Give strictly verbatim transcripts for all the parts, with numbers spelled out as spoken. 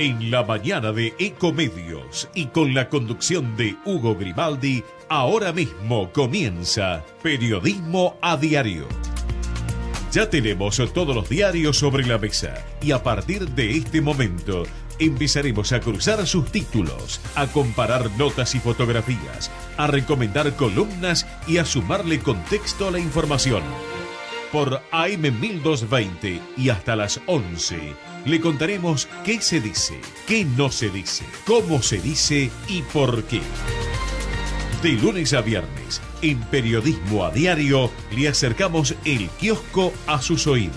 En la mañana de Ecomedios y con la conducción de Hugo Grimaldi, ahora mismo comienza Periodismo a Diario. Ya tenemos todos los diarios sobre la mesa y a partir de este momento empezaremos a cruzar sus títulos, a comparar notas y fotografías, a recomendar columnas y a sumarle contexto a la información. Por A M mil doscientos veinte y hasta las once le contaremos qué se dice, qué no se dice, cómo se dice y por qué. De lunes a viernes, en Periodismo a Diario, le acercamos el kiosco a sus oídos.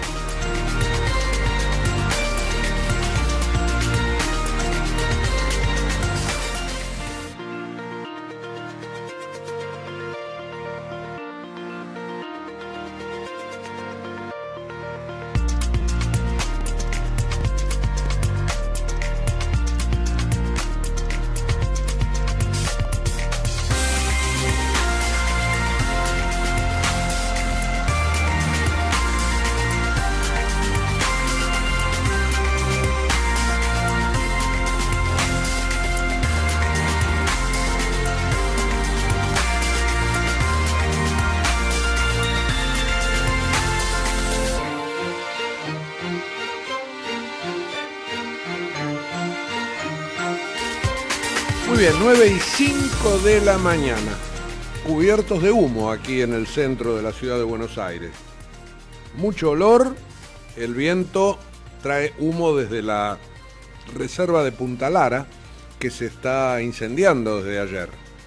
Bien, nueve y cinco de la mañana, cubiertos de humo aquí en el centro de la ciudad de Buenos Aires. Mucho olor, el viento trae humo desde la reserva de Punta Lara, que se está incendiando desde ayer.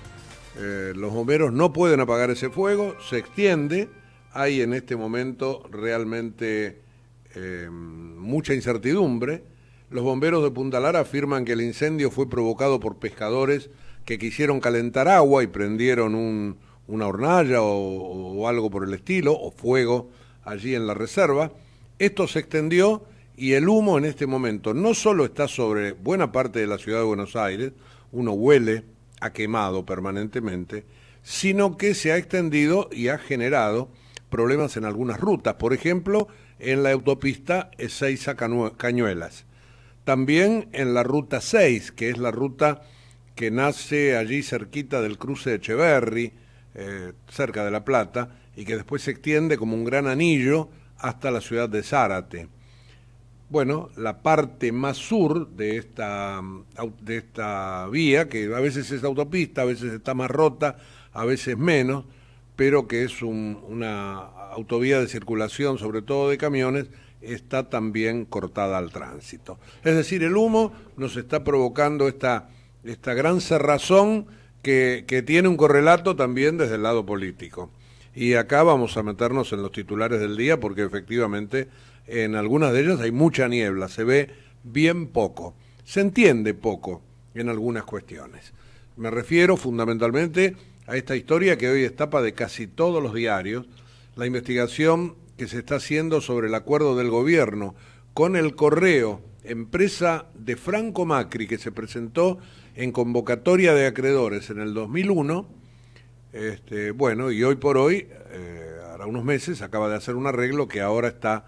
Eh, los bomberos no pueden apagar ese fuego, se extiende, hay en este momento realmente eh, mucha incertidumbre. Los bomberos de Punta Lara afirman que el incendio fue provocado por pescadores que quisieron calentar agua y prendieron un, una hornalla o, o algo por el estilo, o fuego allí en la reserva. Esto se extendió y el humo en este momento no solo está sobre buena parte de la ciudad de Buenos Aires, uno huele a quemado permanentemente, sino que se ha extendido y ha generado problemas en algunas rutas, por ejemplo, en la autopista Ezeiza-Cañuelas. También en la ruta seis, que es la ruta que nace allí cerquita del cruce de Echeverri, eh, cerca de La Plata, y que después se extiende como un gran anillo hasta la ciudad de Zárate. Bueno, la parte más sur de esta, de esta vía, que a veces es autopista, a veces está más rota, a veces menos, pero que es un, una autovía de circulación, sobre todo de camiones, está también cortada al tránsito. Es decir, el humo nos está provocando esta, esta gran cerrazón que, que tiene un correlato también desde el lado político. Y acá vamos a meternos en los titulares del día porque efectivamente en algunas de ellas hay mucha niebla, se ve bien poco, se entiende poco en algunas cuestiones. Me refiero fundamentalmente a esta historia que hoy es tapa de casi todos los diarios, la investigación que se está haciendo sobre el acuerdo del gobierno con el Correo, empresa de Franco Macri que se presentó en convocatoria de acreedores en el dos mil uno, este, bueno, y hoy por hoy, eh, hará unos meses, acaba de hacer un arreglo que ahora está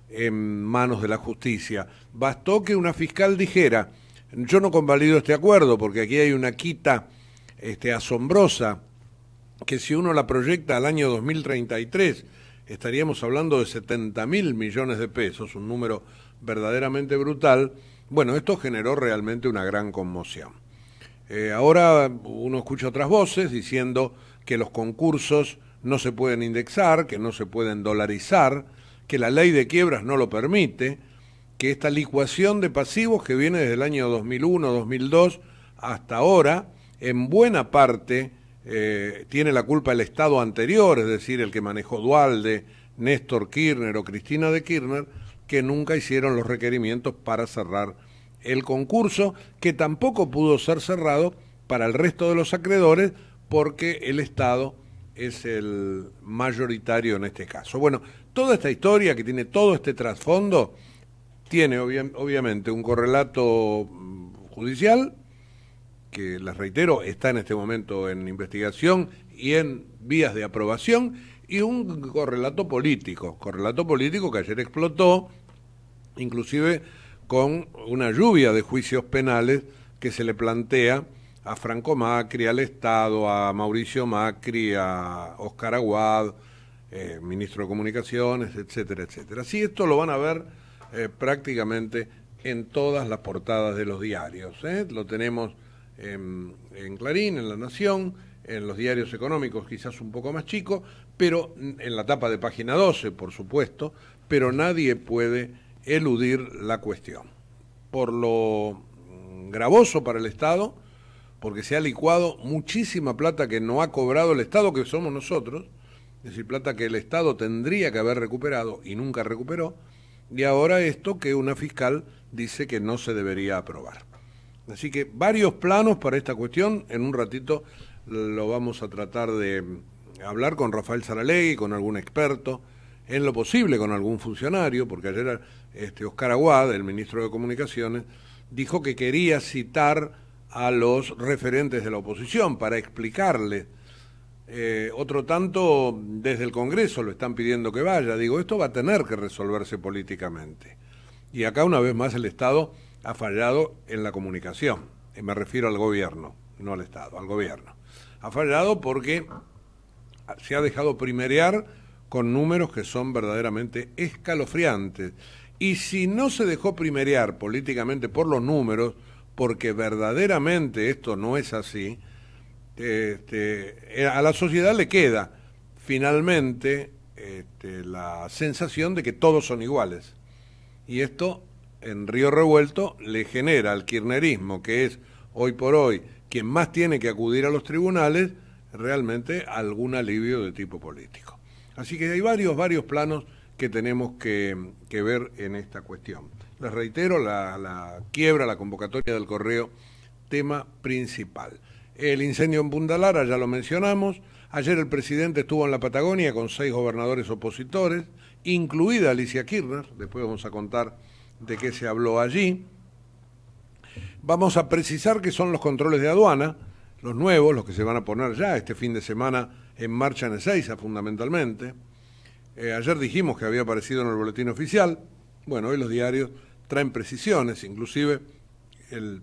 en manos de la justicia. Bastó que una fiscal dijera, yo no convalido este acuerdo porque aquí hay una quita este, asombrosa, que si uno la proyecta al año dos mil treinta y tres, estaríamos hablando de setenta mil millones de pesos, un número verdaderamente brutal. Bueno, esto generó realmente una gran conmoción. Eh, ahora uno escucha otras voces diciendo que los concursos no se pueden indexar, que no se pueden dolarizar, que la ley de quiebras no lo permite, que esta licuación de pasivos que viene desde el año dos mil uno, dos mil dos hasta ahora, en buena parte Eh, tiene la culpa el Estado anterior, es decir, el que manejó Duhalde, Néstor Kirchner o Cristina de Kirchner, que nunca hicieron los requerimientos para cerrar el concurso, que tampoco pudo ser cerrado para el resto de los acreedores porque el Estado es el mayoritario en este caso. Bueno, toda esta historia que tiene todo este trasfondo tiene obvia- obviamente un correlato judicial, que les reitero, está en este momento en investigación y en vías de aprobación, y un correlato político, correlato político que ayer explotó, inclusive con una lluvia de juicios penales que se le plantea a Franco Macri, al Estado, a Mauricio Macri, a Oscar Aguad, eh, ministro de Comunicaciones, etcétera, etcétera. Así esto lo van a ver eh, prácticamente en todas las portadas de los diarios. ¿eh? Lo tenemos en, en Clarín, en La Nación, en los diarios económicos quizás un poco más chicos, pero en la tapa de Página doce, por supuesto, pero nadie puede eludir la cuestión. Por lo gravoso para el Estado, porque se ha licuado muchísima plata que no ha cobrado el Estado, que somos nosotros, es decir, plata que el Estado tendría que haber recuperado y nunca recuperó, y ahora esto que una fiscal dice que no se debería aprobar. Así que varios planos para esta cuestión, en un ratito lo vamos a tratar de hablar con Rafael Saralegui, con algún experto, en lo posible con algún funcionario, porque ayer este, Oscar Aguad, el ministro de Comunicaciones, dijo que quería citar a los referentes de la oposición para explicarle. Eh, otro tanto desde el Congreso lo están pidiendo que vaya. Digo, esto va a tener que resolverse políticamente. Y acá una vez más el Estado ha fallado en la comunicación. Y me refiero al gobierno, no al Estado, al gobierno. Ha fallado porque se ha dejado primerear con números que son verdaderamente escalofriantes. Y si no se dejó primerear políticamente por los números, porque verdaderamente esto no es así, este, a la sociedad le queda finalmente este, la sensación de que todos son iguales. Y esto en Río Revuelto le genera al kirchnerismo, que es hoy por hoy quien más tiene que acudir a los tribunales, realmente algún alivio de tipo político. Así que hay varios, varios planos que tenemos que, que ver en esta cuestión. Les reitero, la, la quiebra, la convocatoria del correo, tema principal. El incendio en Punta Lara, ya lo mencionamos. Ayer el presidente estuvo en la Patagonia con seis gobernadores opositores, incluida Alicia Kirchner. Después vamos a contar de qué se habló allí. Vamos a precisar que son los controles de aduana, los nuevos, los que se van a poner ya este fin de semana en marcha en Ezeiza, fundamentalmente. Eh, ayer dijimos que había aparecido en el boletín oficial. Bueno, hoy los diarios traen precisiones, inclusive el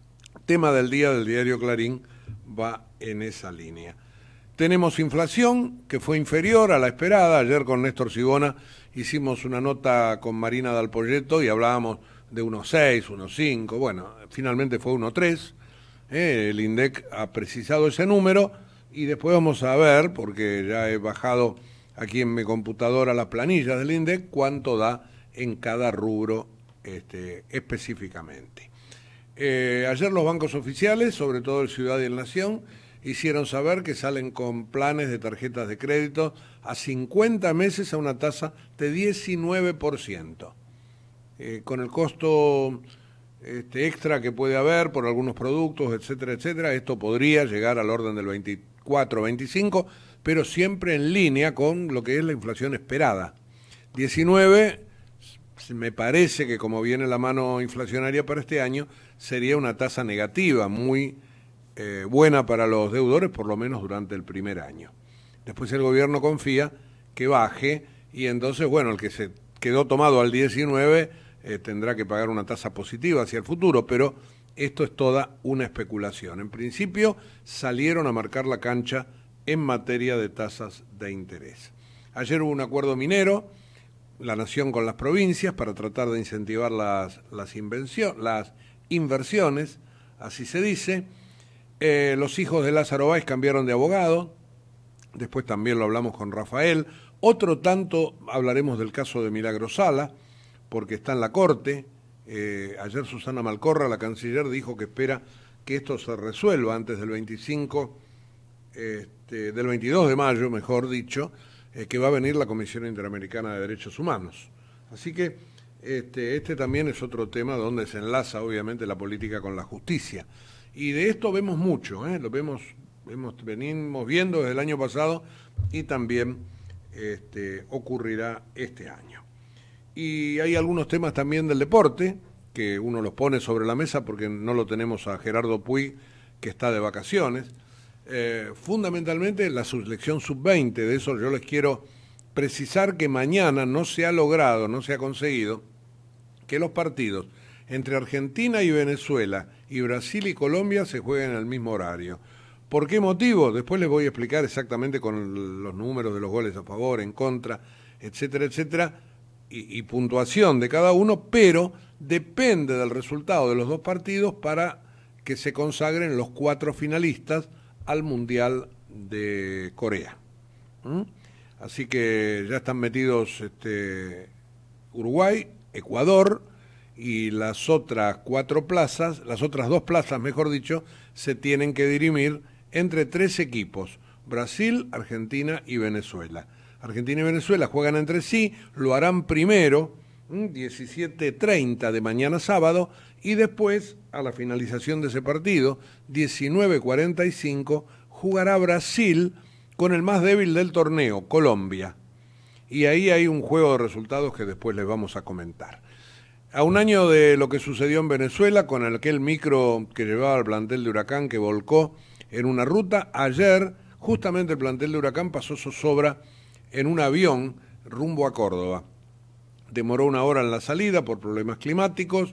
tema del día del diario Clarín va en esa línea. Tenemos inflación que fue inferior a la esperada. Ayer con Néstor Sibona hicimos una nota con Marina Dalpolletto y hablábamos de unos seis, unos cinco, bueno, finalmente fue uno tres. Eh, el INDEC ha precisado ese número y después vamos a ver, porque ya he bajado aquí en mi computadora las planillas del INDEC, cuánto da en cada rubro este, específicamente. Eh, ayer los bancos oficiales, sobre todo el Ciudad y el Nación, hicieron saber que salen con planes de tarjetas de crédito a cincuenta meses a una tasa de diecinueve por ciento. Eh, con el costo este, extra que puede haber por algunos productos, etcétera, etcétera, esto podría llegar al orden del veinticuatro, veinticinco, pero siempre en línea con lo que es la inflación esperada. diecinueve, me parece que como viene la mano inflacionaria para este año, sería una tasa negativa, muy eh, buena para los deudores, por lo menos durante el primer año. Después el gobierno confía que baje y entonces, bueno, el que se quedó tomado al diecinueve eh, tendrá que pagar una tasa positiva hacia el futuro, pero esto es toda una especulación. En principio salieron a marcar la cancha en materia de tasas de interés. Ayer hubo un acuerdo minero, la Nación con las provincias, para tratar de incentivar las, las, las inversiones, así se dice. Eh, los hijos de Lázaro Báez cambiaron de abogado, después también lo hablamos con Rafael. Otro tanto hablaremos del caso de Milagro Sala, porque está en la Corte. Eh, ayer Susana Malcorra, la canciller, dijo que espera que esto se resuelva antes del veinticinco, este, del veintidós de mayo, mejor dicho, eh, que va a venir la Comisión Interamericana de Derechos Humanos. Así que este, este también es otro tema donde se enlaza obviamente la política con la justicia. Y de esto vemos mucho, ¿eh? Lo vemos, vemos, venimos viendo desde el año pasado y también este, ocurrirá este año. Y hay algunos temas también del deporte, que uno los pone sobre la mesa porque no lo tenemos a Gerardo Puig, que está de vacaciones. Eh, fundamentalmente la selección sub veinte, de eso yo les quiero precisar que mañana no se ha logrado, no se ha conseguido que los partidos entre Argentina y Venezuela y Brasil y Colombia se juegan en el mismo horario. ¿Por qué motivo? Después les voy a explicar exactamente con los números de los goles a favor, en contra, etcétera, etcétera, y, y puntuación de cada uno, pero depende del resultado de los dos partidos para que se consagren los cuatro finalistas al Mundial de Corea. ¿Mm? Así que ya están metidos este, Uruguay, Ecuador y las otras cuatro plazas, las otras dos plazas, mejor dicho, se tienen que dirimir entre tres equipos, Brasil, Argentina y Venezuela. Argentina y Venezuela juegan entre sí, lo harán primero, diecisiete treinta de mañana sábado, y después, a la finalización de ese partido, diecinueve cuarenta y cinco, jugará Brasil con el más débil del torneo, Colombia. Y ahí hay un juego de resultados que después les vamos a comentar. A un año de lo que sucedió en Venezuela, con aquel micro que llevaba al plantel de Huracán que volcó en una ruta, ayer justamente el plantel de Huracán pasó zozobra en un avión rumbo a Córdoba. Demoró una hora en la salida por problemas climáticos,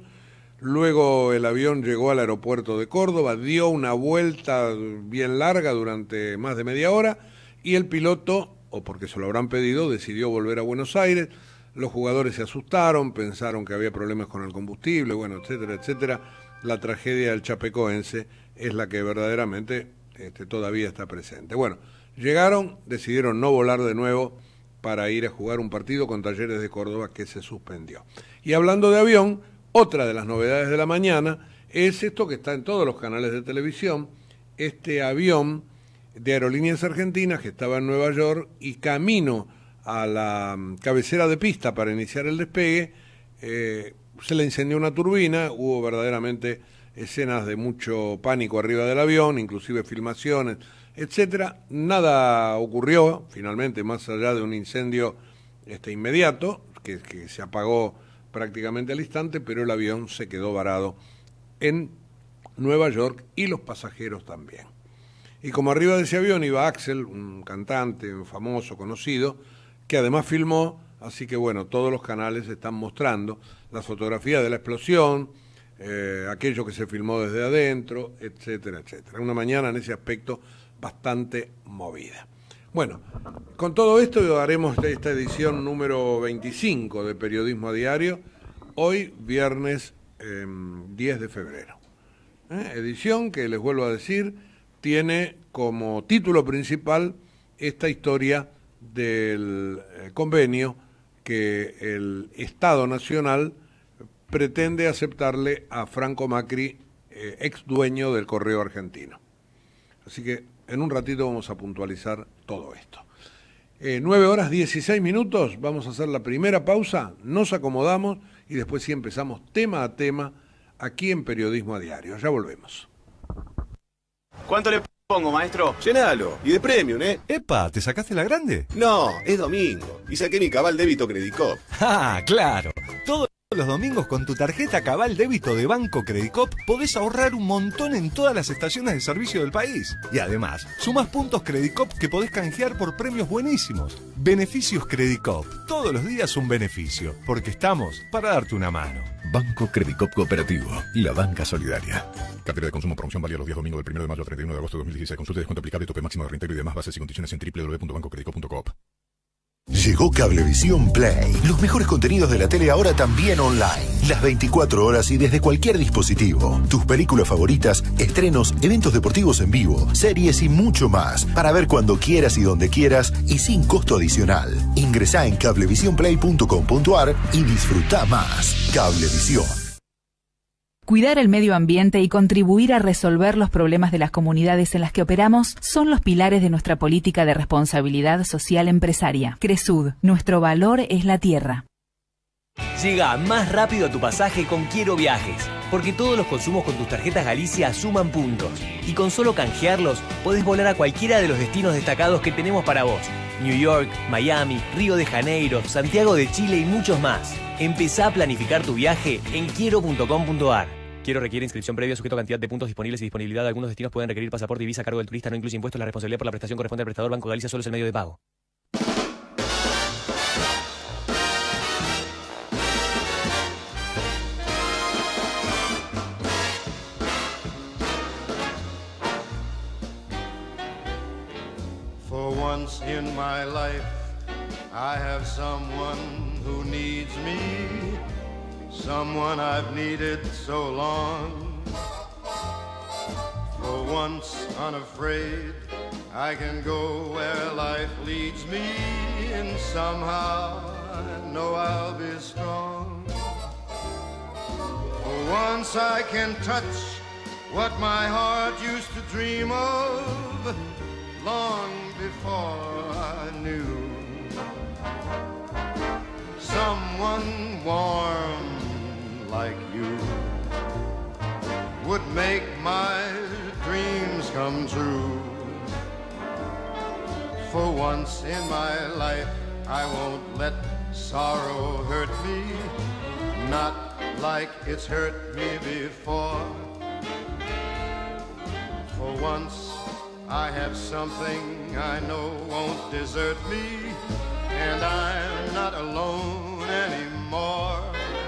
luego el avión llegó al aeropuerto de Córdoba, dio una vuelta bien larga durante más de media hora y el piloto, o porque se lo habrán pedido, decidió volver a Buenos Aires. Los jugadores se asustaron, pensaron que había problemas con el combustible, bueno, etcétera, etcétera. La tragedia del chapecoense es la que verdaderamente este, todavía está presente. Bueno, llegaron, decidieron no volar de nuevo para ir a jugar un partido con Talleres de Córdoba que se suspendió. Y hablando de avión, otra de las novedades de la mañana es esto que está en todos los canales de televisión, este avión de Aerolíneas Argentinas que estaba en Nueva York y camino a la cabecera de pista para iniciar el despegue, eh, se le incendió una turbina, hubo verdaderamente escenas de mucho pánico arriba del avión, inclusive filmaciones, etcétera. Nada ocurrió, finalmente, más allá de un incendio este, inmediato, que, que se apagó prácticamente al instante, pero el avión se quedó varado en Nueva York y los pasajeros también. Y como arriba de ese avión iba Axel, un cantante un famoso, conocido, que además filmó, así que bueno, todos los canales están mostrando las fotografías de la explosión, eh, aquello que se filmó desde adentro, etcétera, etcétera. Una mañana en ese aspecto bastante movida. Bueno, con todo esto haremos esta edición número veinticinco de Periodismo a Diario, hoy viernes eh, diez de febrero. ¿Eh? Edición que, les vuelvo a decir, tiene como título principal esta historia del eh, convenio que el Estado Nacional pretende aceptarle a Franco Macri, eh, ex dueño del Correo Argentino. Así que en un ratito vamos a puntualizar todo esto. Eh, nueve horas dieciséis minutos, vamos a hacer la primera pausa, nos acomodamos y después sí empezamos tema a tema aquí en Periodismo a Diario. Ya volvemos. ¿Cuánto le pongo, maestro? Llenalo. Y de premium, ¿eh? Epa, ¿te sacaste la grande? No, es domingo. Y saqué mi cabal débito Credicop. Ah, claro. Todos los domingos con tu tarjeta Cabal Débito de Banco Credicop podés ahorrar un montón en todas las estaciones de servicio del país. Y además, sumás puntos Credicop que podés canjear por premios buenísimos. Beneficios Credicop. Todos los días un beneficio. Porque estamos para darte una mano. Banco Credicop Cooperativo. La banca solidaria. Cartera de consumo, promoción válida los días domingo del primero de mayo al treinta y uno de agosto de dos mil dieciséis. Consulta y descuento aplicable, tope máximo de reintegro y demás bases y condiciones en doble u doble u doble u punto banco credicop punto coop. Llegó Cablevisión Play. Los mejores contenidos de la tele ahora también online. Las veinticuatro horas y desde cualquier dispositivo. Tus películas favoritas, estrenos, eventos deportivos en vivo, series y mucho más. Para ver cuando quieras y donde quieras y sin costo adicional. Ingresá en cablevision play punto com punto ar y disfruta más. Cablevisión. Cuidar el medio ambiente y contribuir a resolver los problemas de las comunidades en las que operamos son los pilares de nuestra política de responsabilidad social empresaria. Cresud, nuestro valor es la tierra. Llega más rápido a tu pasaje con Quiero Viajes, porque todos los consumos con tus tarjetas Galicia suman puntos. Y con solo canjearlos, podés volar a cualquiera de los destinos destacados que tenemos para vos. New York, Miami, Río de Janeiro, Santiago de Chile y muchos más. Empezá a planificar tu viaje en quiero punto com punto ar. Quiero requiere inscripción previa, sujeto a cantidad de puntos disponibles y disponibilidad de algunos destinos. Pueden requerir pasaporte y visa a cargo del turista. No incluye impuestos. La responsabilidad por la prestación corresponde al prestador. Banco Galicia solo es el medio de pago. once in my life I have someone who needs me, someone I've needed so long. For once unafraid, I can go where life leads me, and somehow I know I'll be strong. For once I can touch what my heart used to dream of long before I knew. Someone warm like you would make my dreams come true. For once in my life I won't let sorrow hurt me, not like it's hurt me before. For once I have something I know won't desert me, and I'm not alone anymore.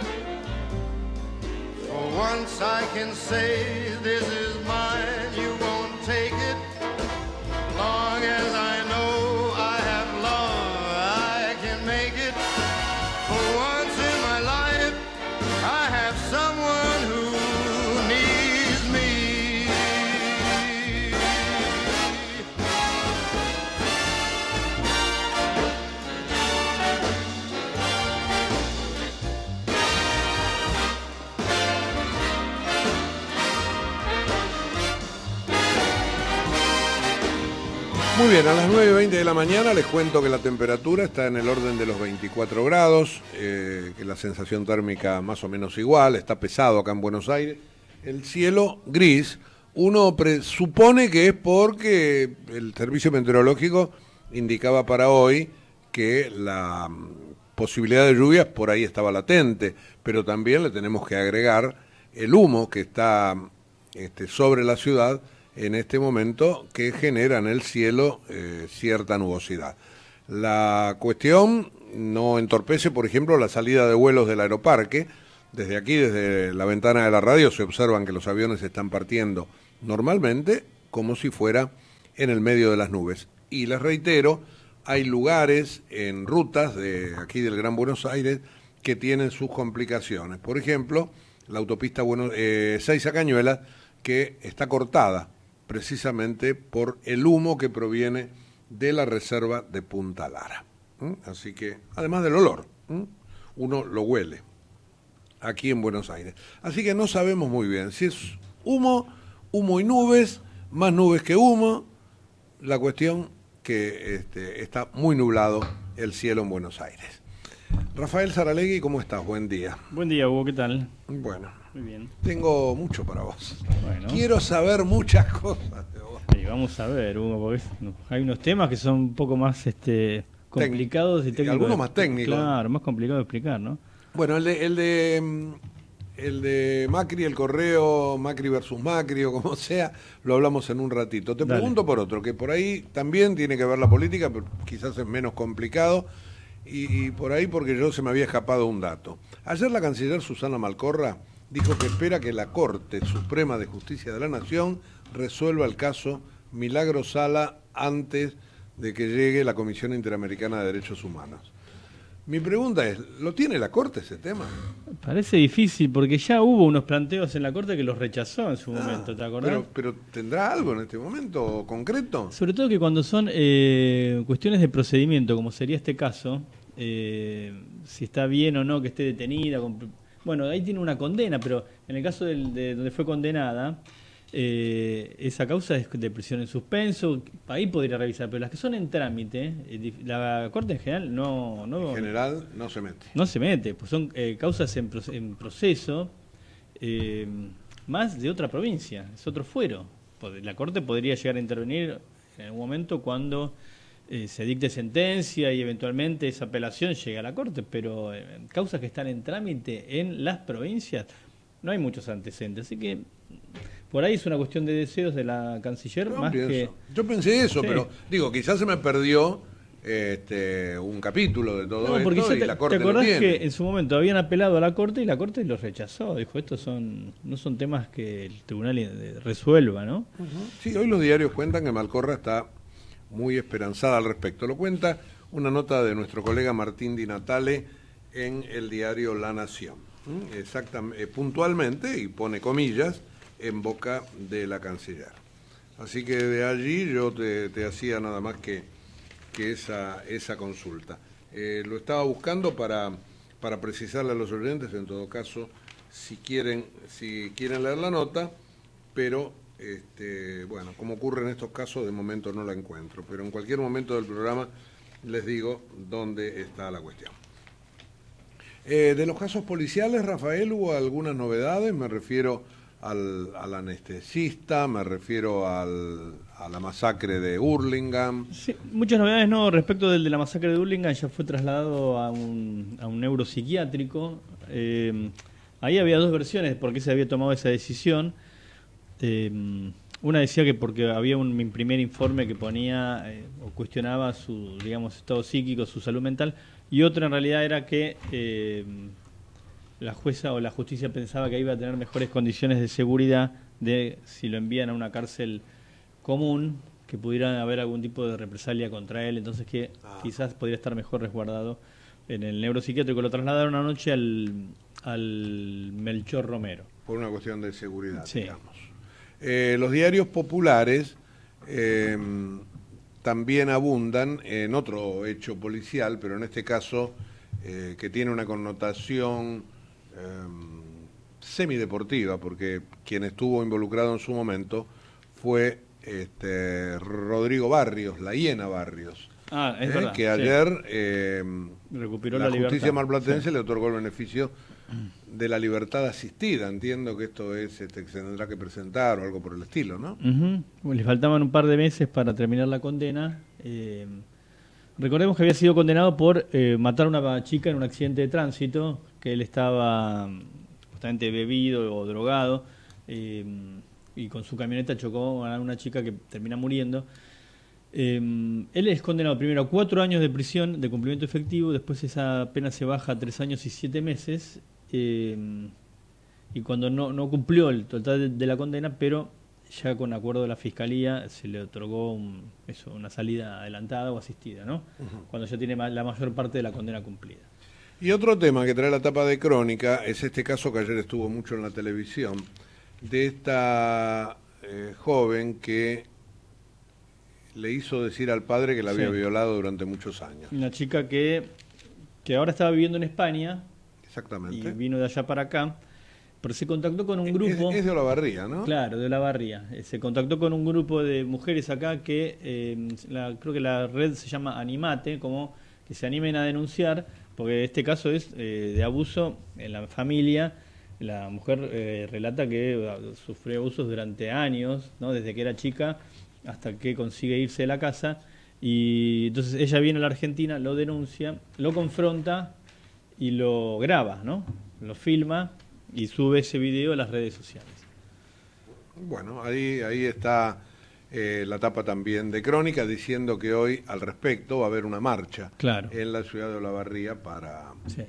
For once I can say this is mine, you won't take it. Long as I know I have love, I can make it. For once in my life, I have someone who needs me. Muy bien, a las nueve y veinte de la mañana les cuento que la temperatura está en el orden de los veinticuatro grados, eh, que la sensación térmica más o menos igual, está pesado acá en Buenos Aires. El cielo gris, uno presupone que es porque el servicio meteorológico indicaba para hoy que la posibilidad de lluvias por ahí estaba latente, pero también le tenemos que agregar el humo que está este, sobre la ciudad en este momento, que genera en el cielo eh, cierta nubosidad. La cuestión no entorpece, por ejemplo, la salida de vuelos del aeroparque. Desde aquí, desde la ventana de la radio, se observan que los aviones están partiendo normalmente como si fuera en el medio de las nubes. Y les reitero, hay lugares en rutas de aquí del Gran Buenos Aires que tienen sus complicaciones. Por ejemplo, la autopista Buenos, eh, Seiza Cañuelas, que está cortada precisamente por el humo que proviene de la reserva de Punta Lara. ¿Mm? Así que, además del olor, ¿Mm? uno lo huele aquí en Buenos Aires. Así que no sabemos muy bien si es humo, humo y nubes, más nubes que humo. La cuestión que este, está muy nublado el cielo en Buenos Aires. Rafael Saralegui, ¿cómo estás? Buen día. Buen día, Hugo, ¿qué tal? Bueno. Muy bien. Tengo mucho para vos. Bueno. Quiero saber muchas cosas de vos. Sí, vamos a ver, Hugo, porque hay unos temas que son un poco más este, complicados y técnicos. Algunos más técnicos. Claro, más complicado de explicar, ¿no? Bueno, el de, el de el de Macri, el correo, Macri versus Macri o como sea, lo hablamos en un ratito. Te Dale. pregunto por otro, que por ahí también tiene que ver la política, pero quizás es menos complicado, y, y por ahí porque yo se me había escapado un dato. Ayer la canciller Susana Malcorra dijo que espera que la Corte Suprema de Justicia de la Nación resuelva el caso Milagro Sala antes de que llegue la Comisión Interamericana de Derechos Humanos. Mi pregunta es, ¿lo tiene la Corte ese tema? Parece difícil porque ya hubo unos planteos en la Corte que los rechazó en su ah, momento, ¿te acordás? Pero, pero ¿tendrá algo en este momento concreto? Sobre todo que cuando son eh, cuestiones de procedimiento, como sería este caso, eh, si está bien o no que esté detenida, con, bueno, ahí tiene una condena, pero en el caso del, de donde fue condenada, eh, esa causa es de prisión en suspenso, ahí podría revisar, pero las que son en trámite, eh, la Corte en general no... no en general no se mete. No se mete, pues son eh, causas en, en proceso, eh, más de otra provincia, es otro fuero. La Corte podría llegar a intervenir en algún momento cuando eh, se dicte sentencia y eventualmente esa apelación llegue a la Corte, pero eh, causas que están en trámite en las provincias no hay muchos antecedentes, así que por ahí es una cuestión de deseos de la canciller. No, más pienso. que Yo pensé eso, sí. Pero digo, quizás se me perdió este, un capítulo de todo no, esto y te, la Corte ¿te acordás lo tiene. que en su momento habían apelado a la Corte y la Corte los rechazó? Dijo, estos son no son temas que el tribunal resuelva, ¿no? Uh-huh. Sí, hoy los diarios cuentan que Malcorra está muy esperanzada al respecto. Lo cuenta una nota de nuestro colega Martín Di Natale en el diario La Nación. Exactamente, puntualmente, y pone comillas, en boca de la canciller. Así que de allí yo te, te hacía nada más que, que esa, esa consulta. Eh, lo estaba buscando para, para precisarle a los oyentes, en todo caso, si quieren, si quieren leer la nota, pero este, bueno, como ocurre en estos casos, de momento no la encuentro, pero en cualquier momento del programa les digo dónde está la cuestión. Eh, de los casos policiales, Rafael, hubo algunas novedades, me refiero al, al anestesista, me refiero al, a la masacre de Hurlingham. Sí, muchas novedades no, respecto del de la masacre de Hurlingham, ya fue trasladado a un, a un neuropsiquiátrico. Eh, ahí había dos versiones de por qué se había tomado esa decisión. Eh, una decía que porque había un, un primer informe que ponía eh, o cuestionaba su, digamos, estado psíquico, su salud mental, y otra en realidad era que eh, la jueza o la justicia pensaba que iba a tener mejores condiciones de seguridad de si lo envían a una cárcel común, que pudiera haber algún tipo de represalia contra él, entonces que ah. quizás podría estar mejor resguardado en el neuropsiquiátrico. Lo trasladaron anoche al, al Melchor Romero. Por una cuestión de seguridad, sí. digamos. Eh, los diarios populares eh, también abundan en otro hecho policial, pero en este caso eh, que tiene una connotación eh, semideportiva, porque quien estuvo involucrado en su momento fue este, Rodrigo Barrios, la hiena Barrios, ah, es eh, verdad, que ayer sí. eh, recuperó la, la justicia libertad. marplatense Sí. le otorgó el beneficio de la libertad asistida. Entiendo que esto es este, que se tendrá que presentar o algo por el estilo, ¿no? Uh-huh. Bueno, le faltaban un par de meses para terminar la condena. Eh, recordemos que había sido condenado por eh, matar a una chica en un accidente de tránsito, que él estaba justamente bebido o drogado, eh, y con su camioneta chocó a una chica que termina muriendo. Eh, él es condenado primero a cuatro años de prisión de cumplimiento efectivo, después esa pena se baja a tres años y siete meses, eh, y cuando no, no cumplió el total de, de la condena, pero ya con acuerdo de la Fiscalía se le otorgó un, eso, una salida adelantada o asistida, ¿no? Uh-huh. Cuando ya tiene ma- la mayor parte de la condena cumplida. Y otro tema que trae la tapa de Crónica es este caso que ayer estuvo mucho en la televisión, de esta eh, joven que le hizo decir al padre que la había sí. violado durante muchos años. Una chica que, que ahora estaba viviendo en España. Exactamente. Y vino de allá para acá. Pero se contactó con un grupo... Es, es de Olavarría, ¿no? Claro, de Olavarría. Se contactó con un grupo de mujeres acá que eh, la, creo que la red se llama Animate, como que se animen a denunciar, porque este caso es eh, de abuso en la familia. La mujer eh, relata que sufrió abusos durante años, ¿no? Desde que era chica hasta que consigue irse de la casa, y entonces ella viene a la Argentina, lo denuncia, lo confronta y lo graba, ¿no? Lo filma y sube ese video a las redes sociales. Bueno, ahí, ahí está eh, la tapa también de Crónica, diciendo que hoy al respecto va a haber una marcha claro. en la ciudad de Olavarría para... Sí.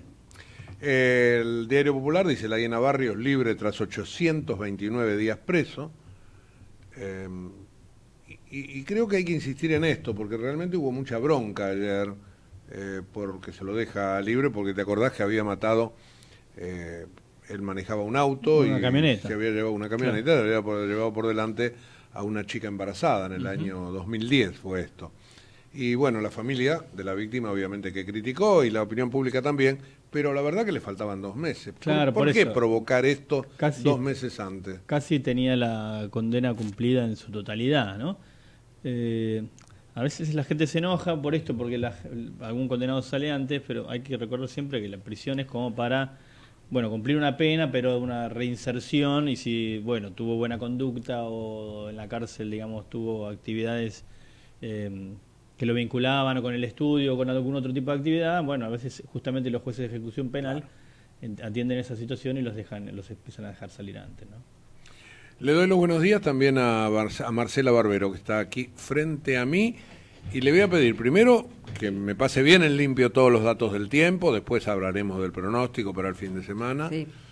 El Diario Popular dice: la hiena Barrios libre tras ochocientos veintinueve días preso. Eh, y, y creo que hay que insistir en esto, porque realmente hubo mucha bronca ayer eh, porque se lo deja libre, porque te acordás que había matado, eh, él manejaba un auto una y camioneta. se había llevado una camioneta, claro. le había por, llevado por delante a una chica embarazada en el uh-huh. año dos mil diez fue esto. Y bueno, la familia de la víctima obviamente que criticó, y la opinión pública también, pero la verdad que le faltaban dos meses. Claro, ¿Por, por ¿por qué eso. provocar esto Casi, dos meses antes? Casi tenía la condena cumplida en su totalidad, ¿no? Eh, a veces la gente se enoja por esto, porque la, algún condenado sale antes, pero hay que recordar siempre que la prisión es como para, bueno, cumplir una pena, pero una reinserción, y si, bueno, tuvo buena conducta o en la cárcel, digamos, tuvo actividades... Eh, que lo vinculaban con el estudio o con algún otro tipo de actividad, bueno, a veces justamente los jueces de ejecución penal atienden esa situación y los dejan, los empiezan a dejar salir antes, ¿no? Le doy los buenos días también a, Bar a Marcela Barbero, que está aquí frente a mí, y le voy a pedir primero que me pase bien en limpio todos los datos del tiempo, después hablaremos del pronóstico para el fin de semana. Sí.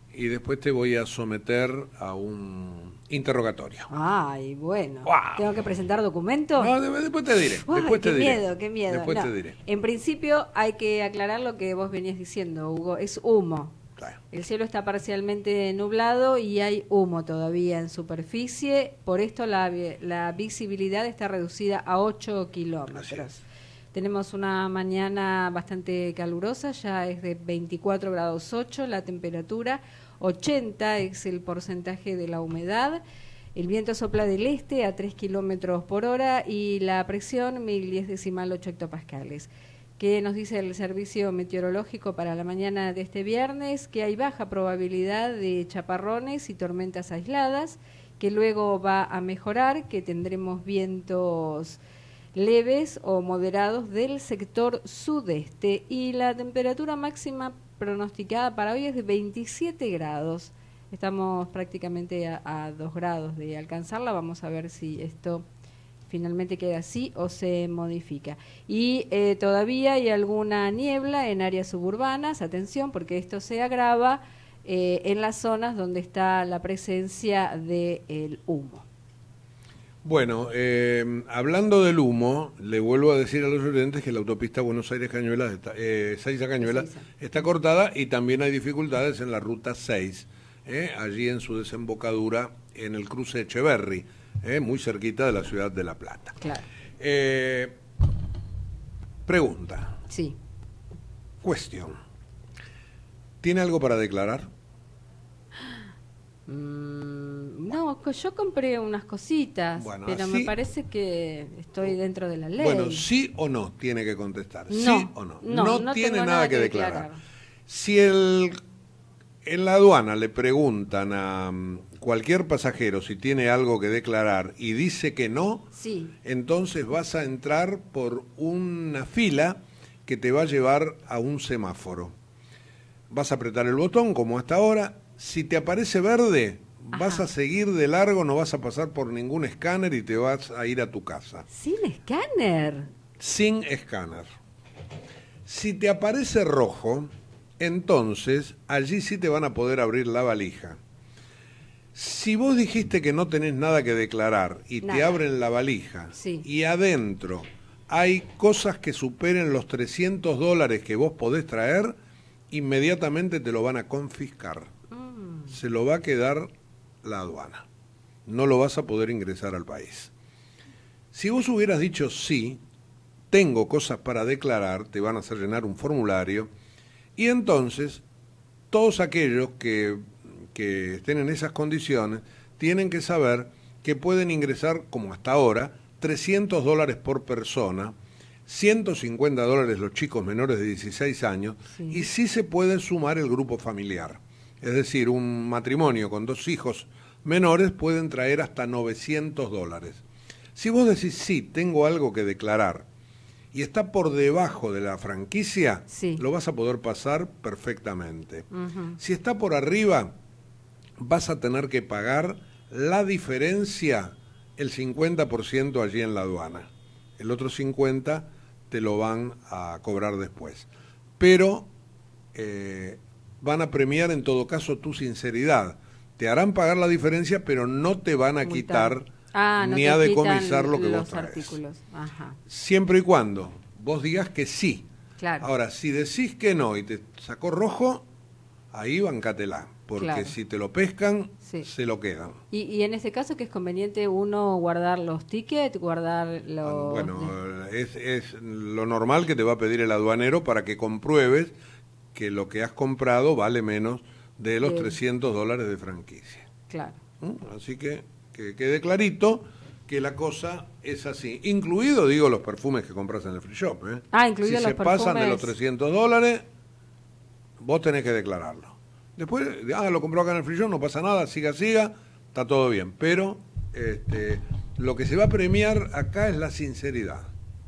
y después te voy a someter a un interrogatorio. Ay, bueno. Wow. ¿Tengo que presentar documentos? No, de- después te diré. Uy, después qué te diré. miedo, qué miedo. Después No, te diré. En principio hay que aclarar lo que vos venías diciendo, Hugo. Es humo. Claro. El cielo está parcialmente nublado y hay humo todavía en superficie. Por esto la, vi- la visibilidad está reducida a ocho kilómetros. Tenemos una mañana bastante calurosa, ya es de veinticuatro grados ocho la temperatura, ochenta es el porcentaje de la humedad, el viento sopla del este a tres kilómetros por hora y la presión mil diez decimal ocho hectopascales. ¿Qué nos dice el servicio meteorológico para la mañana de este viernes? Que hay baja probabilidad de chaparrones y tormentas aisladas, que luego va a mejorar, que tendremos vientos leves o moderados del sector sudeste y la temperatura máxima pronosticada para hoy es de veintisiete grados. Estamos prácticamente a, a dos grados de alcanzarla. Vamos a ver si esto finalmente queda así o se modifica. Y eh, todavía hay alguna niebla en áreas suburbanas. Atención, porque esto se agrava eh, en las zonas donde está la presencia del humo. Bueno, eh, hablando del humo, le vuelvo a decir a los oyentes que la autopista Buenos Aires-Cañuelas, está, eh, seis a Cañuelas, Seiza. está cortada y también hay dificultades en la ruta seis, eh, allí en su desembocadura en el cruce Echeverry, eh, muy cerquita de la ciudad de La Plata. Claro. Eh, pregunta. Sí. Cuestión. ¿Tiene algo para declarar? Mm, no, co- yo compré unas cositas, Bueno, pero así- me parece que estoy dentro de la ley. Bueno, sí o no tiene que contestar. No, sí o no. no, no tiene tengo nada, nada que que declarar. declarar. Si el, en la aduana le preguntan a mm, cualquier pasajero si tiene algo que declarar y dice que no, Sí. entonces vas a entrar por una fila que te va a llevar a un semáforo. Vas a apretar el botón como hasta ahora. Si te aparece verde, vas Ajá. a seguir de largo, no vas a pasar por ningún escáner y te vas a ir a tu casa. Sin escáner. Sin escáner. Si te aparece rojo, entonces allí sí te van a poder abrir la valija. Si vos dijiste que no tenés nada que declarar y te Nada. abren la valija Sí. y adentro hay cosas que superen los trescientos dólares que vos podés traer, inmediatamente te lo van a confiscar. Mm. Se lo va a quedar la aduana. No lo vas a poder ingresar al país. Si vos hubieras dicho sí, tengo cosas para declarar, te van a hacer llenar un formulario y entonces todos aquellos que, que estén en esas condiciones tienen que saber que pueden ingresar, como hasta ahora, trescientos dólares por persona, ciento cincuenta dólares los chicos menores de dieciséis años, Sí. y sí se puede sumar el grupo familiar. Es decir, un matrimonio con dos hijos menores pueden traer hasta novecientos dólares. Si vos decís, sí, tengo algo que declarar, y está por debajo de la franquicia, Sí. lo vas a poder pasar perfectamente. Ujú. Si está por arriba, vas a tener que pagar la diferencia, el cincuenta por ciento allí en la aduana. El otro cincuenta por ciento te lo van a cobrar después. Pero eh, van a premiar en todo caso tu sinceridad. Te harán pagar la diferencia, pero no te van a Multar. quitar Ah, no ni te a quitan decomisar lo que los vos traes. artículos. Ajá. Siempre y cuando vos digas que sí. Claro. Ahora, si decís que no y te sacó rojo, ahí bancátela, porque Claro. si te lo pescan, Sí. se lo quedan. Y, y en este caso que es conveniente uno guardar los tickets, guardar los... Bueno, es, es lo normal que te va a pedir el aduanero para que compruebes que lo que has comprado vale menos de los Eh. trescientos dólares de franquicia. Claro. ¿Mm? Así que que quede clarito que la cosa es así. Incluido, digo, los perfumes que compras en el free shop. ¿eh? Ah, incluido si los se pasan de los perfumes. trescientos dólares, vos tenés que declararlo. Después, ah, lo compró acá en el free shop, no pasa nada, siga, siga, está todo bien. Pero este, lo que se va a premiar acá es la sinceridad.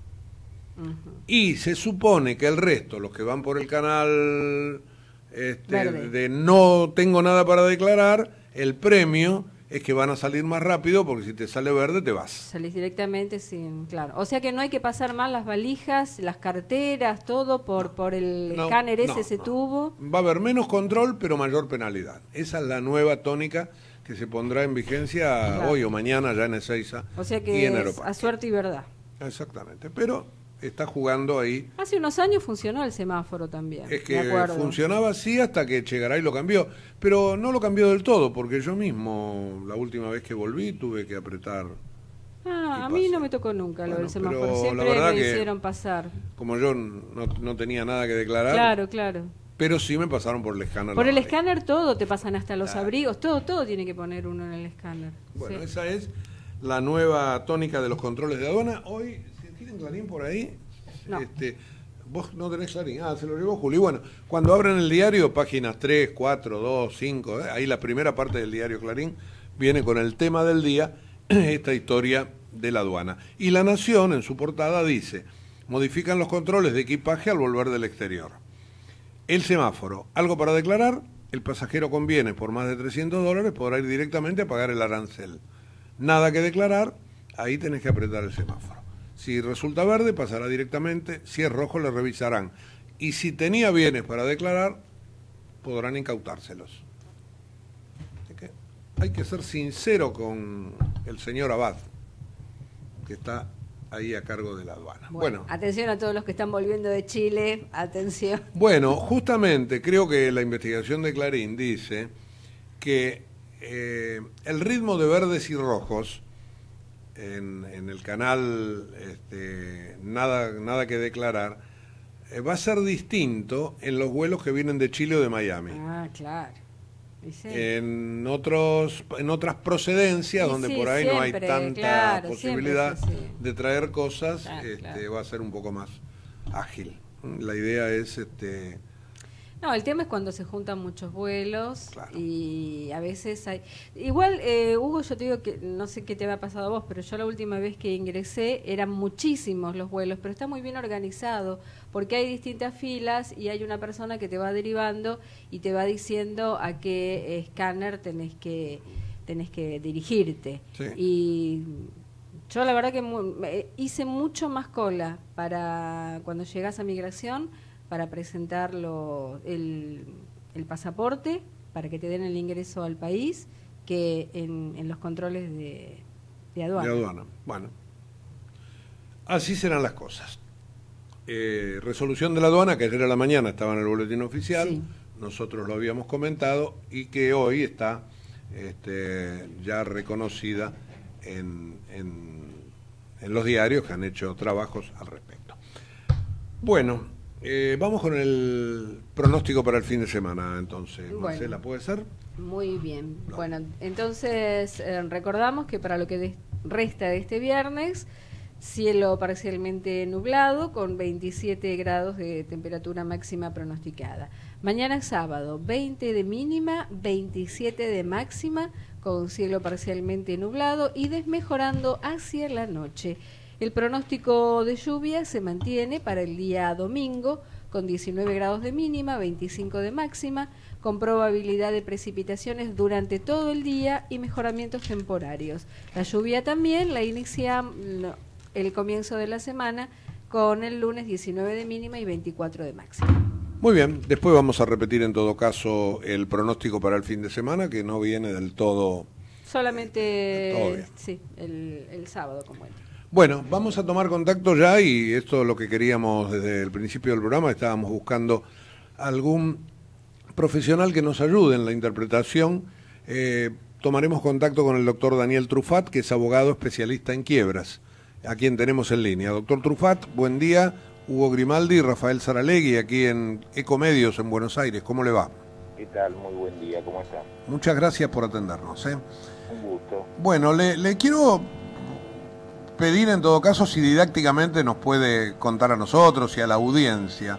Ujú. Y se supone que el resto, los que van por el canal este, Verde. de no tengo nada para declarar, el premio es que van a salir más rápido porque si te sale verde te vas. Salís directamente sin, claro. O sea que no hay que pasar mal las valijas, las carteras, todo por, por el No, escáner ese, no, ese no. tubo. Va a haber menos control, pero mayor penalidad. Esa es la nueva tónica que se pondrá en vigencia Claro. hoy o mañana ya en Ezeiza O sea y que en es Aeroparque. a suerte y verdad. Exactamente, pero está jugando ahí. Hace unos años funcionó el semáforo también. Es me que acuerdo. funcionaba así hasta que Chegaray lo cambió, pero no lo cambió del todo, porque yo mismo, la última vez que volví, tuve que apretar. Ah, a mí no me tocó nunca lo Bueno, del semáforo, pero la siempre verdad me que- hicieron pasar. Como yo no, no tenía nada que declarar, Claro, claro. pero sí me pasaron por el escáner. Por el normal. escáner todo, te pasan hasta los abrigos, todo, todo tiene que poner uno en el escáner. Bueno, Sí. esa es la nueva tónica de los controles de aduana. Hoy, si tienen Clarín por ahí, No. este, vos no tenés Clarín. Ah, se lo llevó Juli. Bueno, cuando abren el diario, páginas tres, cuatro, dos, cinco, eh, ahí la primera parte del diario Clarín viene con el tema del día, esta historia de la aduana. Y La Nación, en su portada, dice, modifican los controles de equipaje al volver del exterior. El semáforo, algo para declarar, el pasajero con bienes por más de trescientos dólares podrá ir directamente a pagar el arancel. Nada que declarar, ahí tenés que apretar el semáforo. Si resulta verde, pasará directamente, si es rojo, le revisarán. Y si tenía bienes para declarar, podrán incautárselos. Así que hay que ser sincero con el señor Abad, que está ahí a cargo de la aduana. Bueno, Bueno, atención a todos los que están volviendo de Chile, atención. Bueno, justamente creo que la investigación de Clarín dice que eh, el ritmo de verdes y rojos en, en el canal este, nada, nada que declarar eh, va a ser distinto en los vuelos que vienen de Chile o de Miami. Ah, claro. Y sí. En otros en otras procedencias Y donde sí, por ahí no hay siempre, tanta claro, posibilidad siempre es así. de traer cosas, Claro, este, claro. va a ser un poco más ágil. La idea es este No, el tema es cuando se juntan muchos vuelos y a veces hay... Igual, eh, Hugo, yo te digo que no sé qué te había pasado a vos, pero yo la última vez que ingresé eran muchísimos los vuelos, pero está muy bien organizado porque hay distintas filas y hay una persona que te va derivando y te va diciendo a qué escáner tenés que, tenés que dirigirte. Sí. Y yo la verdad que mu- me- hice mucho más cola para cuando llegas a migración para presentar lo- el, el pasaporte, para que te den el ingreso al país, que en, en los controles de, de aduana. de aduana. Bueno, así serán las cosas. Eh, resolución de la aduana, que ayer a la mañana estaba en el boletín oficial, Sí. nosotros lo habíamos comentado, y que hoy está este, ya reconocida en, en, en los diarios que han hecho trabajos al respecto. Bueno, eh, vamos con el pronóstico para el fin de semana, entonces. Bueno. Marcela, ¿puede ser? Muy bien. Bueno, entonces eh, recordamos que para lo que de- resta de este viernes, cielo parcialmente nublado con veintisiete grados de temperatura máxima pronosticada. Mañana sábado, veinte de mínima, veintisiete de máxima, con cielo parcialmente nublado y desmejorando hacia la noche. El pronóstico de lluvia se mantiene para el día domingo, con diecinueve grados de mínima, veinticinco de máxima, con probabilidad de precipitaciones durante todo el día y mejoramientos temporarios. La lluvia también la inicia no, el comienzo de la semana con el lunes diecinueve de mínima y veinticuatro de máxima. Muy bien, después vamos a repetir en todo caso el pronóstico para el fin de semana, que no viene del todo... Solamente Todo bien. sí, el, el sábado como el. Bueno, vamos a tomar contacto ya, y esto es lo que queríamos desde el principio del programa. Estábamos buscando algún profesional que nos ayude en la interpretación. Eh, tomaremos contacto con el doctor Daniel Trufat, que es abogado especialista en quiebras, a quien tenemos en línea. Doctor Trufat, buen día. Hugo Grimaldi y Rafael Saralegui, aquí en Ecomedios en Buenos Aires. ¿Cómo le va? ¿Qué tal? Muy buen día, ¿cómo está? Muchas gracias por atendernos. ¿eh? Un gusto. Bueno, le, le quiero pedir en todo caso si didácticamente nos puede contar a nosotros y a la audiencia.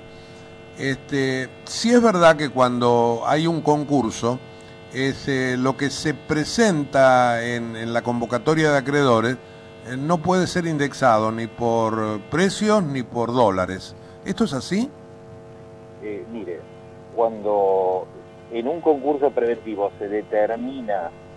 Este, si es verdad que cuando hay un concurso, es, eh, lo que se presenta en, en la convocatoria de acreedores eh, no puede ser indexado ni por precios ni por dólares. ¿Esto es así? Eh, mire, cuando en un concurso preventivo se determina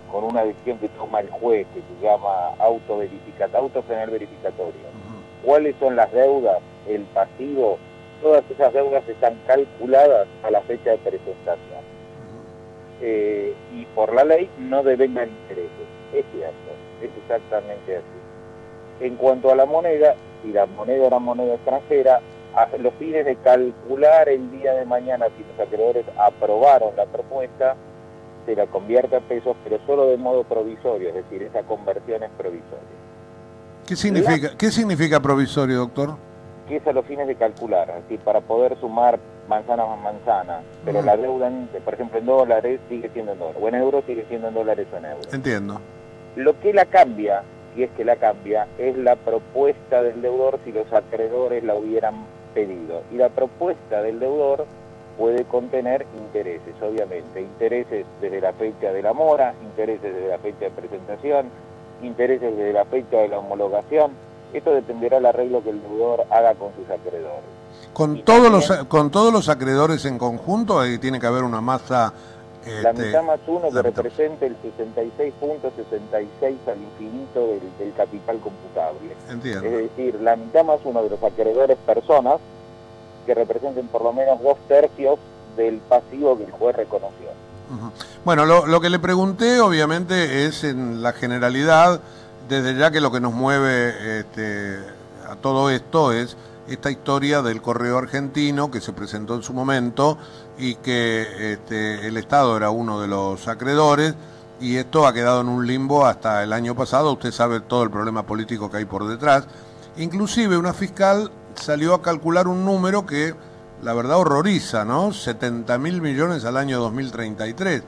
con una decisión que toma el juez, que se llama autoverificatorio, auto penal verificatorio. Uh-huh. ¿Cuáles son las deudas? El pasivo, todas esas deudas están calculadas a la fecha de presentación. Uh-huh. Eh, y por la ley no devengan intereses. Es cierto, es exactamente así. En cuanto a la moneda, si la moneda era moneda extranjera, a los fines de calcular el día de mañana si los acreedores aprobaron la propuesta, se la convierte a pesos, pero solo de modo provisorio, es decir, esa conversión es provisoria. ¿Qué significa, la, ¿qué significa provisorio, doctor? Que es a los fines de calcular, es decir, para poder sumar manzana más manzana, pero uh-huh. la deuda, por ejemplo, en dólares sigue siendo en dólares, o en euros sigue siendo en dólares o en euros. Entiendo. Lo que la cambia, si es que la cambia, es la propuesta del deudor si los acreedores la hubieran pedido. Y la propuesta del deudor puede contener intereses, obviamente, intereses desde la fecha de la mora, intereses desde la fecha de presentación, intereses desde la fecha de la homologación. Esto dependerá del arreglo que el deudor haga con sus acreedores. ¿Con todos, también, los, ¿Con todos los acreedores en conjunto ahí tiene que haber una masa? Este, la mitad más uno que represente el sesenta y seis punto sesenta y seis al infinito del, del capital computable. Entiendo. Es decir, la mitad más uno de los acreedores personas que representen por lo menos dos tercios del pasivo que el juez reconoció. Uh-huh. Bueno, lo, lo que le pregunté obviamente es en la generalidad, desde ya que lo que nos mueve este, a todo esto es esta historia del correo argentino que se presentó en su momento y que este, el Estado era uno de los acreedores y esto ha quedado en un limbo hasta el año pasado. Usted sabe todo el problema político que hay por detrás. Inclusive una fiscal salió a calcular un número que la verdad horroriza, ¿no? setenta mil millones al año dos mil treinta y tres.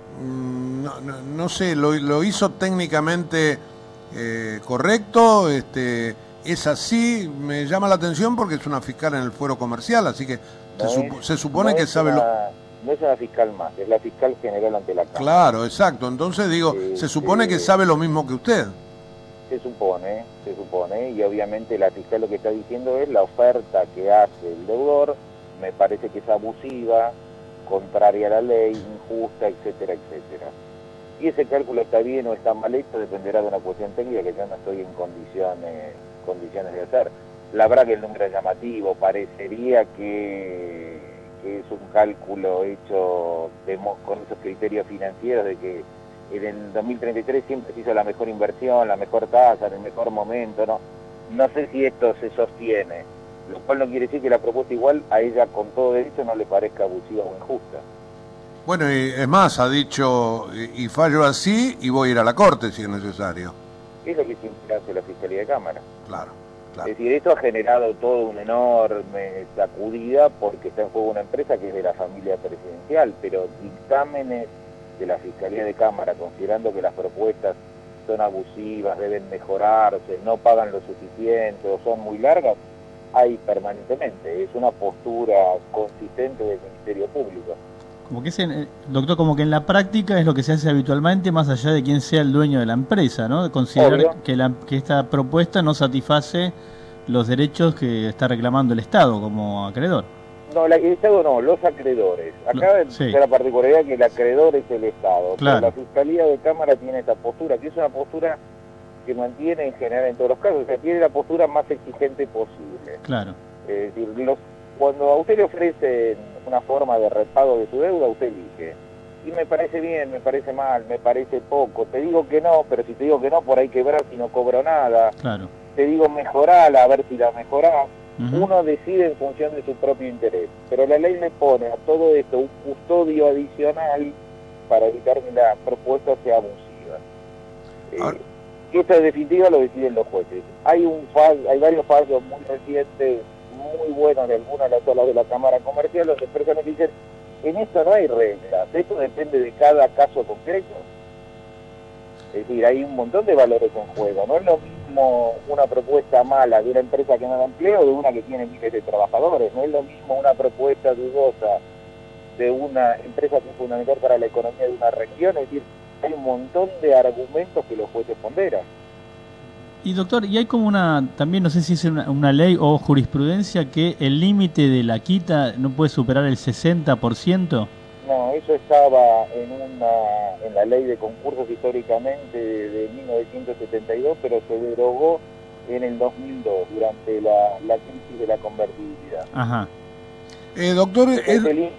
No, no, no sé, lo, lo hizo técnicamente eh, correcto, este, es así, me llama la atención porque es una fiscal en el fuero comercial, así que no se, es, supo, se supone no que es sabe una, lo... No es una fiscal más, es la fiscal general ante la Cámara. Claro, exacto, entonces digo, eh, se supone eh, que sabe lo mismo que usted. Se supone, se supone, y obviamente la fiscal lo que está diciendo es la oferta que hace el deudor, me parece que es abusiva, contraria a la ley, injusta, etcétera, etcétera. Y ese cálculo está bien o está mal hecho, dependerá de una cuestión técnica que yo no estoy en condiciones, condiciones de hacer. La verdad que el número es llamativo, parecería que, que es un cálculo hecho de, con esos criterios financieros de que en el dos mil treinta y tres siempre se hizo la mejor inversión, la mejor tasa, en el mejor momento, no no sé si esto se sostiene, lo cual no quiere decir que la propuesta igual a ella con todo derecho no le parezca abusiva o injusta. Bueno, y es más, ha dicho, y fallo así y voy a ir a la corte si es necesario. Es lo que siempre hace la Fiscalía de Cámara. Claro, claro. Es decir, esto ha generado toda una enorme sacudida porque está en juego una empresa que es de la familia presidencial, pero dictámenes de la Fiscalía de Cámara, considerando que las propuestas son abusivas, deben mejorarse, no pagan lo suficiente o son muy largas, hay permanentemente. Es una postura consistente del Ministerio Público. Como que es en, doctor, como que en la práctica es lo que se hace habitualmente, más allá de quién sea el dueño de la empresa, ¿no? Considerar que, la, que esta propuesta no satisface los derechos que está reclamando el Estado como acreedor. No, el Estado no, los acreedores. Acá no, sí. la particularidad que el acreedor es el Estado. Claro. Pero la Fiscalía de Cámara tiene esta postura, que es una postura que mantiene en general en todos los casos, o sea, tiene la postura más exigente posible. Claro. Es decir, los, cuando a usted le ofrecen una forma de repago de su deuda, usted elige. Y me parece bien, me parece mal, me parece poco. Te digo que no, pero si te digo que no, por ahí quebrar si no cobro nada. Claro. Te digo mejorala, a ver si la mejorás. Uh-huh. Uno decide en función de su propio interés, pero la ley le pone a todo esto un custodio adicional para evitar que la propuesta sea abusiva. Eh, que esto en definitiva lo deciden los jueces. Hay un fallo, hay varios fallos muy recientes, muy buenos de algunas de las salas de la Cámara Comercial, donde personas dicen, en esto no hay reglas, esto depende de cada caso concreto. Es decir, hay un montón de valores en juego. No es lo mismo una propuesta mala de una empresa que no da empleo de una que tiene miles de trabajadores. No es lo mismo una propuesta dudosa de una empresa que es fundamental para la economía de una región. Es decir, hay un montón de argumentos que los jueces ponderan. Y doctor, y hay como una, también no sé si es una, una ley o jurisprudencia que el límite de la quita no puede superar el sesenta por ciento. no, eso estaba en una en la ley de concursos históricamente de, de mil novecientos setenta y dos, pero se derogó en el dos mil dos, durante la, la crisis de la convertibilidad. Ajá. Eh, doctor, Entonces, el... el-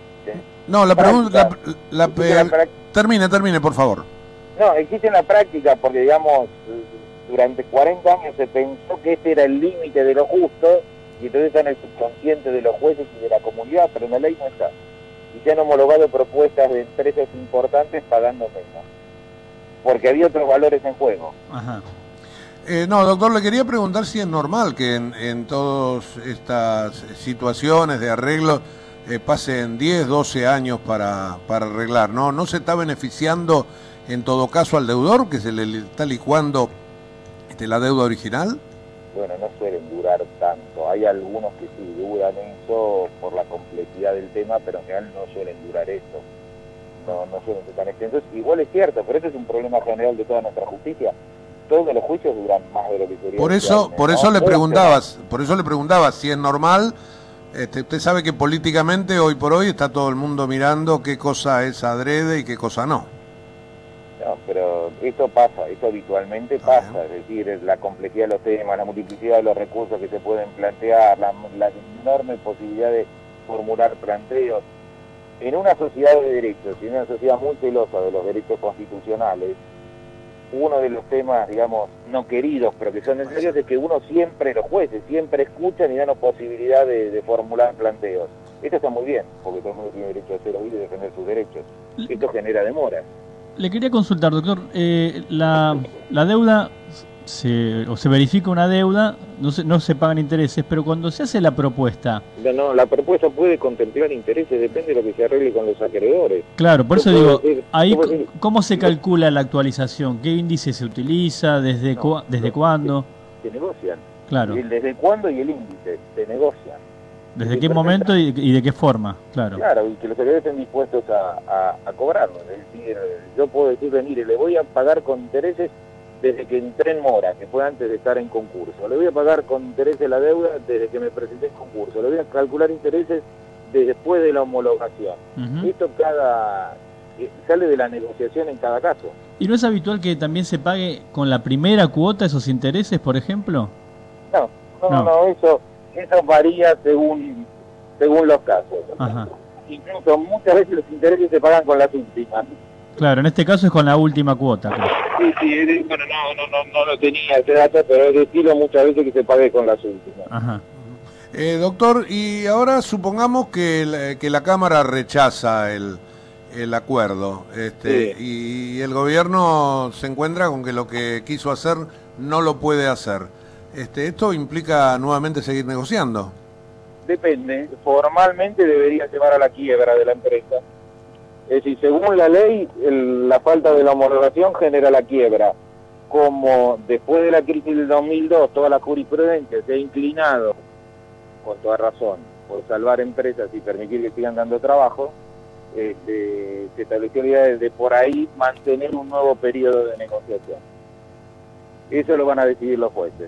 no, la pregunta... La, la, Existe la prac- termine, termine, por favor. No, existe en la práctica porque, digamos, durante cuarenta años se pensó que este era el límite de lo justo y entonces está en el subconsciente de los jueces y de la comunidad, pero en la ley no está. Y se han homologado propuestas de empresas importantes pagando menos, porque había otros valores en juego. Ajá. Eh, no, doctor, le quería preguntar si es normal que en, en todas estas situaciones de arreglo eh, pasen diez, doce años para, para arreglar, ¿no? ¿No se está beneficiando en todo caso al deudor, que se le está licuando este, la deuda original? Bueno, no suelen durar tanto. Hay algunos que sí duran eso por la complejidad del tema, pero en general no suelen durar eso. No, no suelen ser tan extensos. Igual es cierto, pero ese es un problema general de toda nuestra justicia. Todos los juicios duran más de lo que sería. Por eso, por eso le preguntabas, por eso le preguntaba si es normal. Este, usted sabe que políticamente hoy por hoy está todo el mundo mirando qué cosa es adrede y qué cosa no. No, pero esto pasa, esto habitualmente pasa, es decir, es la complejidad de los temas, la multiplicidad de los recursos que se pueden plantear, la, la enorme posibilidad de formular planteos. En una sociedad de derechos, y en una sociedad muy celosa de los derechos constitucionales, uno de los temas, digamos, no queridos, pero que son necesarios, es que uno siempre, los jueces, siempre escuchan y dan la posibilidad de, de formular planteos. Esto está muy bien, porque todo el mundo tiene derecho a hacer oír y defender sus derechos. Esto genera demoras. Le quería consultar, doctor, eh, la, la deuda, se, o se verifica una deuda, no se, no se pagan intereses, pero cuando se hace la propuesta... No, no, la propuesta puede contemplar intereses, depende de lo que se arregle con los acreedores. Claro, por eso Yo digo, puedo decir- ahí yo puedo decir- ¿cómo se calcula la actualización? ¿Qué índice se utiliza? ¿Desde, No, cua- desde no, cuándo? Se negocian. Claro. Y el desde cuándo y el índice, se negocian. ¿Desde Sí, qué perfecto. momento y, y de qué forma? Claro. Claro, y que los acreedores estén dispuestos a, a, a cobrarlo. Es decir, yo puedo decirle, mire, le voy a pagar con intereses desde que entré en mora, que fue antes de estar en concurso. Le voy a pagar con intereses la deuda desde que me presenté en concurso. Le voy a calcular intereses de después de la homologación. Ujú. Esto cada eh, sale de la negociación en cada caso. ¿Y no es habitual que también se pague con la primera cuota esos intereses, por ejemplo? No, no, No. no, eso, eso varía según, según los casos. Ajá. Incluso muchas veces los intereses se pagan con las últimas. Claro, en este caso es con la última cuota. creo. Sí, sí, es de- bueno, no, no, no, no lo tenía ese dato, pero es de estilo muchas veces que se pague con las últimas. Ajá. Eh, doctor, y ahora supongamos que la, que la Cámara rechaza el, el acuerdo este, y el gobierno se encuentra con que lo que quiso hacer no lo puede hacer. Este, ¿Esto implica nuevamente seguir negociando? Depende, formalmente debería llevar a la quiebra de la empresa. Es decir, según la ley, el- la falta de la homologación genera la quiebra. Como después de la crisis del dos mil dos, toda la jurisprudencia se ha inclinado, con toda razón, por salvar empresas y permitir que sigan dando trabajo, este, se estableció la idea de, de por ahí mantener un nuevo periodo de negociación. Eso lo van a decidir los jueces.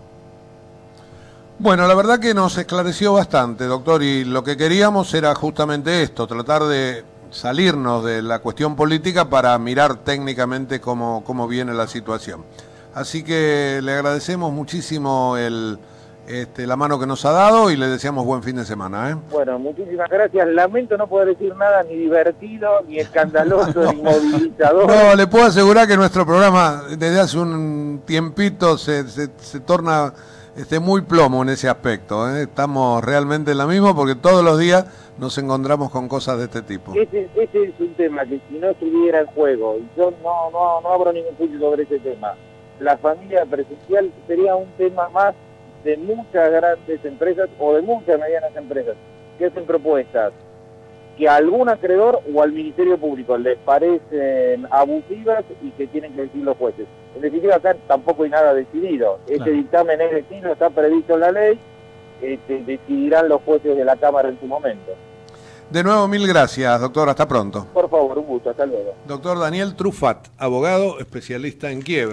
Bueno, la verdad que nos esclareció bastante, doctor, y lo que queríamos era justamente esto, tratar de salirnos de la cuestión política para mirar técnicamente cómo, cómo viene la situación. Así que le agradecemos muchísimo el, este, la mano que nos ha dado y le deseamos buen fin de semana, ¿eh? Bueno, muchísimas gracias. Lamento no poder decir nada ni divertido, ni escandaloso, ni movilizador. No, le puedo asegurar que nuestro programa desde hace un tiempito se, se, se torna este, muy plomo en ese aspecto, ¿eh? Estamos realmente en la misma porque todos los días nos encontramos con cosas de este tipo. Ese, ese es un tema que si no estuviera en juego, y yo no, no, no abro ningún juicio sobre ese tema, la familia presencial sería un tema más de muchas grandes empresas o de muchas medianas empresas que hacen propuestas que a algún acreedor o al Ministerio Público les parecen abusivas y que tienen que decir los jueces. En definitiva, acá tampoco hay nada decidido. Este Claro. dictamen es destino, está previsto en la ley, este, decidirán los jueces de la Cámara en su momento. De nuevo, mil gracias, doctor. Hasta pronto. Por favor, un gusto. Hasta luego. Doctor Daniel Trufat, abogado especialista en quiebra.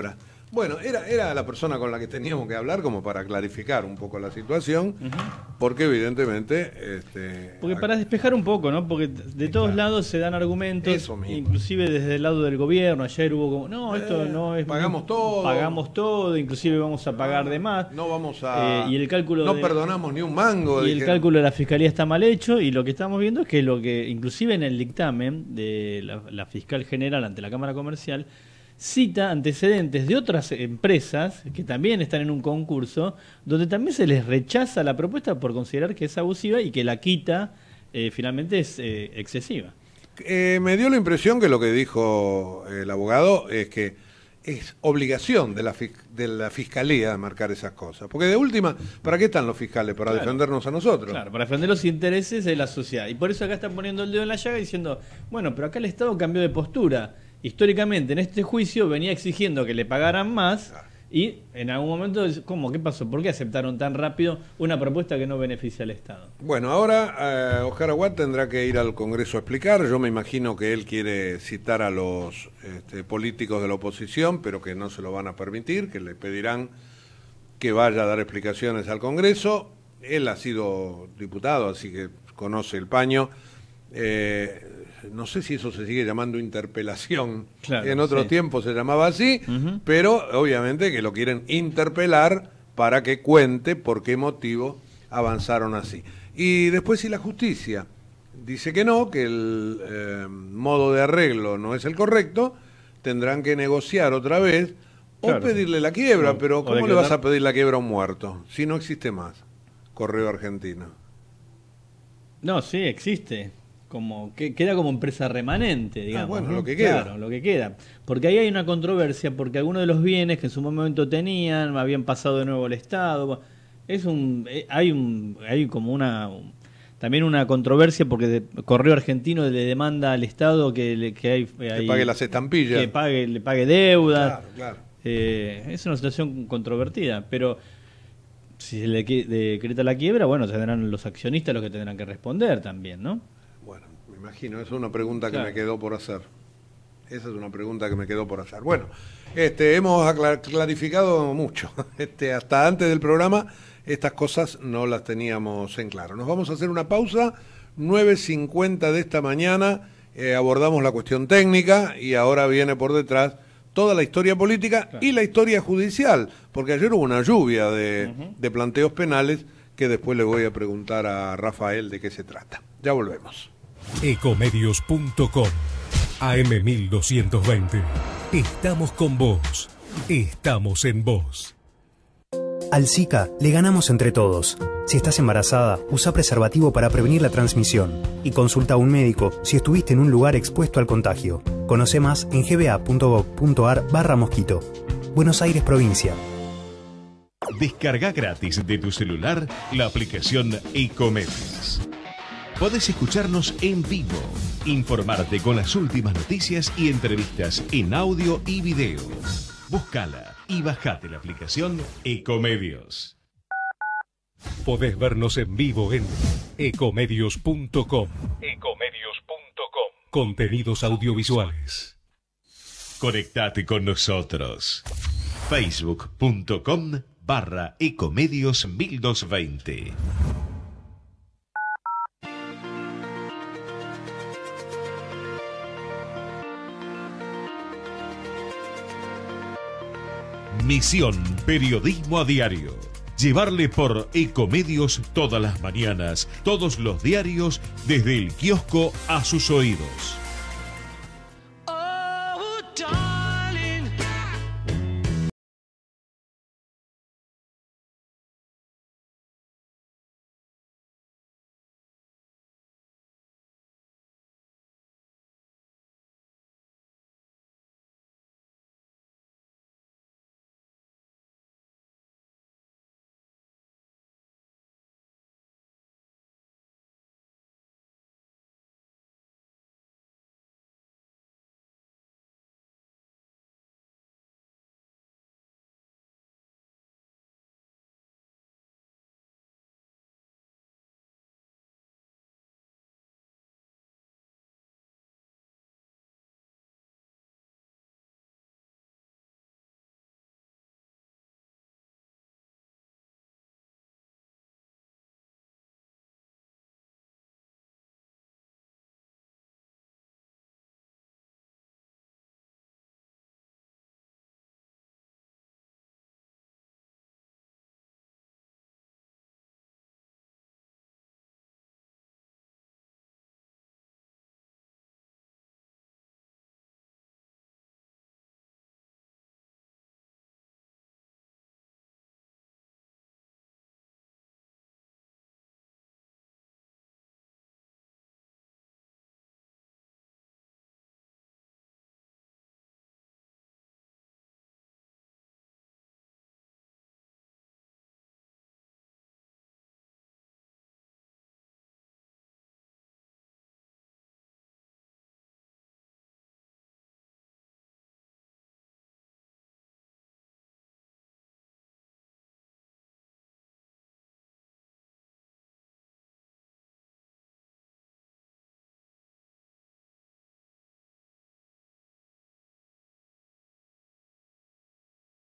Bueno, era, era la persona con la que teníamos que hablar como para clarificar un poco la situación, uh-huh. porque evidentemente... Este, porque para despejar un poco, ¿no? Porque de todos claro. lados se dan argumentos, inclusive desde el lado del gobierno. Ayer hubo como, no, esto eh, no es... Pagamos muy, todo. Pagamos todo, inclusive vamos a pagar no, de más. No vamos a... Eh, y el cálculo no de, perdonamos ni un mango. Y el que... cálculo de la Fiscalía está mal hecho, y lo que estamos viendo es que lo que, inclusive en el dictamen de la, la Fiscal General ante la Cámara Comercial, cita antecedentes de otras empresas que también están en un concurso, donde también se les rechaza la propuesta por considerar que es abusiva y que la quita eh, finalmente es eh, excesiva. Eh, me dio la impresión que lo que dijo el abogado es que es obligación de la, de la Fiscalía marcar esas cosas. Porque de última, ¿para qué están los fiscales? Para claro, defendernos a nosotros. Claro, para defender los intereses de la sociedad. Y por eso acá están poniendo el dedo en la llaga diciendo, bueno, pero acá el Estado cambió de postura. Históricamente en este juicio venía exigiendo que le pagaran más y en algún momento, ¿cómo? ¿Qué pasó? ¿Por qué aceptaron tan rápido una propuesta que no beneficia al Estado? Bueno, ahora eh, Oscar Aguad tendrá que ir al Congreso a explicar. Yo me imagino que él quiere citar a los este, políticos de la oposición, pero que no se lo van a permitir, que le pedirán que vaya a dar explicaciones al Congreso. Él ha sido diputado, así que conoce el paño. Eh, no sé si eso se sigue llamando interpelación, claro, en otros sí. tiempos se llamaba así, uh-huh. pero obviamente que lo quieren interpelar para que cuente por qué motivo avanzaron así. Y después si la justicia dice que no, que el eh, modo de arreglo no es el correcto, tendrán que negociar otra vez claro, o pedirle la quiebra, o, pero ¿cómo le vas a pedir la quiebra a un muerto si no existe más Correo Argentino? No, sí, existe. Como que queda como empresa remanente, digamos. Ah, bueno, ¿no? lo que queda. Claro, lo que queda. Porque ahí hay una controversia, porque algunos de los bienes que en su momento tenían, habían pasado de nuevo al Estado. Es un, hay un, hay como una, también una controversia porque de, Correo Argentino le demanda al Estado que, le, que hay, que hay, pague las estampillas, que pague, le pague deudas. Claro, claro. Eh, es una situación controvertida, pero si se le decreta la quiebra, bueno, tendrán los accionistas los que tendrán que responder también, ¿no? Me imagino, esa es una pregunta que claro. me quedó por hacer. Esa es una pregunta que me quedó por hacer. Bueno, este, hemos aclar- clarificado mucho. Este, hasta antes del programa, estas cosas no las teníamos en claro. Nos vamos a hacer una pausa. nueve cincuenta de esta mañana, eh, abordamos la cuestión técnica y ahora viene por detrás toda la historia política claro. y la historia judicial, porque ayer hubo una lluvia de, uh-huh. de planteos penales que después le voy a preguntar a Rafael de qué se trata. Ya volvemos. Ecomedios punto com A M mil doscientos veinte. Estamos con vos. Estamos en vos. Al Zika le ganamos entre todos. Si estás embarazada, usa preservativo para prevenir la transmisión. Y consulta a un médico si estuviste en un lugar expuesto al contagio. Conoce más en g b a punto gov punto a r barra mosquito. Buenos Aires, provincia. Descarga gratis de tu celular la aplicación Ecomedios. Podés escucharnos en vivo, informarte con las últimas noticias y entrevistas en audio y video. Búscala y bajate la aplicación Ecomedios. Podés vernos en vivo en ecomedios punto com. Ecomedios punto com. Contenidos audiovisuales. Conectate con nosotros. Facebook punto com barra Ecomedios mil doscientos veinte. Misión Periodismo a Diario. Llevarle por Ecomedios todas las mañanas, todos los diarios, desde el kiosco a sus oídos.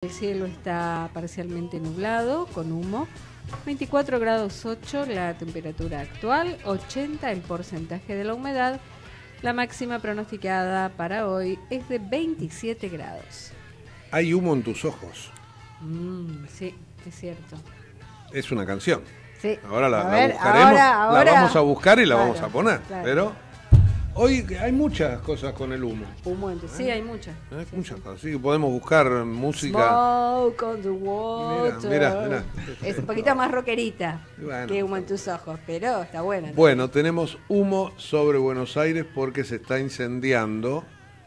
el cielo está parcialmente nublado, con humo. veinticuatro grados ocho la temperatura actual, ochenta el porcentaje de la humedad. La máxima pronosticada para hoy es de veintisiete grados. Hay humo en tus ojos. Mm, sí, es cierto. Es una canción. Sí. Ahora la, A la ver, buscaremos, ahora, ahora. la vamos a buscar y la Claro, vamos a poner. claro. Pero hoy hay muchas cosas con el humo. Humo, en- sí, hay muchas. Hay Sí, muchas sí. cosas. Así que podemos buscar música. Smoke on the water. Mira, mira, Es un poquito más rockerita Bueno. que humo en tus ojos, pero está buena. Bueno, tenemos humo sobre Buenos Aires porque se está incendiando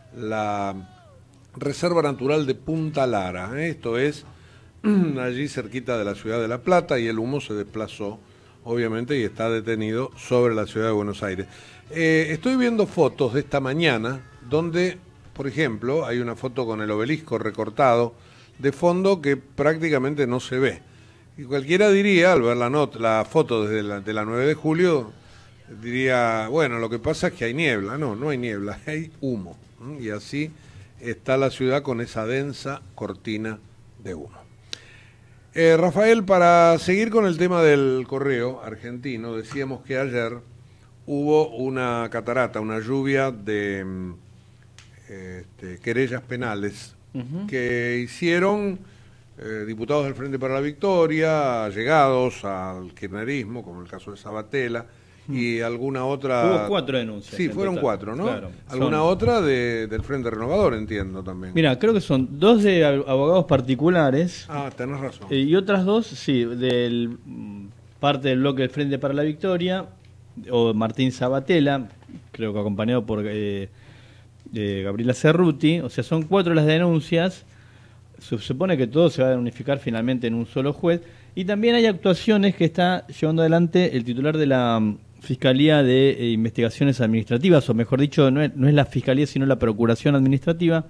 la Reserva Natural de Punta Lara. Esto es allí cerquita de la ciudad de La Plata, y el humo se desplazó, obviamente, y está detenido sobre la ciudad de Buenos Aires. Eh, estoy viendo fotos de esta mañana donde, por ejemplo, hay una foto con el obelisco recortado de fondo que prácticamente no se ve. Y cualquiera diría, al ver la, not la foto desde la, de la nueve de julio, diría, bueno, lo que pasa es que hay niebla. No, no hay niebla, hay humo. ¿Mm? Y así está la ciudad con esa densa cortina de humo. Eh, Rafael, para seguir con el tema del correo argentino, decíamos que ayer hubo una catarata, una lluvia de mm, este, querellas penales Ujú. que hicieron eh, diputados del Frente para la Victoria, allegados al kirchnerismo, como el caso de Sabatella, y alguna otra... Hubo cuatro denuncias. Sí, en fueron total. cuatro, ¿no? Claro. Alguna Son- otra de, del Frente Renovador, entiendo también. Mira, creo que son dos de ab- abogados particulares. Ah, tenés razón. eh, y otras dos, sí, del mm, parte del bloque del Frente para la Victoria, o Martín Sabatella, creo que acompañado por eh, eh, Gabriela Cerruti. O sea, son cuatro las denuncias. Se supone que todo se va a unificar finalmente en un solo juez. Y también hay actuaciones que está llevando adelante el titular de la mm, Fiscalía de eh, Investigaciones Administrativas, o mejor dicho, no es, no es la Fiscalía, sino la Procuración Administrativa,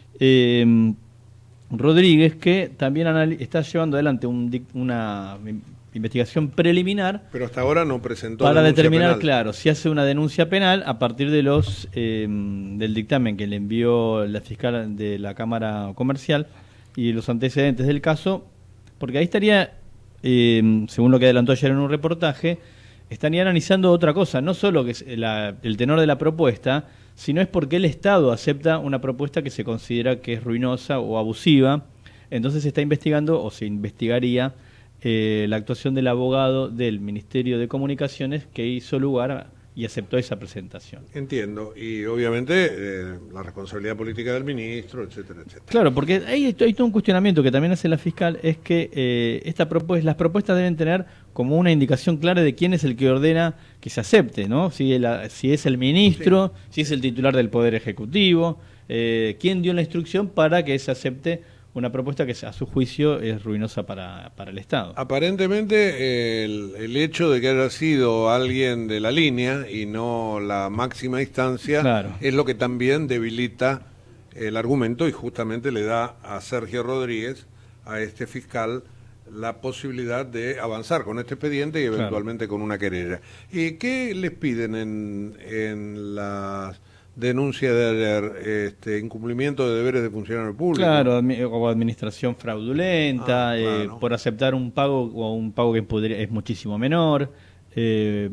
eh, Rodríguez, que también anali- está llevando adelante un dic- una in- investigación preliminar Pero hasta ahora no presentó para denuncia determinar, penal. claro, si hace una denuncia penal a partir de los eh, del dictamen que le envió la fiscal de la Cámara Comercial y los antecedentes del caso, porque ahí estaría, eh, según lo que adelantó ayer en un reportaje, estaría analizando otra cosa, no solo que es la- el tenor de la propuesta, sino es porque el Estado acepta una propuesta que se considera que es ruinosa o abusiva. Entonces se está investigando, o se investigaría, eh, la actuación del abogado del Ministerio de Comunicaciones que hizo lugar a- y aceptó esa presentación. Entiendo, y obviamente eh, la responsabilidad política del ministro, etcétera, etcétera. Claro, porque hay, hay todo un cuestionamiento que también hace la fiscal, es que eh, esta propuesta, las propuestas deben tener como una indicación clara de quién es el que ordena que se acepte, ¿no? Si, el- si es el ministro, si es el titular del Poder Ejecutivo, eh, quién dio la instrucción para que se acepte una propuesta que a su juicio es ruinosa para, para el Estado. Aparentemente el, el hecho de que haya sido alguien de la línea y no la máxima instancia Claro. es lo que también debilita el argumento y justamente le da a Sergio Rodríguez, a este fiscal, la posibilidad de avanzar con este expediente y Claro. eventualmente con una querella. ¿Y qué les piden en, en las denuncias de ayer? Este, incumplimiento de deberes de funcionario público. Claro, admi- o administración fraudulenta, Ah, eh, claro. por aceptar un pago o un pago que podría- es muchísimo menor. eh,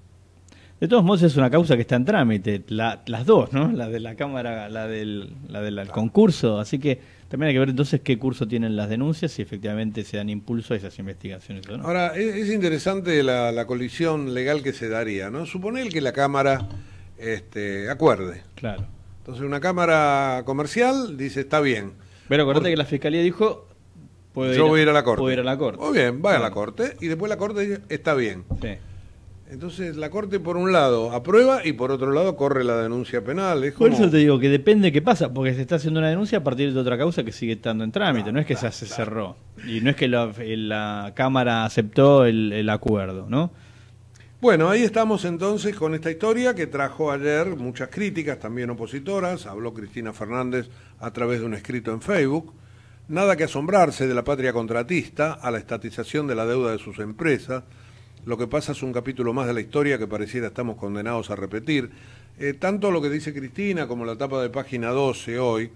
de todos modos es una causa que está en trámite, la- las dos, ¿no? La de la Cámara, la del, la del concurso, así que también hay que ver entonces qué curso tienen las denuncias, si efectivamente se dan impulso a esas investigaciones o no. Ahora, es, es interesante la, la colisión legal que se daría, ¿no? Suponer que la Cámara este, acuerde. Claro. Entonces, una Cámara comercial dice, está bien. Pero acordate que la Fiscalía dijo, puede Yo voy a ir a la Corte. puedo ir a la Corte. Muy bien, va a la Claro. Corte y después la Corte dice, está bien. Sí. Entonces, la Corte, por un lado, aprueba y por otro lado, corre la denuncia penal. Es Por como- eso te digo que depende qué pasa, porque se está haciendo una denuncia a partir de otra causa que sigue estando en trámite, no es que se, se cerró, y no es que la, la Cámara aceptó el, el acuerdo, ¿no? Bueno, ahí estamos entonces con esta historia que trajo ayer muchas críticas, también opositoras. Habló Cristina Fernández a través de un escrito en Facebook. Nada que asombrarse de la patria contratista a la estatización de la deuda de sus empresas. Lo que pasa es un capítulo más de la historia que pareciera estamos condenados a repetir. Eh, tanto lo que dice Cristina como la tapa de página doce hoy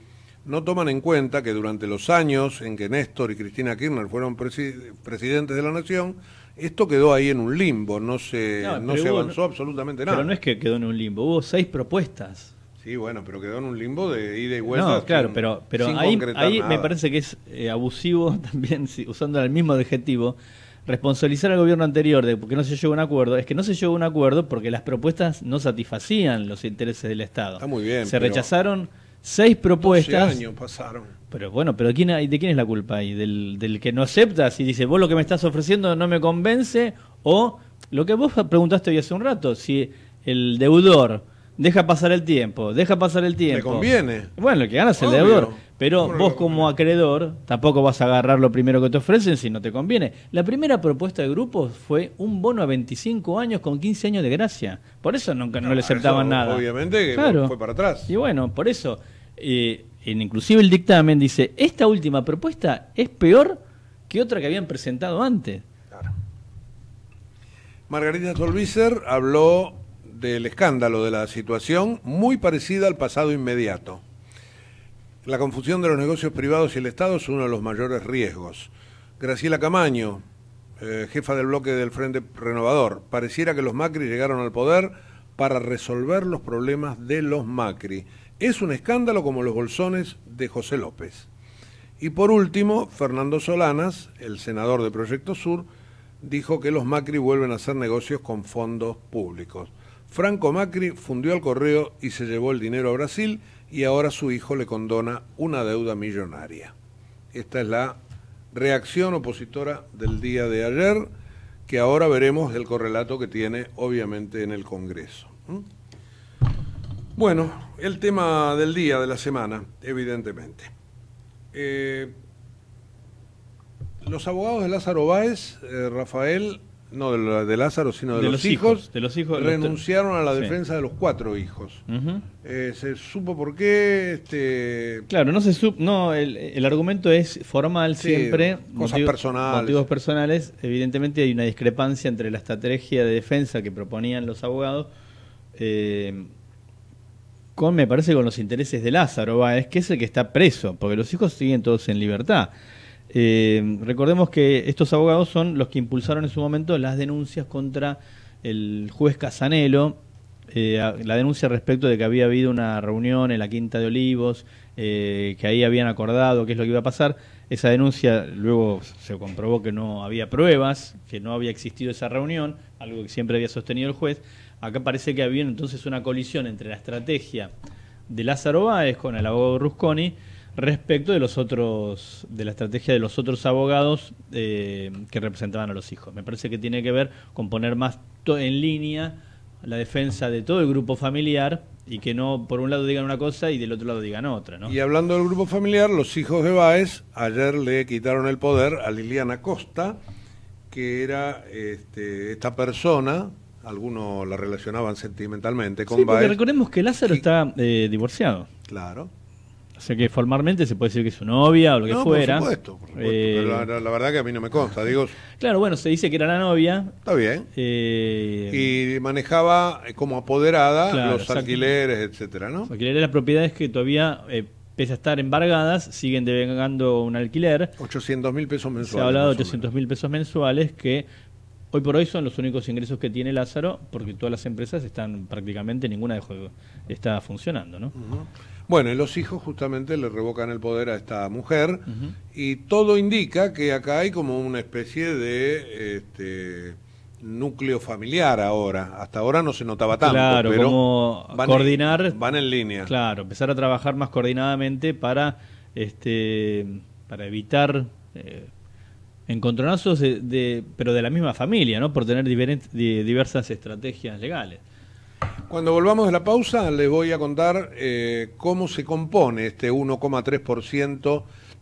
no toman en cuenta que durante los años en que Néstor y Cristina Kirchner fueron presi- presidentes de la Nación, esto quedó ahí en un limbo, no se, no, no se avanzó no, absolutamente nada. Pero no es que quedó en un limbo, hubo seis propuestas. Sí, bueno, pero quedó en un limbo de ida y vuelta. No, claro, sin, pero, pero sin ahí, ahí nada. me parece que es eh, abusivo también, si, usando el mismo adjetivo, responsabilizar al gobierno anterior de porque no se llegó a un acuerdo. Es que no se llegó a un acuerdo porque las propuestas no satisfacían los intereses del Estado. Está muy bien. Se rechazaron seis propuestas. doce años pasaron. Pero bueno, pero ¿quién, ¿de quién es la culpa ahí? ¿Del, del que no acepta? Si dice, vos lo que me estás ofreciendo no me convence, o lo que vos preguntaste hoy hace un rato, si el deudor deja pasar el tiempo, deja pasar el tiempo. ¿Te conviene? Bueno, el que gana es el Obvio. deudor. Pero ¿Cómo vos no como acreedor tampoco vas a agarrar lo primero que te ofrecen si no te conviene. La primera propuesta de grupos fue un bono a veinticinco años con quince años de gracia. Por eso nunca no, no le aceptaban eso, nada. Obviamente que claro. fue para atrás. Y bueno, por eso, eh, en inclusive el dictamen dice, esta última propuesta es peor que otra que habían presentado antes. Claro. Margarita Stolbizer habló del escándalo de la situación, muy parecida al pasado inmediato. La confusión de los negocios privados y el Estado es uno de los mayores riesgos. Graciela Camaño, eh, jefa del bloque del Frente Renovador, pareciera que los Macri llegaron al poder para resolver los problemas de los Macri. Es un escándalo como los bolsones de José López. Y por último, Fernando Solanas, el senador de Proyecto Sur, dijo que los Macri vuelven a hacer negocios con fondos públicos. Franco Macri fundió al Correo y se llevó el dinero a Brasil y ahora su hijo le condona una deuda millonaria. Esta es la reacción opositora del día de ayer, que ahora veremos el correlato que tiene obviamente en el Congreso. ¿Mm? Bueno, el tema del día, de la semana, evidentemente. Eh, los abogados de Lázaro Báez, eh, Rafael... No de, de Lázaro, sino de, de los, los hijos, hijos, de los hijos renunciaron a la sí. defensa de los cuatro hijos. Uh-huh. eh, ¿Se supo por qué? Este... Claro, no se supo, no, el, el argumento es formal sí, siempre. Cosas motivo, personales. Motivos personales. Evidentemente hay una discrepancia entre la estrategia de defensa que proponían los abogados eh, con, me parece, con los intereses de Lázaro Báez, que es el que está preso, porque los hijos siguen todos en libertad. Eh, recordemos que estos abogados son los que impulsaron en su momento las denuncias contra el juez Casanelo, eh, la denuncia respecto de que había habido una reunión en la Quinta de Olivos, eh, que ahí habían acordado qué es lo que iba a pasar. Esa denuncia luego se comprobó que no había pruebas, que no había existido esa reunión, algo que siempre había sostenido el juez. Acá parece que había entonces una colisión entre la estrategia de Lázaro Báez con el abogado Rusconi respecto de los otros, de la estrategia de los otros abogados eh, que representaban a los hijos. Me parece que tiene que ver con poner más en línea la defensa de todo el grupo familiar y que no por un lado digan una cosa y del otro lado digan otra, ¿no? Y hablando del grupo familiar, los hijos de Báez ayer le quitaron el poder a Liliana Costa, que era este, esta persona, algunos la relacionaban sentimentalmente con sí, porque Báez. Recordemos que Lázaro y... está eh, divorciado. Claro. O sea que formalmente se puede decir que es su novia o lo que no, fuera. Por supuesto, por supuesto. Eh, pero la, la verdad que a mí no me consta. Digo, claro, bueno, se dice que era la novia. Está bien. Eh, y manejaba como apoderada claro, los exacto. alquileres, etcétera, ¿no? Los alquileres, las propiedades que todavía, eh, pese a estar embargadas, siguen devengando un alquiler. ochocientos mil pesos mensuales. Se ha hablado de ochocientos mil pesos mensuales que hoy por hoy son los únicos ingresos que tiene Lázaro, porque todas las empresas están prácticamente, ninguna de juego está funcionando, ¿no? Uh-huh. Bueno, y los hijos justamente le revocan el poder a esta mujer, uh-huh. y todo indica que acá hay como una especie de este, núcleo familiar ahora. Hasta ahora no se notaba tanto, claro, pero como van coordinar, en, van en línea. Claro, empezar a trabajar más coordinadamente para, este, para evitar eh, encontronazos, de, de, pero de la misma familia, ¿no? Por tener diferentes, de, diversas estrategias legales. Cuando volvamos de la pausa les voy a contar eh, cómo se compone este uno coma tres por ciento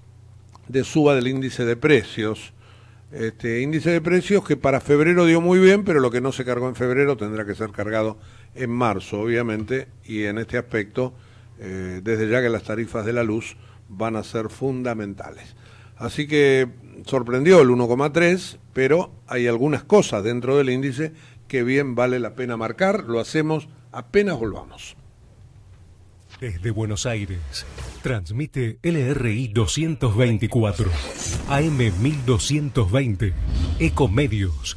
de suba del índice de precios. Este índice de precios que para febrero dio muy bien, pero lo que no se cargó en febrero tendrá que ser cargado en marzo, obviamente, y en este aspecto, eh, desde ya que las tarifas de la luz van a ser fundamentales. Así que sorprendió el uno coma tres, pero hay algunas cosas dentro del índice que bien vale la pena marcar. Lo hacemos apenas volvamos. Desde Buenos Aires, Transmite L R I doscientos veinticuatro, A M mil doscientos veinte, Ecomedios.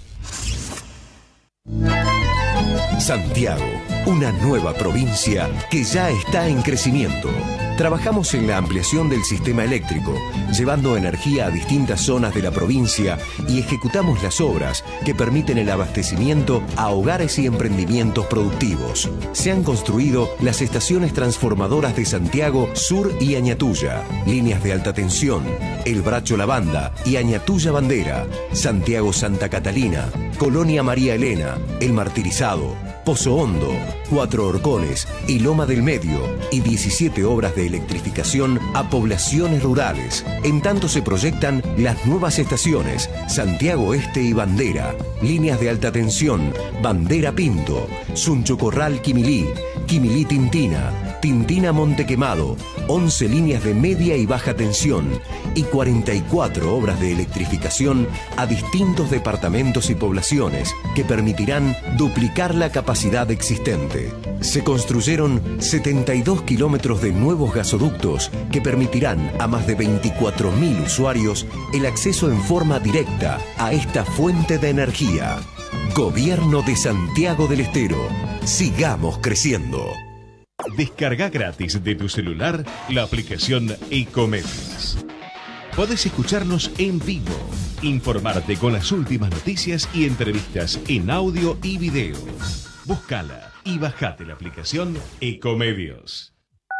Santiago, una nueva provincia que ya está en crecimiento. Trabajamos en la ampliación del sistema eléctrico, llevando energía a distintas zonas de la provincia y ejecutamos las obras que permiten el abastecimiento a hogares y emprendimientos productivos. Se han construido las estaciones transformadoras de Santiago Sur y Añatuya, líneas de alta tensión, El Bracho Lavanda y Añatuya Bandera, Santiago Santa Catalina, Colonia María Elena, El Martirizado, Pozo Hondo, Cuatro Horcones y Loma del Medio, y diecisiete obras de electrificación a poblaciones rurales. En tanto se proyectan las nuevas estaciones Santiago Este y Bandera, líneas de alta tensión, Bandera Pinto, Suncho Corral Quimilí, Quimilí Tintina, Tintina Monte Quemado, once líneas de media y baja tensión y cuarenta y cuatro obras de electrificación a distintos departamentos y poblaciones que permitirán duplicar la capacidad existente. Se construyeron setenta y dos kilómetros de nuevos gasoductos que permitirán a más de veinticuatro mil usuarios el acceso en forma directa a esta fuente de energía. Gobierno de Santiago del Estero. Sigamos creciendo. Descarga gratis de tu celular la aplicación Ecomedios. Podés escucharnos en vivo, informarte con las últimas noticias y entrevistas en audio y video. Búscala y bajate la aplicación Ecomedios.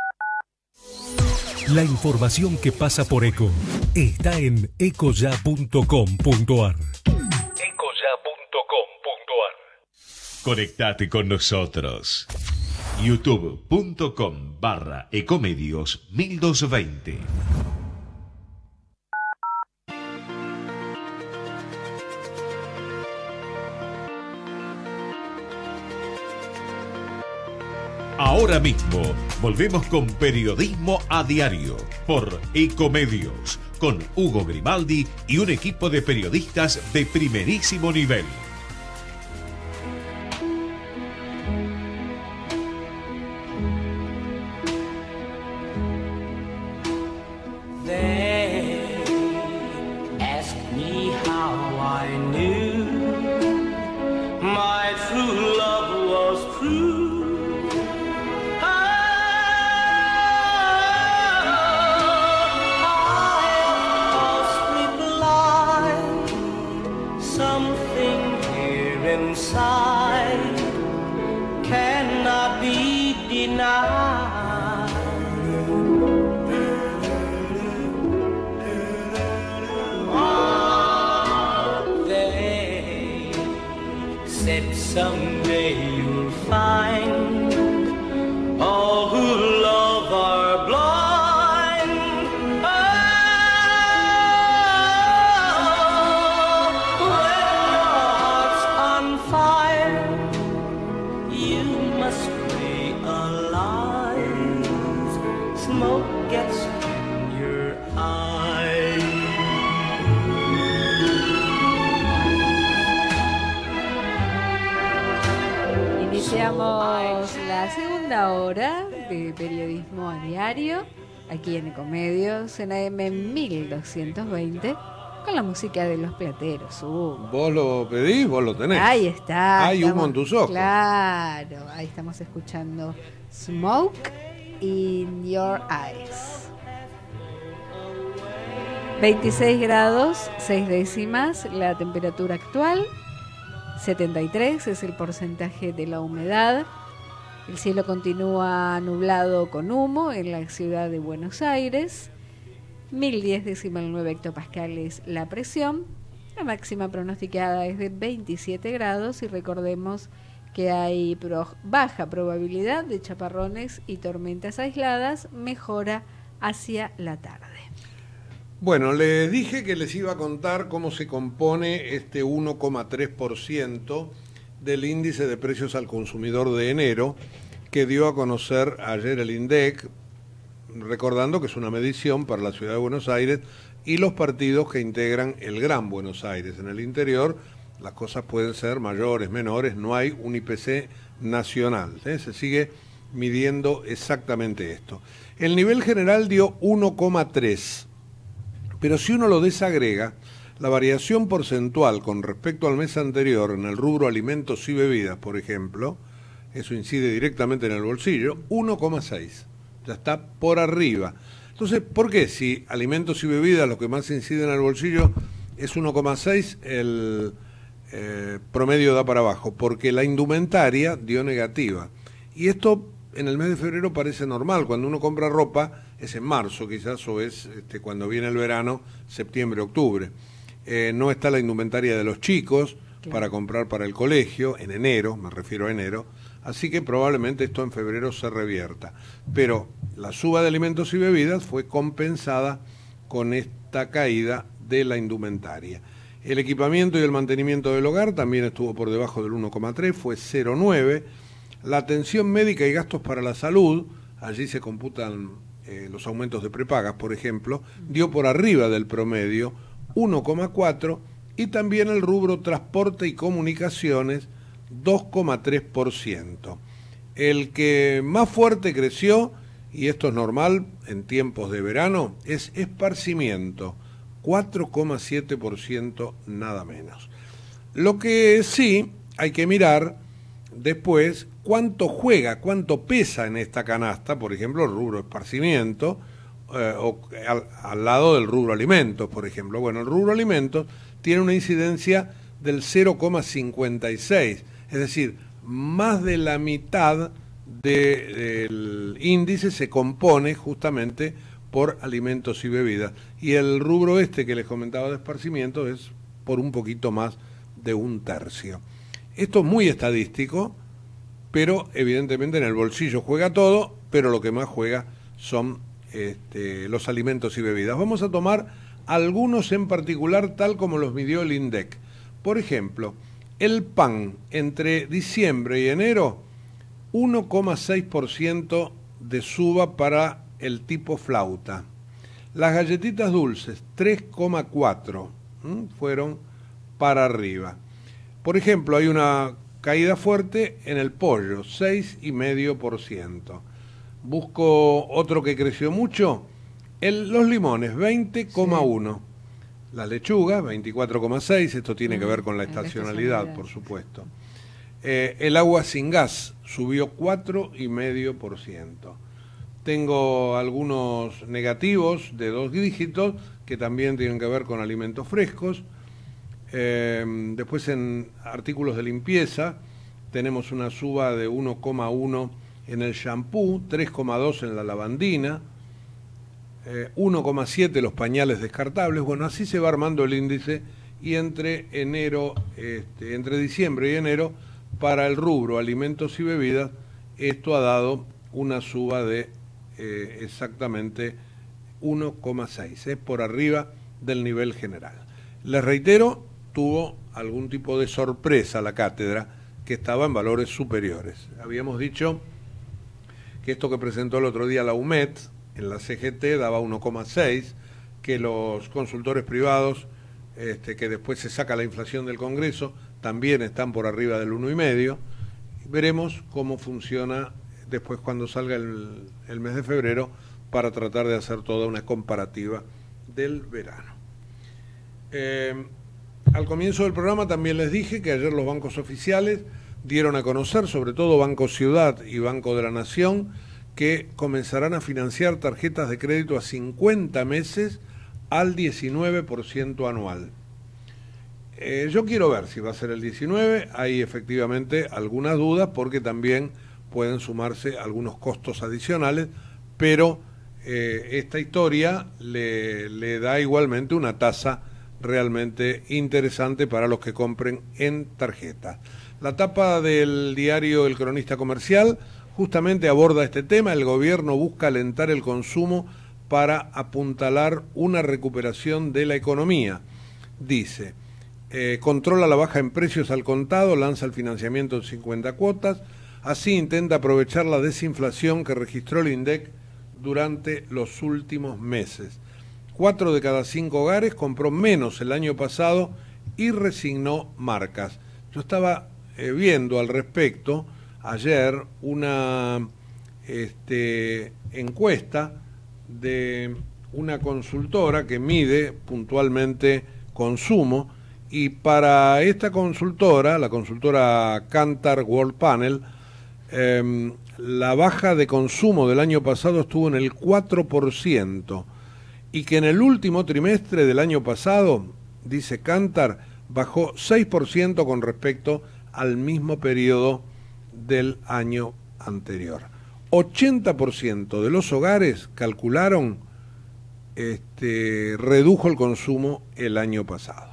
La información que pasa por Eco está en ecoya punto com punto ar. ecoya punto com punto ar. Conectate con nosotros. youtube.com barra Ecomedios mil doscientos veinte. Ahora mismo volvemos con Periodismo a Diario por Ecomedios, con Hugo Grimaldi y un equipo de periodistas de primerísimo nivel. Iniciamos la segunda hora de Periodismo a Diario, aquí en Ecomedios, en A M mil doscientos veinte, con la música de Los Plateros. Uh. Vos lo pedís, vos lo tenés. Ahí está. Hay humo en tus ojos. Claro, ahí estamos escuchando Smoke in Your Eyes. veintiséis grados, seis décimas, la temperatura actual. setenta y tres es el porcentaje de la humedad. El cielo continúa nublado con humo en la ciudad de Buenos Aires. mil diez decimal nueve hectopascales la presión. La máxima pronosticada es de veintisiete grados y recordemos que hay pro- baja probabilidad de chaparrones y tormentas aisladas. Mejora hacia la tarde. Bueno, les dije que les iba a contar cómo se compone este uno coma tres por ciento del índice de precios al consumidor de enero que dio a conocer ayer el INDEC, recordando que es una medición para la ciudad de Buenos Aires y los partidos que integran el Gran Buenos Aires. En el interior las cosas pueden ser mayores, menores, no hay un I P C nacional, ¿eh? Se sigue midiendo exactamente esto. El nivel general dio uno coma tres, pero si uno lo desagrega, la variación porcentual con respecto al mes anterior en el rubro alimentos y bebidas, por ejemplo, eso incide directamente en el bolsillo, uno coma seis, ya está por arriba. Entonces, ¿por qué si alimentos y bebidas lo que más incide en el bolsillo es uno coma seis, el eh, promedio da para abajo? Porque la indumentaria dio negativa. Y esto en el mes de febrero parece normal. Cuando uno compra ropa es en marzo quizás, o es este, cuando viene el verano, septiembre, octubre. Eh, no está la indumentaria de los chicos para comprar para el colegio, en enero, me refiero a enero, así que probablemente esto en febrero se revierta. Pero la suba de alimentos y bebidas fue compensada con esta caída de la indumentaria. El equipamiento y el mantenimiento del hogar también estuvo por debajo del uno coma tres, fue cero coma nueve. La atención médica y gastos para la salud, allí se computan eh, los aumentos de prepagas, por ejemplo, dio por arriba del promedio uno coma cuatro, y también el rubro transporte y comunicaciones dos coma tres por ciento. El que más fuerte creció, y esto es normal en tiempos de verano, es esparcimiento, cuatro coma siete por ciento nada menos. Lo que sí hay que mirar después cuánto juega, cuánto pesa en esta canasta, por ejemplo, el rubro esparcimiento, eh, o al, al lado del rubro alimentos, por ejemplo. Bueno, el rubro alimentos tiene una incidencia del cero coma cincuenta y seis, es decir, más de la mitad de, del índice se compone justamente por alimentos y bebidas. Y el rubro este que les comentaba de esparcimiento es por un poquito más de un tercio. Esto es muy estadístico, pero evidentemente en el bolsillo juega todo, pero lo que más juega son este, los alimentos y bebidas. Vamos a tomar algunos en particular, tal como los midió el INDEC. Por ejemplo, el pan entre diciembre y enero, uno coma seis por ciento de suba para el tipo flauta. Las galletitas dulces, tres coma cuatro, fueron para arriba. Por ejemplo, hay una caída fuerte en el pollo, seis coma cinco por ciento. Busco otro que creció mucho, el, los limones, veinte coma uno. Sí. Las lechugas, veinticuatro coma seis, esto tiene mm, que ver con la estacionalidad, la estacionalidad, por supuesto. Eh, el agua sin gas subió cuatro coma cinco por ciento. Tengo algunos negativos de dos dígitos que también tienen que ver con alimentos frescos. Eh, después en artículos de limpieza tenemos una suba de uno coma uno en el shampoo, tres coma dos en la lavandina, eh, uno coma siete los pañales descartables. Bueno, así se va armando el índice, y entre enero, este, entre diciembre y enero, para el rubro alimentos y bebidas, esto ha dado una suba de eh, exactamente uno coma seis, es por arriba del nivel general. Les reitero, tuvo algún tipo de sorpresa la cátedra, que estaba en valores superiores. Habíamos dicho que esto que presentó el otro día la U M E T en la C G T daba uno coma seis, que los consultores privados, este, que después se saca la inflación del Congreso, también están por arriba del uno coma cinco. Veremos cómo funciona después cuando salga el, el mes de febrero, para tratar de hacer toda una comparativa del verano. Eh, Al comienzo del programa también les dije que ayer los bancos oficiales dieron a conocer, sobre todo Banco Ciudad y Banco de la Nación, que comenzarán a financiar tarjetas de crédito a cincuenta meses al diecinueve por ciento anual. Eh, yo quiero ver si va a ser el diecinueve, hay efectivamente algunas dudas porque también pueden sumarse algunos costos adicionales, pero eh, esta historia le, le da igualmente una tasa realmente interesante para los que compren en tarjeta. La tapa del diario El Cronista Comercial justamente aborda este tema. El gobierno busca alentar el consumo para apuntalar una recuperación de la economía. Dice, eh, controla la baja en precios al contado, lanza el financiamiento en cincuenta cuotas, así intenta aprovechar la desinflación que registró el INDEC durante los últimos meses. Cuatro de cada cinco hogares compró menos el año pasado y resignó marcas. Yo estaba eh, viendo al respecto ayer una este, encuesta de una consultora que mide puntualmente consumo, y para esta consultora, la consultora Kantar World Panel, eh, la baja de consumo del año pasado estuvo en el cuatro por ciento, y que en el último trimestre del año pasado, dice Kantar, bajó seis por ciento con respecto al mismo periodo del año anterior. ochenta por ciento de los hogares, calcularon, este, redujo el consumo el año pasado.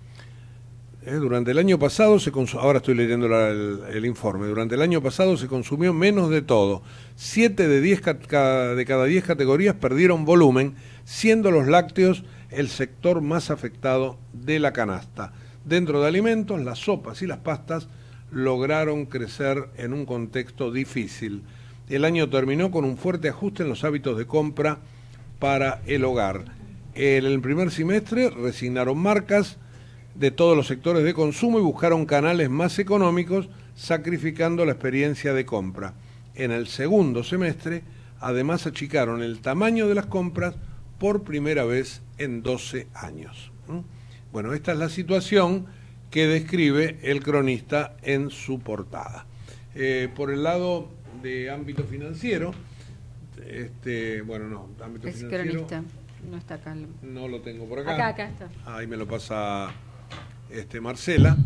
Eh, durante el año pasado se consumió, ahora estoy leyendo la, el, el informe, durante el año pasado se consumió menos de todo. Siete de, diez, de cada diez categorías perdieron volumen, siendo los lácteos el sector más afectado de la canasta. Dentro de alimentos, las sopas y las pastas lograron crecer en un contexto difícil. El año terminó con un fuerte ajuste en los hábitos de compra para el hogar. En el primer semestre resignaron marcas de todos los sectores de consumo y buscaron canales más económicos, sacrificando la experiencia de compra. En el segundo semestre, además, achicaron el tamaño de las compras por primera vez en doce años. Bueno, esta es la situación que describe el cronista en su portada. Eh, por el lado de ámbito financiero, este, bueno, no, ámbito es financiero. Cronista, no está acá. No lo tengo por acá. Acá, acá está. Ahí me lo pasa este, Marcela.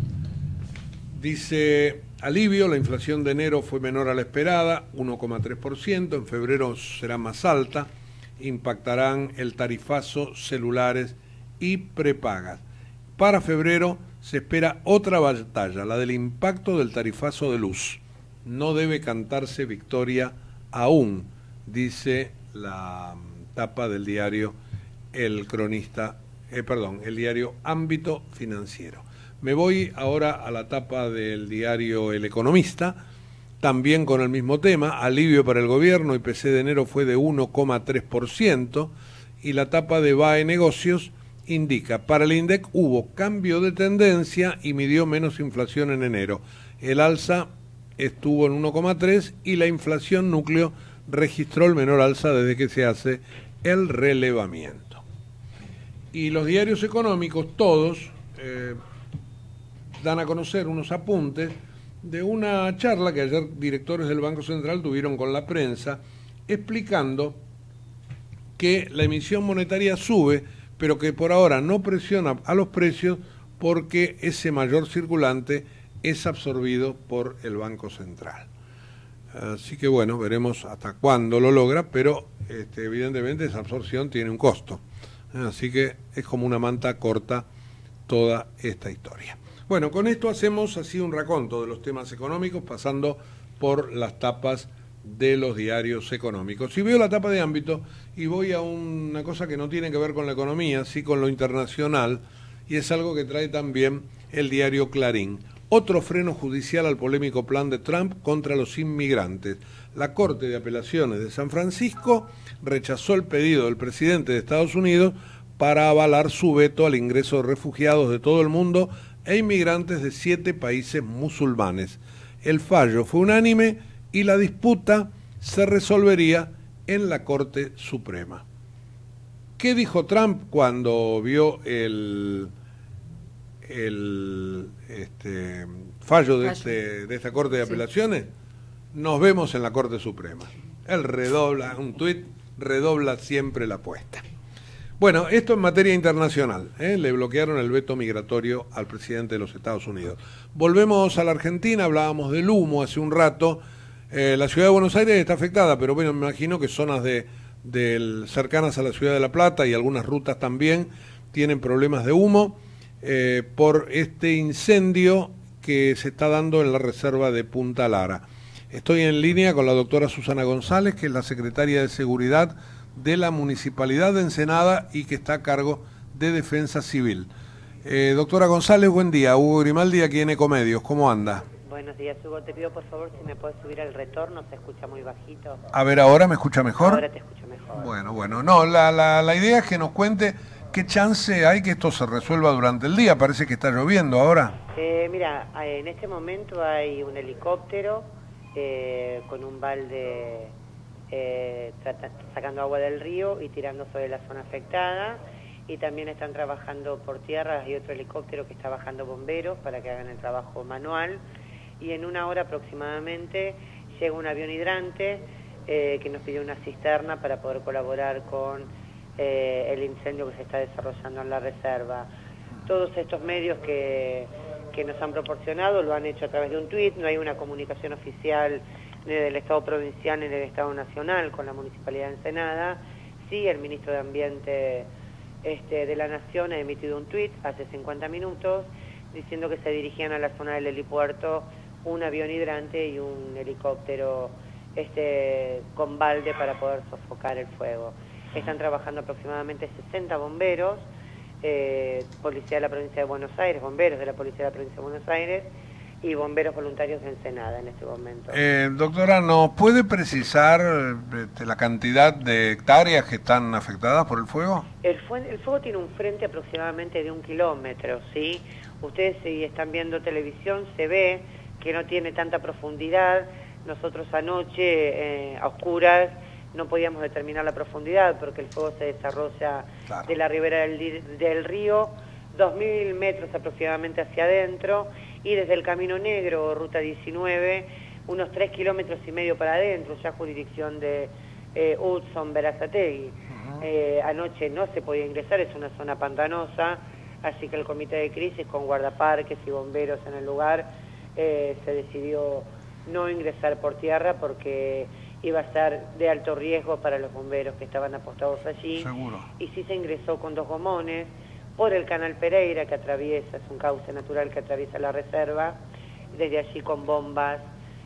Dice, alivio, la inflación de enero fue menor a la esperada, uno coma tres por ciento, en febrero será más alta, impactarán el tarifazo, celulares y prepagas. Para febrero se espera otra batalla, la del impacto del tarifazo de luz. No debe cantarse victoria aún, dice la tapa del diario El Cronista, eh, perdón, el diario Ámbito Financiero. Me voy ahora a la tapa del diario El Economista, también con el mismo tema, alivio para el gobierno, I P C de enero fue de uno coma tres por ciento, y la tapa de B A E Negocios indica, para el INDEC hubo cambio de tendencia y midió menos inflación en enero. El alza estuvo en uno coma tres y la inflación núcleo registró el menor alza desde que se hace el relevamiento. Y los diarios económicos, todos, eh, dan a conocer unos apuntes de una charla que ayer directores del Banco Central tuvieron con la prensa, explicando que la emisión monetaria sube, pero que por ahora no presiona a los precios porque ese mayor circulante es absorbido por el Banco Central. Así que bueno, veremos hasta cuándo lo logra, pero este, evidentemente esa absorción tiene un costo. Así que es como una manta corta toda esta historia. Bueno, con esto hacemos así un raconto de los temas económicos, pasando por las tapas de los diarios económicos. Si veo la tapa de ámbito y voy a una cosa que no tiene que ver con la economía, sí con lo internacional, y es algo que trae también el diario Clarín. Otro freno judicial al polémico plan de Trump contra los inmigrantes. La Corte de Apelaciones de San Francisco rechazó el pedido del presidente de Estados Unidos para avalar su veto al ingreso de refugiados de todo el mundo e inmigrantes de siete países musulmanes. El fallo fue unánime y la disputa se resolvería en la Corte Suprema. ¿Qué dijo Trump cuando vio el, el este, fallo de, este, de esta Corte de Apelaciones? Sí. Nos vemos en la Corte Suprema. Él redobla, un tuit, redobla siempre la apuesta. Bueno, esto en materia internacional, ¿eh? Le bloquearon el veto migratorio al presidente de los Estados Unidos. Volvemos a la Argentina, hablábamos del humo hace un rato. Eh, la ciudad de Buenos Aires está afectada, pero bueno, me imagino que zonas de, de cercanas a la ciudad de La Plata y algunas rutas también tienen problemas de humo eh, por este incendio que se está dando en la reserva de Punta Lara. Estoy en línea con la doctora Susana González, que es la secretaria de Seguridad de la Municipalidad de Ensenada y que está a cargo de Defensa Civil. Eh, doctora González, buen día. Hugo Grimaldi aquí en Ecomedios. ¿Cómo anda? Buenos días, Hugo. Te pido por favor si me puedes subir al retorno, se escucha muy bajito. A ver, ¿ahora me escucha mejor? Ahora te escucho mejor. Bueno, bueno. No, la, la, la idea es que nos cuente qué chance hay que esto se resuelva durante el día. Parece que está lloviendo ahora. Eh, mira, en este momento hay un helicóptero eh, con un balde eh, trata, sacando agua del río y tirando sobre la zona afectada. Y también están trabajando por tierra, hay otro helicóptero que está bajando bomberos para que hagan el trabajo manual. Y en una hora aproximadamente llega un avión hidrante eh, que nos pidió una cisterna para poder colaborar con eh, el incendio que se está desarrollando en la reserva. Todos estos medios que, que nos han proporcionado lo han hecho a través de un tuit, no hay una comunicación oficial ni del Estado provincial ni del Estado nacional con la Municipalidad de Ensenada. Sí, el ministro de Ambiente Este, de la Nación ha emitido un tuit hace cincuenta minutos diciendo que se dirigían a la zona del helipuerto un avión hidrante y un helicóptero este, con balde para poder sofocar el fuego. Están trabajando aproximadamente sesenta bomberos, eh, policía de la provincia de Buenos Aires, bomberos de la policía de la provincia de Buenos Aires y bomberos voluntarios de Ensenada en este momento. Eh, doctora, ¿nos puede precisar eh, la cantidad de hectáreas que están afectadas por el fuego? El, fue, el fuego tiene un frente aproximadamente de un kilómetro, ¿sí? Ustedes si están viendo televisión se ve que no tiene tanta profundidad. Nosotros anoche eh, a oscuras no podíamos determinar la profundidad porque el fuego se desarrolla claro. de la ribera del, del río, dos mil metros aproximadamente hacia adentro, y desde el Camino Negro o Ruta diecinueve, unos tres kilómetros y medio para adentro, ya jurisdicción de eh, Hudson, Berazategui. Uh-huh. eh, anoche no se podía ingresar, es una zona pantanosa, así que el comité de crisis con guardaparques y bomberos en el lugar eh, se decidió no ingresar por tierra porque iba a ser de alto riesgo para los bomberos que estaban apostados allí. Seguro. Y sí se ingresó con dos gomones por el canal Pereira que atraviesa, es un cauce natural que atraviesa la reserva. Desde allí con bombas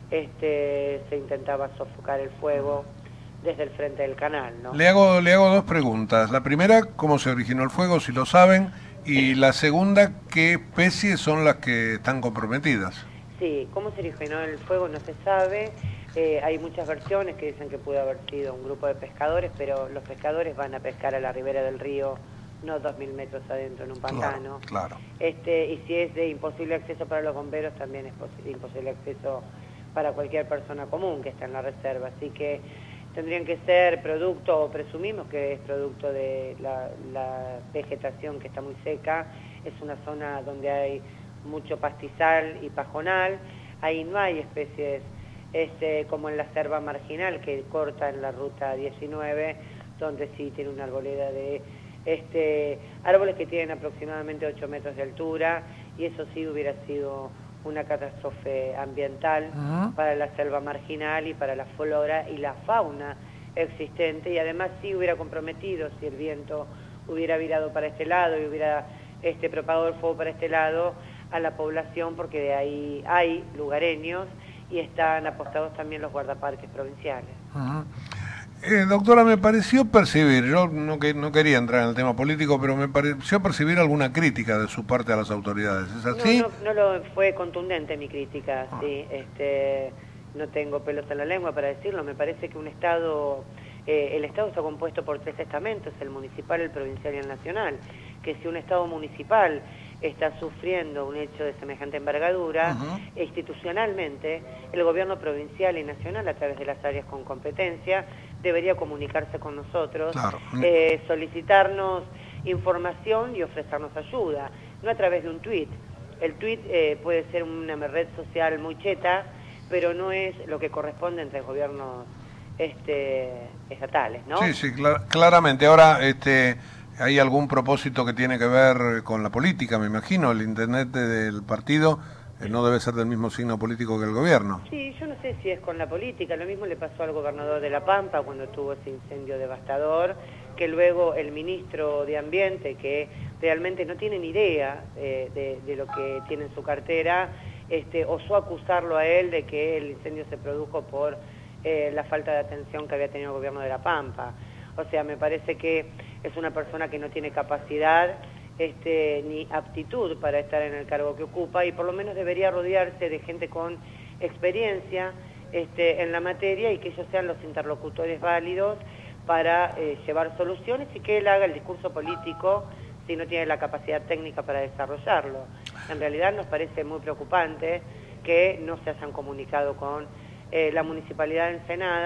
este, se intentaba sofocar el fuego desde el frente del canal, ¿no? Le hago, le hago dos preguntas. La primera, ¿cómo se originó el fuego, si lo saben? Y la segunda, ¿qué especies son las que están comprometidas? Sí, cómo se originó el fuego no se sabe. Eh, hay muchas versiones que dicen que pudo haber sido un grupo de pescadores, pero los pescadores van a pescar a la ribera del río, no dos mil metros adentro en un pantano. Claro, claro. Este, y si es de imposible acceso para los bomberos, también es imposible acceso para cualquier persona común que está en la reserva. Así que tendrían que ser producto, o presumimos que es producto de la, la vegetación que está muy seca. Es una zona donde hay mucho pastizal y pajonal. Ahí no hay especies este, como en la selva marginal que corta en la ruta diecinueve, donde sí tiene una arboleda de este, árboles que tienen aproximadamente ocho metros de altura, y eso sí hubiera sido una catástrofe ambiental uh-huh. para la selva marginal y para la flora y la fauna existente, y además sí hubiera comprometido, si el viento hubiera virado para este lado y hubiera este, propagado el fuego para este lado, a la población, porque de ahí hay lugareños y están apostados también los guardaparques provinciales. Uh-huh. eh, doctora, me pareció percibir, yo no, que, no quería entrar en el tema político, pero me pareció percibir alguna crítica de su parte a las autoridades, ¿es así? No, no, no lo fue contundente mi crítica, ah. sí, este, no tengo pelos en la lengua para decirlo. Me parece que un Estado, eh, el Estado está compuesto por tres estamentos, el municipal, el provincial y el nacional, que si un Estado municipal está sufriendo un hecho de semejante envergadura, uh-huh. institucionalmente el gobierno provincial y nacional, a través de las áreas con competencia, debería comunicarse con nosotros, claro. eh, solicitarnos información y ofrecernos ayuda, no a través de un tuit. El tuit eh, puede ser una red social muy cheta, pero no es lo que corresponde entre gobiernos este, estatales, ¿no? Sí, sí, clar- claramente. Ahora, este... ¿hay algún propósito que tiene que ver con la política? Me imagino, el intendente del partido eh, no debe ser del mismo signo político que el gobierno. Sí, yo no sé si es con la política. Lo mismo le pasó al gobernador de La Pampa cuando tuvo ese incendio devastador, que luego el ministro de Ambiente, que realmente no tiene ni idea eh, de, de lo que tiene en su cartera, este, osó acusarlo a él de que el incendio se produjo por eh, la falta de atención que había tenido el gobierno de La Pampa. O sea, me parece que es una persona que no tiene capacidad este, ni aptitud para estar en el cargo que ocupa, y por lo menos debería rodearse de gente con experiencia este, en la materia, y que ellos sean los interlocutores válidos para eh, llevar soluciones, y que él haga el discurso político si no tiene la capacidad técnica para desarrollarlo. En realidad nos parece muy preocupante que no se hayan comunicado con eh, la Municipalidad de Ensenada,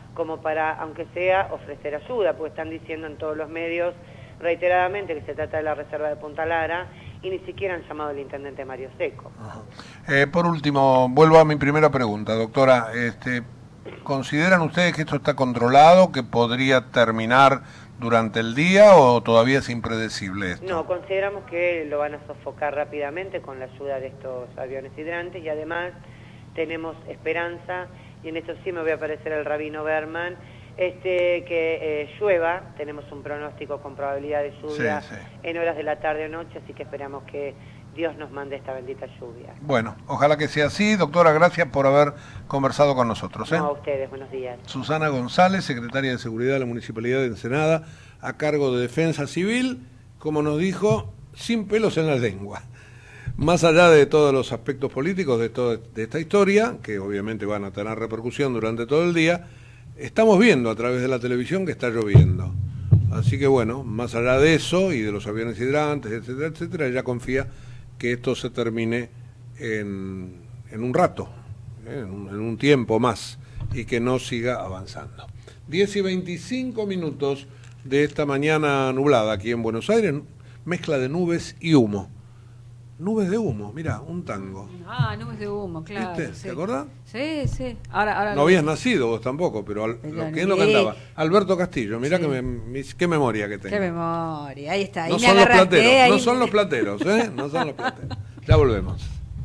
como para, aunque sea, ofrecer ayuda, porque están diciendo en todos los medios reiteradamente que se trata de la reserva de Punta Lara y ni siquiera han llamado al intendente Mario Seco. Eh, por último, vuelvo a mi primera pregunta, doctora. Este, ¿consideran ustedes que esto está controlado, que podría terminar durante el día o todavía es impredecible esto? No, consideramos que lo van a sofocar rápidamente con la ayuda de estos aviones hidrantes y además tenemos esperanza, y en esto sí me voy a parecer el rabino Berman, este, que eh, llueva. Tenemos un pronóstico con probabilidad de lluvia sí, sí. en horas de la tarde o noche, así que esperamos que Dios nos mande esta bendita lluvia. Bueno, ojalá que sea así. Doctora, gracias por haber conversado con nosotros. ¿eh? No, a ustedes, buenos días. Susana González, secretaria de Seguridad de la Municipalidad de Ensenada, a cargo de Defensa Civil, como nos dijo, sin pelos en la lengua. Más allá de todos los aspectos políticos de, toda, de esta historia, que obviamente van a tener repercusión durante todo el día, estamos viendo a través de la televisión que está lloviendo. Así que bueno, más allá de eso y de los aviones hidrantes, etcétera, etcétera, ella confía que esto se termine en, en un rato, ¿eh? en, un, en un tiempo más, y que no siga avanzando. diez y veinticinco minutos de esta mañana nublada aquí en Buenos Aires, mezcla de nubes y humo. Nubes de humo, mira, un tango. Ah, nubes de humo, claro. ¿Viste? Sí. ¿Te acordás? Sí, sí. Ahora, ahora no habías nacido vos tampoco, pero al, lo, ¿quién lo cantaba? Alberto Castillo, mirá sí. que me, qué memoria que tengo. Qué memoria, ahí está. Ahí no, me son los agarraste, plateros, ahí no me... son los plateros, ¿eh? No son los plateros. Ya volvemos.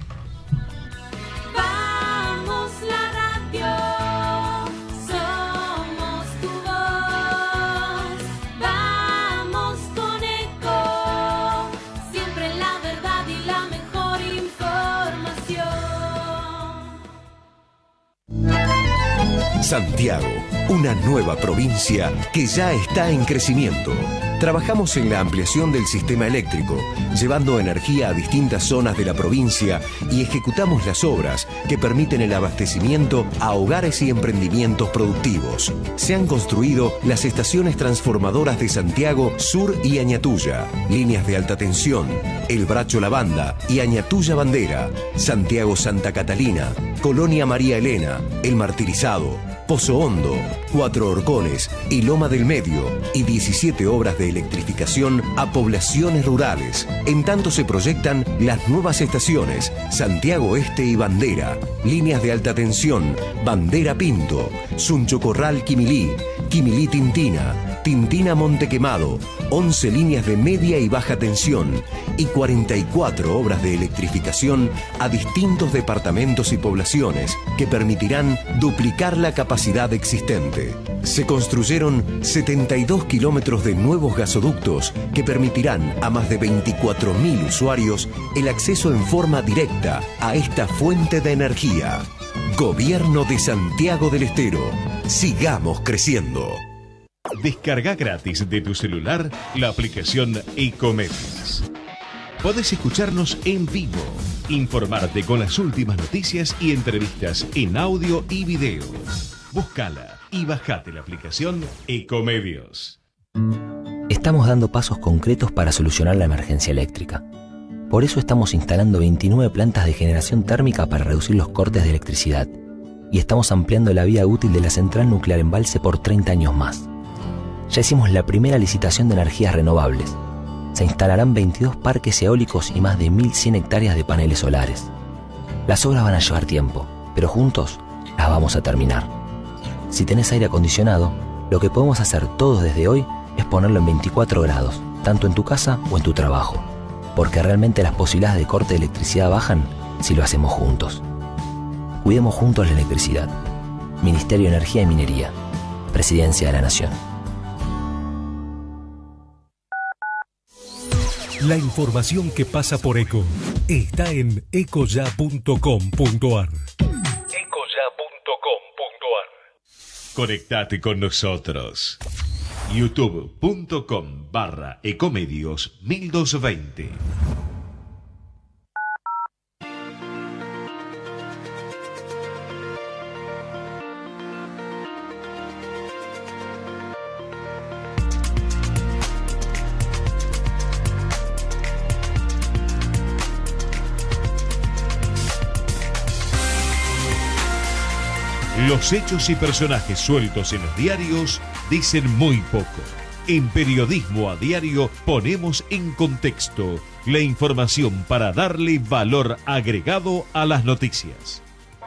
Vamos la radio. Santiago, una nueva provincia que ya está en crecimiento. Trabajamos en la ampliación del sistema eléctrico, llevando energía a distintas zonas de la provincia y ejecutamos las obras que permiten el abastecimiento a hogares y emprendimientos productivos. Se han construido las estaciones transformadoras de Santiago Sur y Añatuya, líneas de alta tensión, El Bracho Lavanda y Añatuya Bandera, Santiago Santa Catalina, Colonia María Elena, El Martirizado, Pozo Hondo, Cuatro Horcones y Loma del Medio, y diecisiete obras de electrificación a poblaciones rurales. En tanto se proyectan las nuevas estaciones Santiago Este y Bandera, líneas de alta tensión Bandera Pinto, Suncho Corral Quimilí, Quimilí Tintina, Tintina Montequemado, once líneas de media y baja tensión y cuarenta y cuatro obras de electrificación a distintos departamentos y poblaciones que permitirán duplicar la capacidad existente. Se construyeron setenta y dos kilómetros de nuevos gasoductos que permitirán a más de veinticuatro mil usuarios el acceso en forma directa a esta fuente de energía. Gobierno de Santiago del Estero. Sigamos creciendo. Descarga gratis de tu celular la aplicación Ecomedios. Podés escucharnos en vivo, informarte con las últimas noticias y entrevistas en audio y video. Búscala y bajate la aplicación Ecomedios. Estamos dando pasos concretos para solucionar la emergencia eléctrica. Por eso estamos instalando veintinueve plantas de generación térmica para reducir los cortes de electricidad. Y estamos ampliando la vida útil de la central nuclear Embalse por treinta años más. Ya hicimos la primera licitación de energías renovables. Se instalarán veintidós parques eólicos y más de mil cien hectáreas de paneles solares. Las obras van a llevar tiempo, pero juntos las vamos a terminar. Si tenés aire acondicionado, lo que podemos hacer todos desde hoy es ponerlo en veinticuatro grados, tanto en tu casa o en tu trabajo, porque realmente las posibilidades de corte de electricidad bajan si lo hacemos juntos. Cuidemos juntos la electricidad. Ministerio de Energía y Minería. Presidencia de la Nación. La información que pasa por ECO está en ecoya punto com punto ar. ecoya punto com punto ar. Conectate con nosotros. youtube punto com barra ecomedios mil doscientos veinte. Los hechos y personajes sueltos en los diarios dicen muy poco. En Periodismo a Diario ponemos en contexto la información para darle valor agregado a las noticias.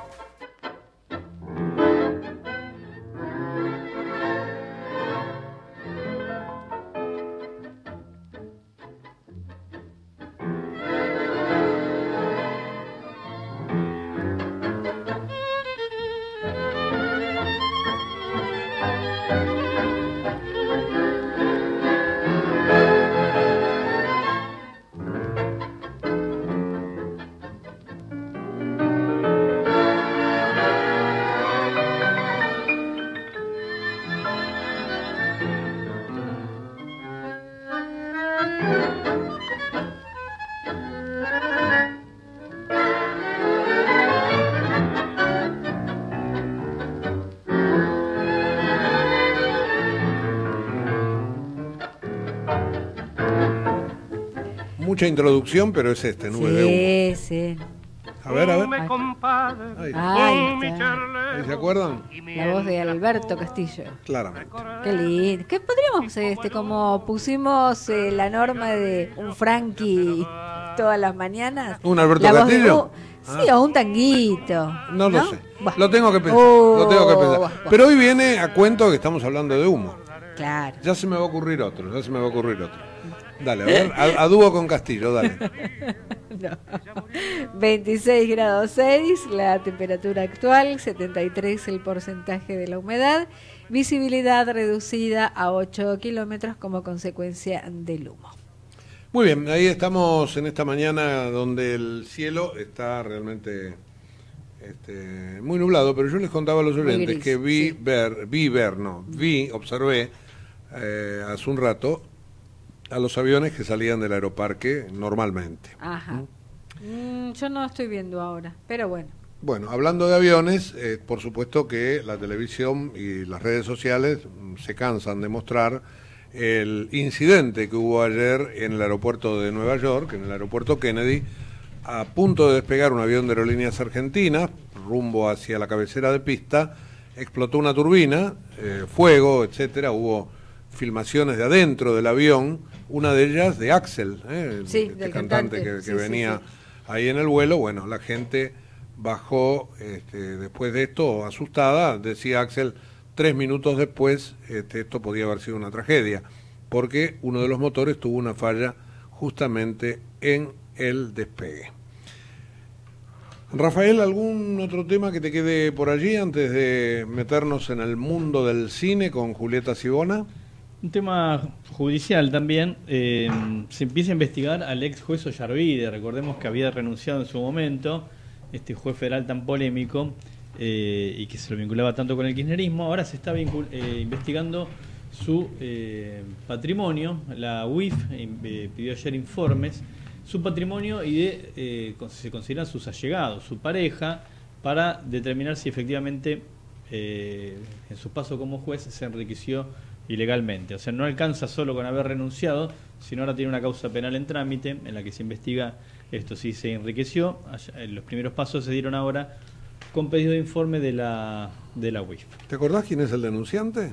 Mucha introducción, pero es este, nube de humo. Sí, sí. A ver, a ver. Ahí, Ahí está. ¿Ahí se acuerdan? La voz de Alberto Castillo. Claramente. Qué lindo. ¿Qué podríamos, este, como pusimos eh, la norma de un Frankie todas las mañanas? ¿Un Alberto la voz de- Castillo? uh, sí, o un tanguito. No, ¿no? lo sé. Bah. Lo tengo que pensar. Oh, lo tengo que pensar. bah, bah. Pero hoy viene a cuento que estamos hablando de humo. Claro. Ya se me va a ocurrir otro, ya se me va a ocurrir otro. Dale, a ver, a, a dúo con Castillo, dale. No. veintiséis grados seis, la temperatura actual, setenta y tres el porcentaje de la humedad, visibilidad reducida a ocho kilómetros como consecuencia del humo. Muy bien, ahí estamos en esta mañana donde el cielo está realmente este, muy nublado, pero yo les contaba a los oyentes gris, que vi ver, vi ver, no, vi, observé eh, hace un rato a los aviones que salían del aeroparque normalmente. Ajá. Mm, yo no estoy viendo ahora, pero bueno. Bueno, hablando de aviones, eh, por supuesto que la televisión y las redes sociales mm, se cansan de mostrar el incidente que hubo ayer en el aeropuerto de Nueva York, en el aeropuerto Kennedy, a punto de despegar un avión de Aerolíneas Argentinas, rumbo hacia la cabecera de pista, explotó una turbina, eh, fuego, etcétera, hubo filmaciones de adentro del avión, una de ellas de Axel, eh, Sí, este del cantante, cantante, que, que sí, sí, venía sí. ahí en el vuelo. Bueno, la gente bajó este, después de esto asustada, decía Axel, tres minutos después este, esto podía haber sido una tragedia, porque uno de los motores tuvo una falla justamente en el despegue. Rafael, ¿algún otro tema que te quede por allí antes de meternos en el mundo del cine con Julieta Sibona? Un tema judicial también. Eh, se empieza a investigar al ex juez Ollarvide. Recordemos que había renunciado en su momento, este juez federal tan polémico, eh, y que se lo vinculaba tanto con el kirchnerismo. Ahora se está vincul- eh, investigando su eh, patrimonio. La U I F eh, pidió ayer informes, su patrimonio y de, eh, se consideran sus allegados, su pareja, para determinar si efectivamente eh, en su paso como juez se enriqueció ilegalmente. O sea, no alcanza solo con haber renunciado, sino ahora tiene una causa penal en trámite en la que se investiga esto, si se enriqueció. Los primeros pasos se dieron ahora con pedido de informe de la, de la U I F. ¿Te acordás quién es el denunciante?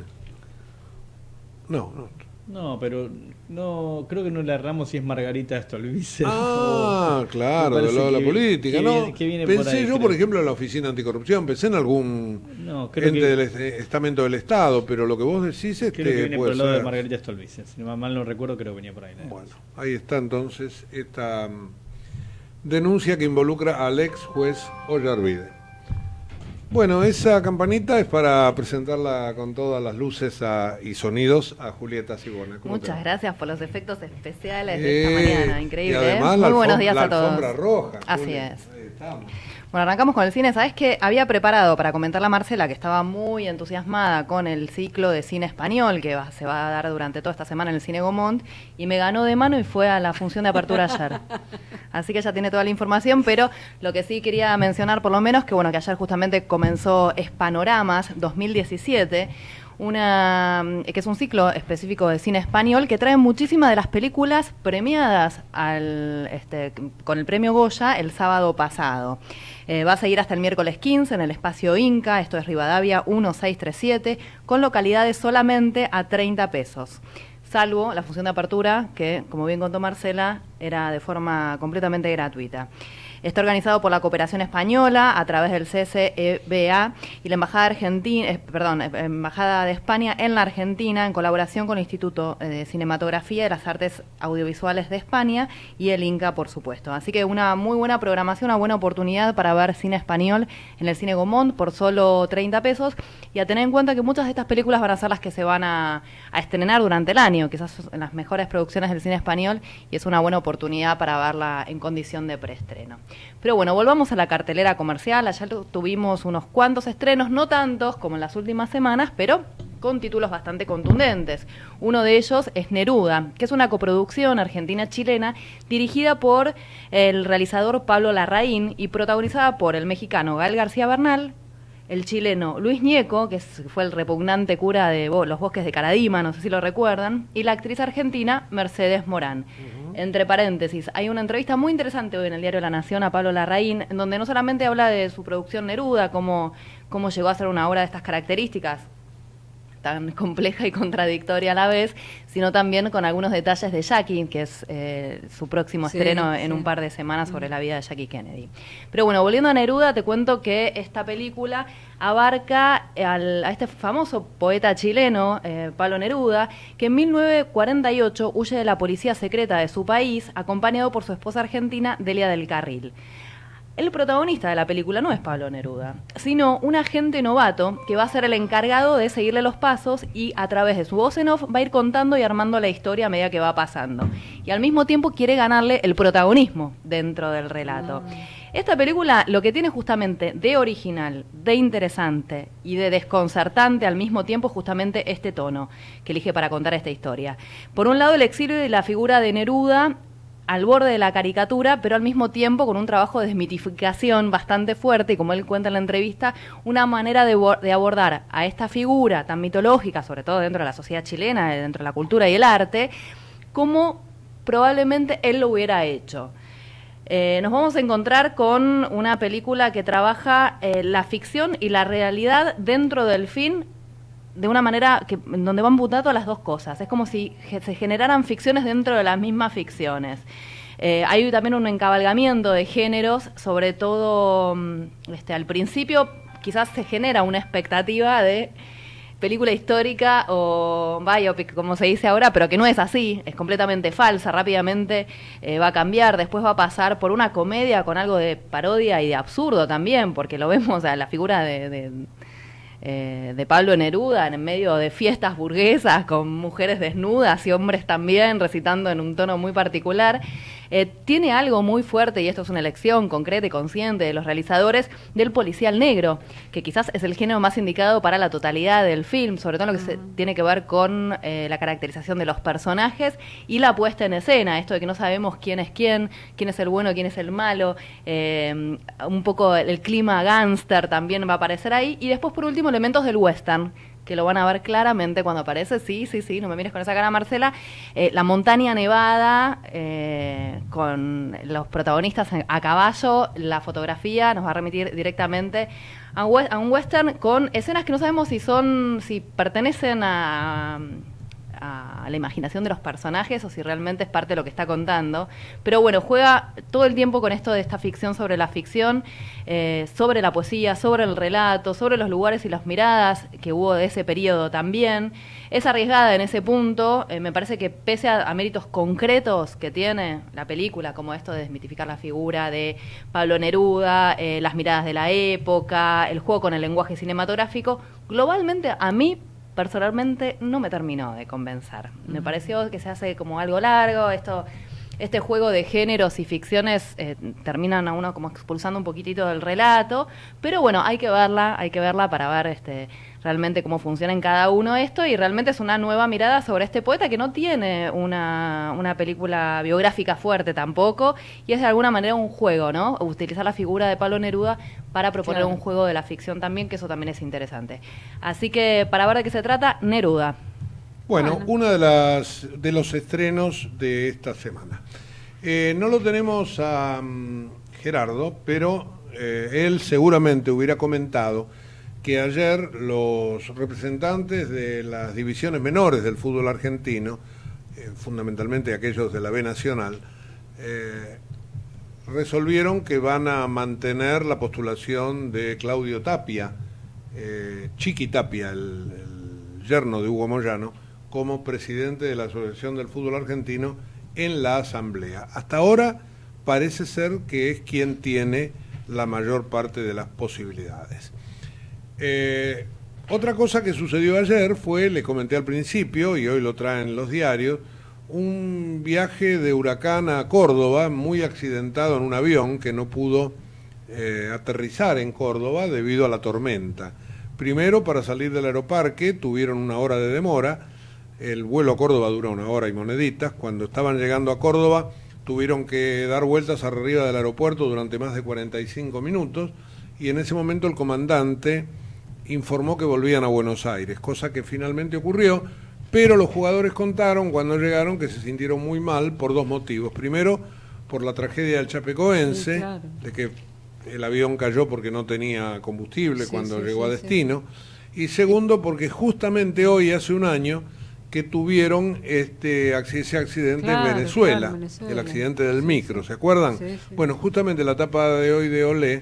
No, no. No, pero no creo que no le erramos si es Margarita Stolbizer. Ah, o, claro, me de parece lo de la que- política, que ¿no? viene- que viene por Pensé ahí, yo, creo. por ejemplo, en la Oficina Anticorrupción, pensé en algún No, creo ente que- del est- estamento del Estado, pero lo que vos decís este, Creo que viene por puede el lado de ser. Margarita Stolbizer. Si no, mal no recuerdo, creo que venía por ahí. Bueno, ahí está entonces esta mm, denuncia que involucra al ex juez Ollarvide. Bueno, esa campanita es para presentarla con todas las luces a- y sonidos a Julieta Sibona. ¿Cómo te Muchas va? gracias por los efectos especiales de Eh, esta mañana, increíble. y además ¿eh? la Muy buenos alfom- días la a todos. alfombra roja, Así Juli. es. Bueno, arrancamos con el cine. Sabes que había preparado para comentarle a Marcela, que estaba muy entusiasmada con el ciclo de cine español que va- se va a dar durante toda esta semana en el Cine Gaumont, y me ganó de mano y fue a la función de apertura ayer. Así que ella tiene toda la información, pero lo que sí quería mencionar por lo menos, que bueno, que ayer justamente comenzó Espanoramas dos mil diecisiete, una que es un ciclo específico de cine español que trae muchísimas de las películas premiadas al este con el premio Goya el sábado pasado. Eh, va a seguir hasta el miércoles quince en el espacio Inca, esto es Rivadavia uno seis tres siete, con localidades solamente a treinta pesos. Salvo la función de apertura, que, como bien contó Marcela, era de forma completamente gratuita. Está organizado por la Cooperación Española a través del C S E B A y la Embajada Argentina, eh, perdón, Embajada de España en la Argentina, en colaboración con el Instituto de Cinematografía y las Artes Audiovisuales de España y el Inca, por supuesto. Así que una muy buena programación, una buena oportunidad para ver cine español en el Cine Gaumont por solo treinta pesos, y a tener en cuenta que muchas de estas películas van a ser las que se van a, a estrenar durante el año, quizás son las mejores producciones del cine español, y es una buena oportunidad para verla en condición de preestreno. Pero bueno, volvamos a la cartelera comercial. Ayer tuvimos unos cuantos estrenos, no tantos como en las últimas semanas, pero con títulos bastante contundentes. Uno de ellos es Neruda, que es una coproducción argentina-chilena dirigida por el realizador Pablo Larraín y protagonizada por el mexicano Gael García Bernal, el chileno Luis Ñeco, que es, fue el repugnante cura de bo, Los Bosques de Caradima, no sé si lo recuerdan, y la actriz argentina Mercedes Morán. Uh-huh. Entre paréntesis, hay una entrevista muy interesante hoy en el diario La Nación a Pablo Larraín, en donde no solamente habla de su producción Neruda, cómo, cómo llegó a ser una obra de estas características, tan compleja y contradictoria a la vez, sino también con algunos detalles de Jackie, que es eh, su próximo sí, estreno en sí. un par de semanas sobre la vida de Jackie Kennedy. Pero bueno, volviendo a Neruda, te cuento que esta película abarca al, a este famoso poeta chileno, eh, Pablo Neruda, que en mil novecientos cuarenta y ocho huye de la policía secreta de su país, acompañado por su esposa argentina, Delia del Carril. El protagonista de la película no es Pablo Neruda, sino un agente novato que va a ser el encargado de seguirle los pasos y a través de su voz en off va a ir contando y armando la historia a medida que va pasando. Y al mismo tiempo quiere ganarle el protagonismo dentro del relato. Esta película lo que tiene justamente de original, de interesante y de desconcertante al mismo tiempo justamente este tono que elige para contar esta historia. Por un lado, el exilio de la figura de Neruda al borde de la caricatura, pero al mismo tiempo con un trabajo de desmitificación bastante fuerte y, como él cuenta en la entrevista, una manera de, de abordar a esta figura tan mitológica, sobre todo dentro de la sociedad chilena, dentro de la cultura y el arte, como probablemente él lo hubiera hecho. Eh, nos vamos a encontrar con una película que trabaja eh, la ficción y la realidad dentro del film de una manera que donde van mutando las dos cosas. Es como si se generaran ficciones dentro de las mismas ficciones. Eh, hay también un encabalgamiento de géneros, sobre todo este, al principio quizás se genera una expectativa de película histórica o biopic, como se dice ahora, pero que no es así, es completamente falsa, rápidamente eh, va a cambiar, después va a pasar por una comedia con algo de parodia y de absurdo también, porque lo vemos a la figura de... de Eh, de Pablo Neruda en medio de fiestas burguesas con mujeres desnudas y hombres también recitando en un tono muy particular. Eh, tiene algo muy fuerte, y esto es una elección concreta y consciente de los realizadores, del policial negro, que quizás es el género más indicado para la totalidad del film, sobre todo en lo que se, tiene que ver con eh, la caracterización de los personajes y la puesta en escena, esto de que no sabemos quién es quién, quién es el bueno, quién es el malo, eh, un poco el, el clima gángster también va a aparecer ahí, y después por último elementos del western, que lo van a ver claramente cuando aparece, sí, sí, sí, no me mires con esa cara, Marcela, eh, la montaña nevada, eh, con los protagonistas a caballo, la fotografía nos va a remitir directamente a un, a un western con escenas que no sabemos si son, si pertenecen a... a la imaginación de los personajes o si realmente es parte de lo que está contando, pero bueno, juega todo el tiempo con esto de esta ficción sobre la ficción, eh, sobre la poesía, sobre el relato, sobre los lugares y las miradas que hubo de ese periodo también. Es arriesgada en ese punto, eh, me parece que pese a, a méritos concretos que tiene la película, como esto de desmitificar la figura de Pablo Neruda, eh, las miradas de la época, el juego con el lenguaje cinematográfico, globalmente a mí personalmente no me terminó de convencer. Me pareció que se hace como algo largo, esto, este juego de géneros y ficciones eh, terminan a uno como expulsando un poquitito del relato, pero bueno, hay que verla, hay que verla para ver este, realmente cómo funciona en cada uno esto, y realmente es una nueva mirada sobre este poeta que no tiene una, una película biográfica fuerte tampoco, y es de alguna manera un juego, ¿no? Utilizar la figura de Pablo Neruda para proponer Claro. un juego de la ficción también, que eso también es interesante. Así que, para ver de qué se trata, Neruda. Bueno, uno de las de los estrenos de esta semana. Eh, no lo tenemos a um, Gerardo, pero eh, él seguramente hubiera comentado que ayer los representantes de las divisiones menores del fútbol argentino, eh, fundamentalmente aquellos de la B Nacional, eh, resolvieron que van a mantener la postulación de Claudio Tapia, eh, Chiqui Tapia, el, el yerno de Hugo Moyano, como presidente de la Asociación del Fútbol Argentino en la Asamblea. Hasta ahora parece ser que es quien tiene la mayor parte de las posibilidades. Eh, otra cosa que sucedió ayer fue, le comenté al principio, y hoy lo traen los diarios, un viaje de Huracán a Córdoba, muy accidentado en un avión que no pudo eh, aterrizar en Córdoba debido a la tormenta. Primero, para salir del aeroparque, tuvieron una hora de demora. El vuelo a Córdoba dura una hora y moneditas. Cuando estaban llegando a Córdoba, tuvieron que dar vueltas arriba del aeropuerto durante más de cuarenta y cinco minutos, y en ese momento el comandante informó que volvían a Buenos Aires, cosa que finalmente ocurrió, pero los jugadores contaron cuando llegaron que se sintieron muy mal por dos motivos. Primero, por la tragedia del Chapecoense, Sí, claro. de que el avión cayó porque no tenía combustible Sí, cuando sí, llegó sí, a destino, y segundo, porque justamente hoy, hace un año, que tuvieron este acc- ese accidente Claro, en Venezuela, claro, Venezuela. el accidente del micro, ¿se acuerdan? Sí, sí. Bueno, justamente la tapa de hoy de Olé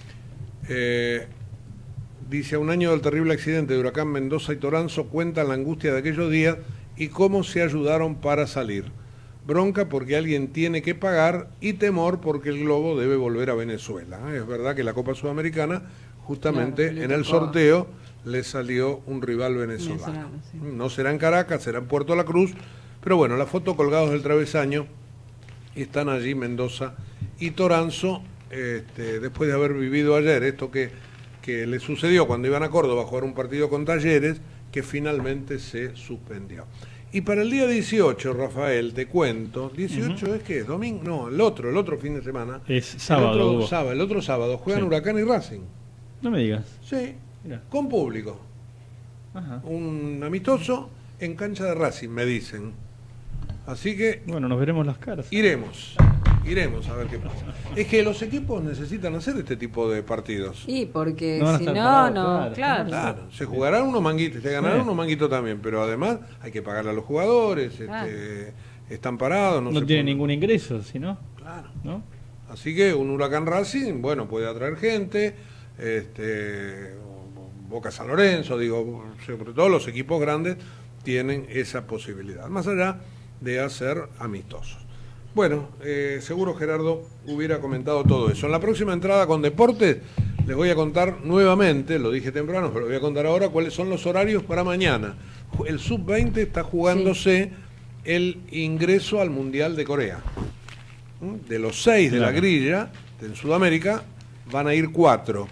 eh, dice: a un año del terrible accidente de Huracán Mendoza y Toranzo, cuentan la angustia de aquellos días y cómo se ayudaron para salir. Bronca porque alguien tiene que pagar y temor porque el globo debe volver a Venezuela. ¿eh? Es verdad que la Copa Sudamericana, justamente Claro, le en el tocó. sorteo, le salió un rival venezolano. Venezolano, sí. No será en Caracas, será en Puerto La Cruz, pero bueno, la foto colgados del travesaño, están allí Mendoza y Toranzo, este, después de haber vivido ayer esto que, que le sucedió cuando iban a Córdoba a jugar un partido con Talleres, que finalmente se suspendió. Y para el día dieciocho, Rafael, te cuento, dieciocho es que es domingo, no, el otro, el otro fin de semana. Es sábado, El otro Hugo. sábado, el otro sábado juegan Sí. Huracán y Racing. No me digas. Sí, Mirá. con público. Ajá. Un amistoso en cancha de Racing, me dicen. Así que Bueno, nos veremos las caras. iremos, iremos a ver qué pasa. Es que los equipos necesitan hacer este tipo de partidos. Y porque No van a si estar no, parados, no, claro, claro. Claro, se jugarán unos manguitos, se ganarán Sí. unos manguitos también, pero además hay que pagarle a los jugadores, Claro. este, están parados, no, No, se tiene puede- ningún ingreso, si no. Claro. ¿No? Así que un Huracán Racing, bueno, puede atraer gente, este, Boca San Lorenzo, digo, sobre todo los equipos grandes tienen esa posibilidad, más allá de hacer amistosos. Bueno, eh, seguro Gerardo hubiera comentado todo eso. En la próxima entrada con deportes les voy a contar nuevamente, lo dije temprano, pero lo voy a contar ahora, cuáles son los horarios para mañana. El sub veinte está jugándose el ingreso al Mundial de Corea. ¿Mm? De los seis de la Claro. grilla en Sudamérica van a ir cuatro.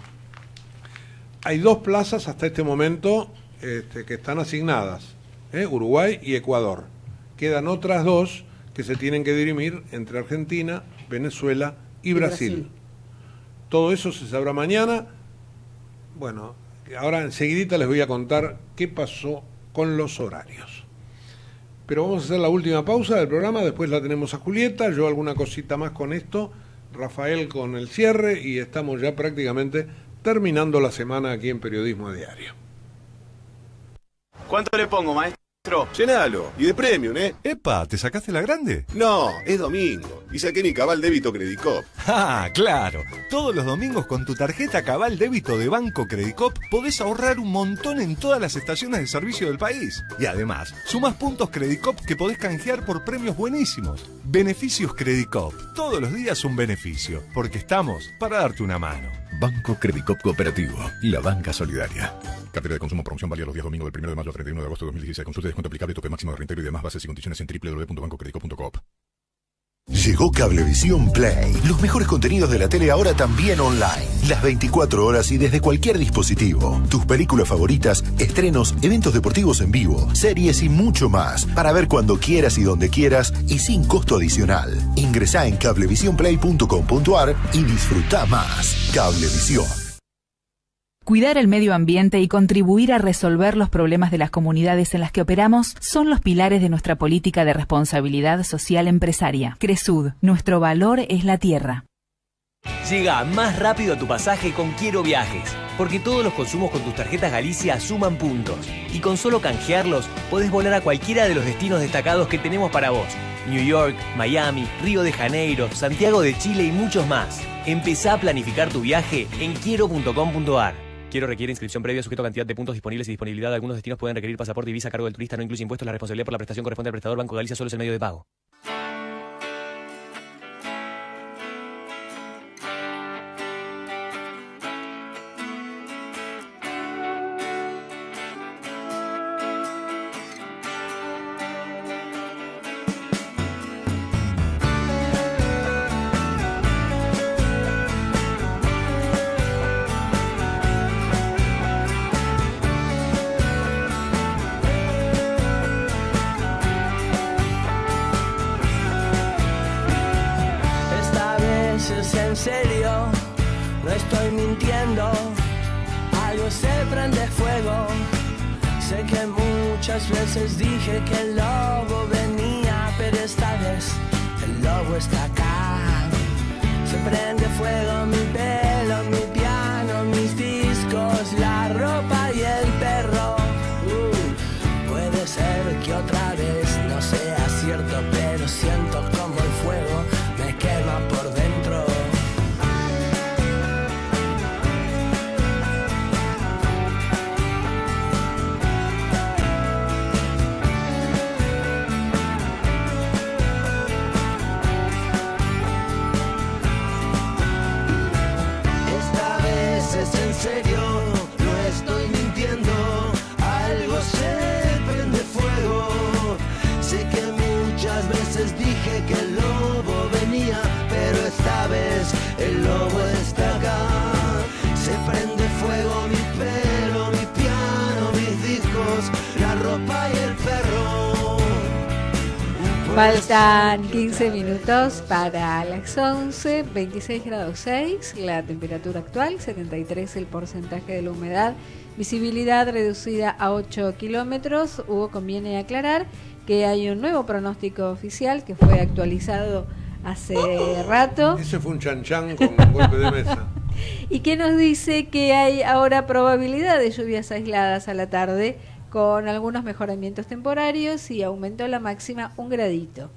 Hay dos plazas hasta este momento este, que están asignadas, ¿eh? Uruguay y Ecuador. Quedan otras dos que se tienen que dirimir entre Argentina, Venezuela y, Y Brasil. Brasil. Todo eso se sabrá mañana. Bueno, ahora enseguidita les voy a contar qué pasó con los horarios. Pero vamos a hacer la última pausa del programa, después la tenemos a Julieta, yo alguna cosita más con esto, Rafael con el cierre, y estamos ya prácticamente terminando la semana aquí en Periodismo a Diario. ¿Cuánto le pongo, maestro? Llenalo. Y de premium, ¿eh? Epa, ¿te sacaste la grande? No, es domingo. Y saqué mi cabal débito Credicop. Ah, claro. Todos los domingos con tu tarjeta Cabal Débito de Banco Credicop podés ahorrar un montón en todas las estaciones de servicio del país. Y además, sumás puntos Credicop que podés canjear por premios buenísimos. Beneficios Credicop. Todos los días un beneficio. Porque estamos para darte una mano. Banco Credicop Cooperativo, la banca solidaria. Cartera de consumo, promoción válida los días domingos del primero de mayo al treinta y uno de agosto de dos mil dieciséis. Consulta y descuento aplicable, tope máximo de reintegro y demás bases y condiciones en doble u doble u doble u punto banco credicop punto coop. Llegó Cablevisión Play. Los mejores contenidos de la tele ahora también online. Las veinticuatro horas y desde cualquier dispositivo. Tus películas favoritas, estrenos, eventos deportivos en vivo, series y mucho más. Para ver cuando quieras y donde quieras y sin costo adicional. Ingresá en cablevision play punto com punto ar y disfruta más. Cablevisión. Cuidar el medio ambiente y contribuir a resolver los problemas de las comunidades en las que operamos son los pilares de nuestra política de responsabilidad social empresaria. Cresud, nuestro valor es la tierra. Llega más rápido a tu pasaje con Quiero Viajes, porque todos los consumos con tus tarjetas Galicia suman puntos. Y con solo canjearlos, podés volar a cualquiera de los destinos destacados que tenemos para vos. New York, Miami, Río de Janeiro, Santiago de Chile y muchos más. Empezá a planificar tu viaje en quiero punto com punto ar. Quiero requiere inscripción previa, sujeto a cantidad de puntos disponibles y disponibilidad de algunos destinos. Pueden requerir pasaporte y visa a cargo del turista. No incluye impuestos. La responsabilidad por la prestación corresponde al prestador. Banco Galicia solo es el medio de pago. En serio, no estoy mintiendo, algo se prende fuego. Sé que muchas veces dije que el lobo venía, pero esta vez el lobo está acá. Se prende fuego mi pelo, mi piano, mis discos, la ropa y el perro. Uh, puede ser que otra vez no sea cierto, pero siento como el fuego me quema por dentro. En serio, no estoy mintiendo, algo se prende fuego. Sé que muchas veces dije que el lobo venía, pero esta vez el lobo está acá. Se prende fuego mi pelo, mi piano, mis discos, la ropa y el perro. Faltan quince minutos para las once, veintiséis grados seis, la temperatura actual, setenta y tres el porcentaje de la humedad, visibilidad reducida a ocho kilómetros. Hugo, conviene aclarar que hay un nuevo pronóstico oficial que fue actualizado hace rato. Ese fue un chanchan con un golpe de mesa. Y que nos dice que hay ahora probabilidad de lluvias aisladas a la tarde, con algunos mejoramientos temporarios, y aumentó la máxima un gradito.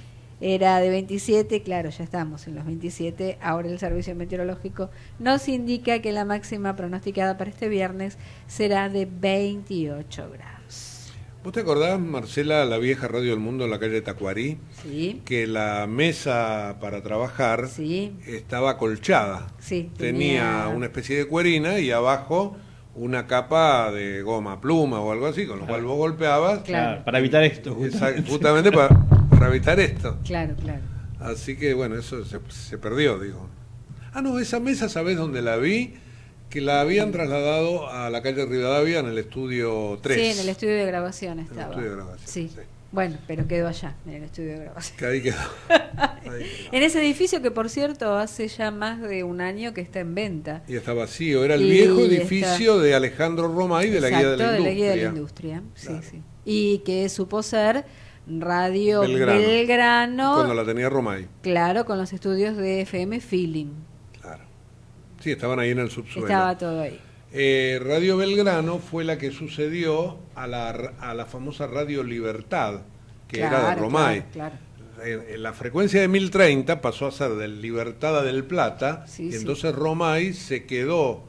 Era de veintisiete, claro, ya estamos en los veintisiete. Ahora el Servicio Meteorológico nos indica que la máxima pronosticada para este viernes será de veintiocho grados. ¿Vos te acordás, Marcela, la vieja Radio del Mundo en la calle Tacuarí? Sí. Que la mesa para trabajar sí. estaba acolchada. Sí, tenía... tenía una especie de cuerina y abajo una capa de goma pluma o algo así, con lo cual vos golpeabas. Claro, para evitar esto. Justamente, justamente para, para evitar esto. Claro, claro. Así que bueno, eso se, se perdió, digo. Ah, no, esa mesa, ¿sabés dónde la vi? Que la habían trasladado a la calle Rivadavia en el estudio tres. Sí, en el estudio de grabación estaba. En el estudio de grabación, sí. sí. Bueno, pero quedó allá, en el estudio de grabación. Que ahí quedó. Ahí quedó. En ese edificio que, por cierto, hace ya más de un año que está en venta. Y está vacío. Era el y viejo edificio está... de Alejandro Romay de la Guía de la Industria. de la Guía de la Industria, claro. sí, sí. Y que supo ser Radio Belgrano. Belgrano. Cuando la tenía Romay. Claro, con los estudios de F M Feeling. Claro. Sí, estaban ahí en el subsuelo. Estaba todo ahí. Eh, Radio Belgrano fue la que sucedió a la, a la famosa Radio Libertad, que claro, era de Romay. Claro, claro. En, en la frecuencia de mil treinta pasó a ser de Libertad a Del Plata, sí, y sí. entonces Romay se quedó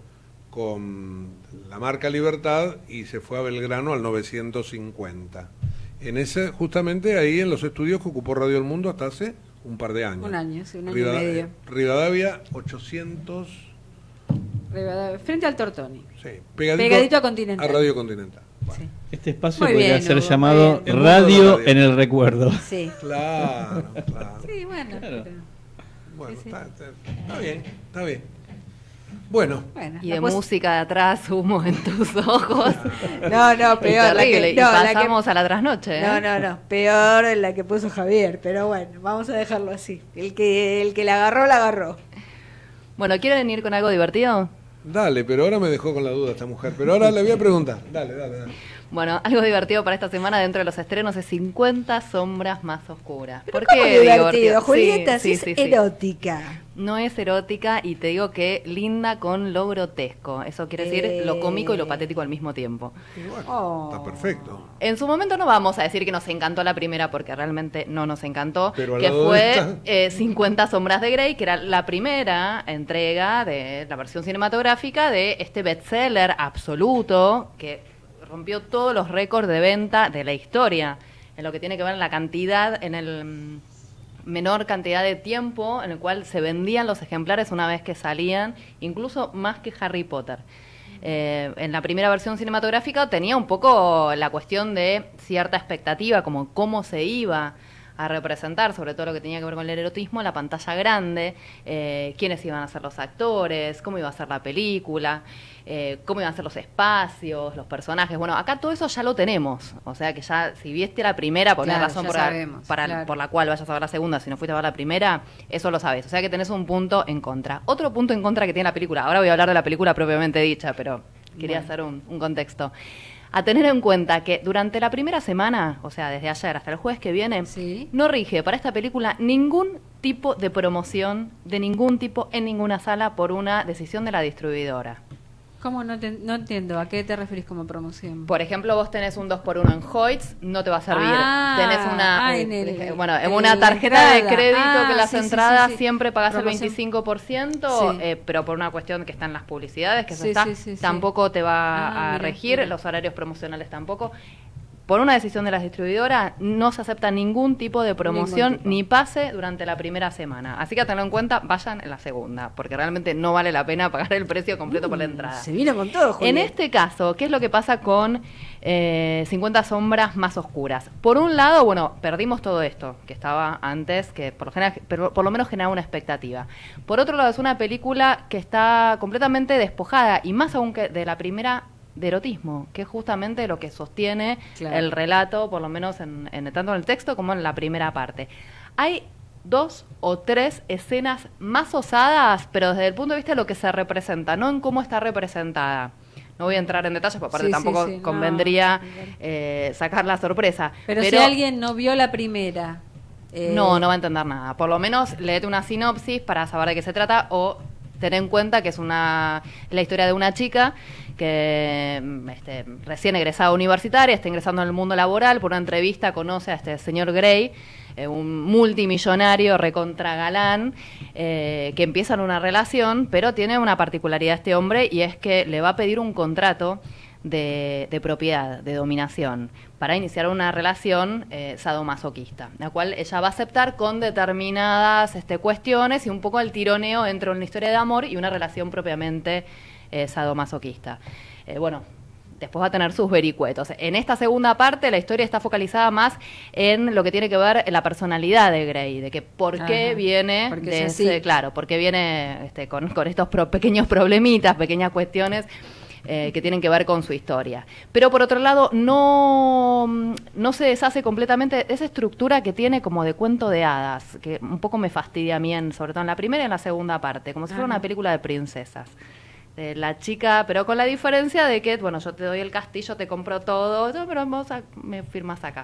con la marca Libertad y se fue a Belgrano al novecientos cincuenta. En ese, justamente ahí en los estudios que ocupó Radio El Mundo hasta hace un par de años. Un año, sí, un año Rivadavia, y medio. Rivadavia ochocientos... Rivadavia, frente al Tortoni. Sí, pegadito, pegadito a Continental. A Radio Continental. Sí. Este espacio Muy podría bien, ser Hugo, llamado muy bien. Radio en el Recuerdo. Sí. Claro, claro. Sí, bueno. Claro. pero- Bueno, sí, sí. Está, está- está bien, está bien. Bueno. Bueno, Y de después- música de atrás, humo en tus ojos. No, no, peor. Es la que- terrible. Y no, la que- pasamos a la trasnoche. ¿eh? No, no, no. Peor la que puso Javier. Pero bueno, vamos a dejarlo así. El que, el que la agarró, la agarró. Bueno, ¿quieren ir con algo divertido? Dale, pero ahora me dejó con la duda esta mujer. Pero ahora le voy a preguntar. Dale, dale, dale. Bueno, algo divertido para esta semana dentro de los estrenos es cincuenta sombras más oscuras. ¿Por ¿Cómo qué digo divertido, Sí, Julieta? sí, es sí, sí. erótica. No es erótica y te digo que linda con lo grotesco. Eso quiere decir Eh. lo cómico y lo patético al mismo tiempo. Y bueno, Oh. está perfecto. En su momento no vamos a decir que nos encantó la primera porque realmente no nos encantó, Pero al que lado de fue esta- eh, cincuenta sombras de Grey, que era la primera entrega de la versión cinematográfica de este bestseller absoluto que rompió todos los récords de venta de la historia, en lo que tiene que ver en la cantidad, en el mm, menor cantidad de tiempo en el cual se vendían los ejemplares una vez que salían, incluso más que Harry Potter. Eh, en la primera versión cinematográfica tenía un poco la cuestión de cierta expectativa, como cómo se iba a representar, sobre todo lo que tenía que ver con el erotismo, la pantalla grande, eh, quiénes iban a ser los actores, cómo iba a ser la película, eh, cómo iban a ser los espacios, los personajes. Bueno, acá todo eso ya lo tenemos, o sea que ya, si viste la primera, por Claro, una razón ya por la, sabemos, para- claro. por la cual vayas a ver la segunda, si no fuiste a ver la primera, eso lo sabes, o sea que tenés un punto en contra. Otro punto en contra que tiene la película, ahora voy a hablar de la película propiamente dicha, pero quería Bueno. hacer un, un contexto. A tener en cuenta que durante la primera semana, o sea, desde ayer hasta el jueves que viene, no rige para esta película ningún tipo de promoción de ningún tipo en ninguna sala por una decisión de la distribuidora. ¿Cómo? No, te- no entiendo. ¿A qué te referís como promoción? Por ejemplo, vos tenés un dos por uno en Hoyts, no te va a servir. Ah, tenés una ah, eh, en el- bueno, en en una la tarjeta de entrada. crédito Ah, que las sí, sí, entradas sí, sí. siempre pagás el Promoción. veinticinco por ciento, Sí. eh, pero por una cuestión que está en las publicidades, que eso Sí, está, sí, sí, sí. tampoco te va Ah, a mira, regir, mira. los horarios promocionales tampoco. Por una decisión de las distribuidoras, no se acepta ningún tipo de promoción Ningún tipo. ni pase durante la primera semana. Así que a tenerlo en cuenta, vayan en la segunda, porque realmente no vale la pena pagar el precio completo por la entrada. Se vino con todo, En Julieta. este caso, ¿qué es lo que pasa con eh, cincuenta sombras más oscuras? Por un lado, bueno, perdimos todo esto que estaba antes, que por lo, general, pero por lo menos generaba una expectativa. Por otro lado, es una película que está completamente despojada, y más aún que de la primera, de erotismo, que es justamente lo que sostiene Claro. el relato, por lo menos en, en- tanto en el texto como en la primera parte. Hay dos o tres escenas más osadas, pero desde el punto de vista de lo que se representa, no en cómo está representada. No voy a entrar en detalles, porque aparte Sí, sí, tampoco sí, no. convendría eh, sacar la sorpresa. Pero, si alguien no vio la primera... eh, No, no va a entender nada. Por lo menos léete una sinopsis para saber de qué se trata, o ten en cuenta que es una la historia de una chica que mm, este, recién egresada universitaria, está ingresando en el mundo laboral, por una entrevista conoce a este señor Grey, eh, un multimillonario recontra galán, eh, que empiezan una relación, pero tiene una particularidad este hombre, y es que le va a pedir un contrato de, de propiedad, de dominación, para iniciar una relación eh, sadomasoquista, la cual ella va a aceptar con determinadas este, cuestiones y un poco el tironeo entre una historia de amor y una relación propiamente eh, sadomasoquista. Eh, bueno, después va a tener sus vericuetos. En esta segunda parte la historia está focalizada más en lo que tiene que ver en la personalidad de Grey, de que por qué Ajá, viene porque de es así. ese- claro, por qué viene este, con, con estos pro- pequeños problemitas, pequeñas cuestiones eh, que tienen que ver con su historia. Pero por otro lado, no, no se deshace completamente esa estructura que tiene como de cuento de hadas, que un poco me fastidia a mí, en- sobre todo en la primera y en la segunda parte, como si fuera Ajá. una película de princesas. De la chica, pero con la diferencia de que, bueno, yo te doy el castillo, te compro todo, no, pero vos a- me firmas acá.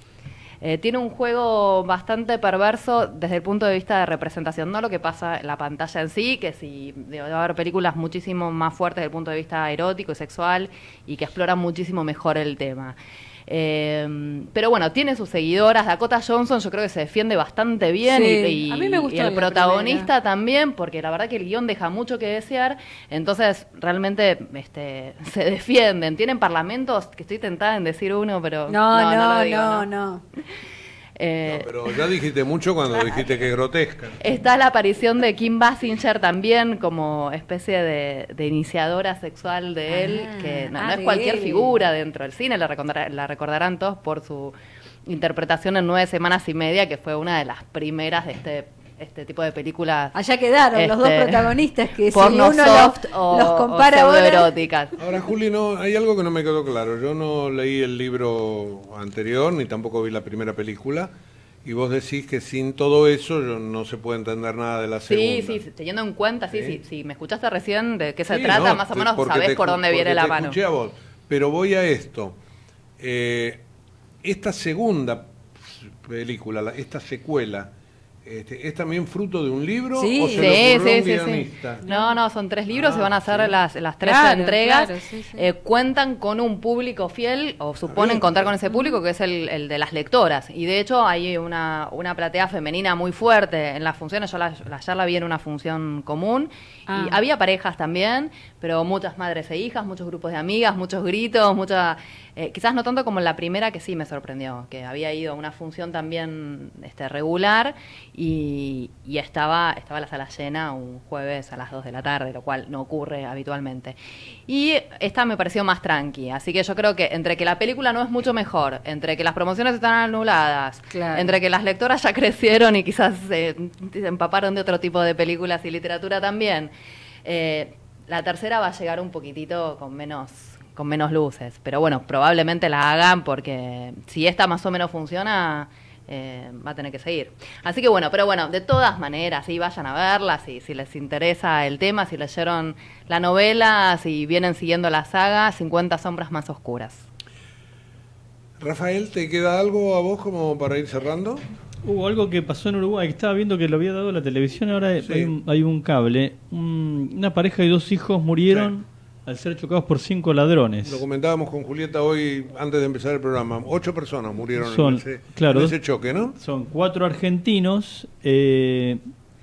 Eh, tiene un juego bastante perverso desde el punto de vista de representación, no lo que pasa en la pantalla en sí, que sí, debe haber películas muchísimo más fuertes desde el punto de vista erótico y sexual y que exploran muchísimo mejor el tema. Eh, pero bueno, tiene sus seguidoras. Dakota Johnson yo creo que se defiende bastante bien, Sí, y, y- a mí me gustó y el la protagonista primera. también, porque la verdad que el guión deja mucho que desear, entonces realmente este, se defienden. Tienen parlamentos, que estoy tentada en decir uno, pero No, no, no, lo digo, no, no. Eh, No, pero ya dijiste mucho cuando dijiste que es grotesca. Está la aparición de Kim Basinger también como especie de, de iniciadora sexual de él, Ah, que no, ah, no es de cualquier él. figura dentro del cine, la, recordar- la recordarán todos por su interpretación en Nueve Semanas y Media, que fue una de las primeras de este este tipo de películas. Allá quedaron los dos este, protagonistas que si porno uno soft lo- o, los compara o ahora- pseudoeróticas. Ahora, Juli, no, hay algo que no me quedó claro. Yo no leí el libro anterior, ni tampoco vi la primera película. Y vos decís que sin todo eso yo no se puede entender nada de la Sí, segunda. sí, teniendo en cuenta, sí, sí, sí, me escuchaste recién de qué se Sí, trata, no, más o te- menos porque sabés te por escu- dónde viene porque la te mano. escuché a vos. Pero voy a esto. Eh, esta segunda película, la- esta secuela, este, ¿es también fruto de un libro Sí, o se sí, le ocurrió a sí, un sí, guionista? sí. No, no, son tres libros, Ah, se van a hacer sí. las, las tres Claro, entregas. claro, sí, sí. Eh, cuentan con un público fiel, o suponen bien. contar con ese público, que es el, el de las lectoras. Y de hecho hay una, una platea femenina muy fuerte en las funciones. Yo la, la- ayer la vi en una función común. Ah. Y había parejas también, pero muchas madres e hijas, muchos grupos de amigas, muchos gritos, mucha... eh, quizás no tanto como en la primera, que sí me sorprendió, que había ido a una función también este, regular y, y estaba, estaba la sala llena un jueves a las dos de la tarde, lo cual no ocurre habitualmente. Y esta me pareció más tranqui, así que yo creo que entre que la película no es mucho mejor, entre que las promociones están anuladas, Claro. entre que las lectoras ya crecieron y quizás eh, se empaparon de otro tipo de películas y literatura también, eh, la tercera va a llegar un poquitito con menos con menos luces, pero bueno, probablemente la hagan porque si esta más o menos funciona, eh, va a tener que seguir. Así que bueno, pero bueno, de todas maneras, sí, vayan a verla, si, si les interesa el tema, si leyeron la novela, si vienen siguiendo la saga, cincuenta sombras más oscuras. Rafael, ¿te queda algo a vos como para ir cerrando? Hubo algo que pasó en Uruguay, que estaba viendo que lo había dado la televisión, ahora Sí. hay, un, hay un cable. Un- una pareja y dos hijos murieron al ser chocados por cinco ladrones. Lo comentábamos con Julieta hoy antes de empezar el programa. Ocho personas murieron Son, en, ese, claro, en ese choque, ¿no? Son cuatro argentinos eh,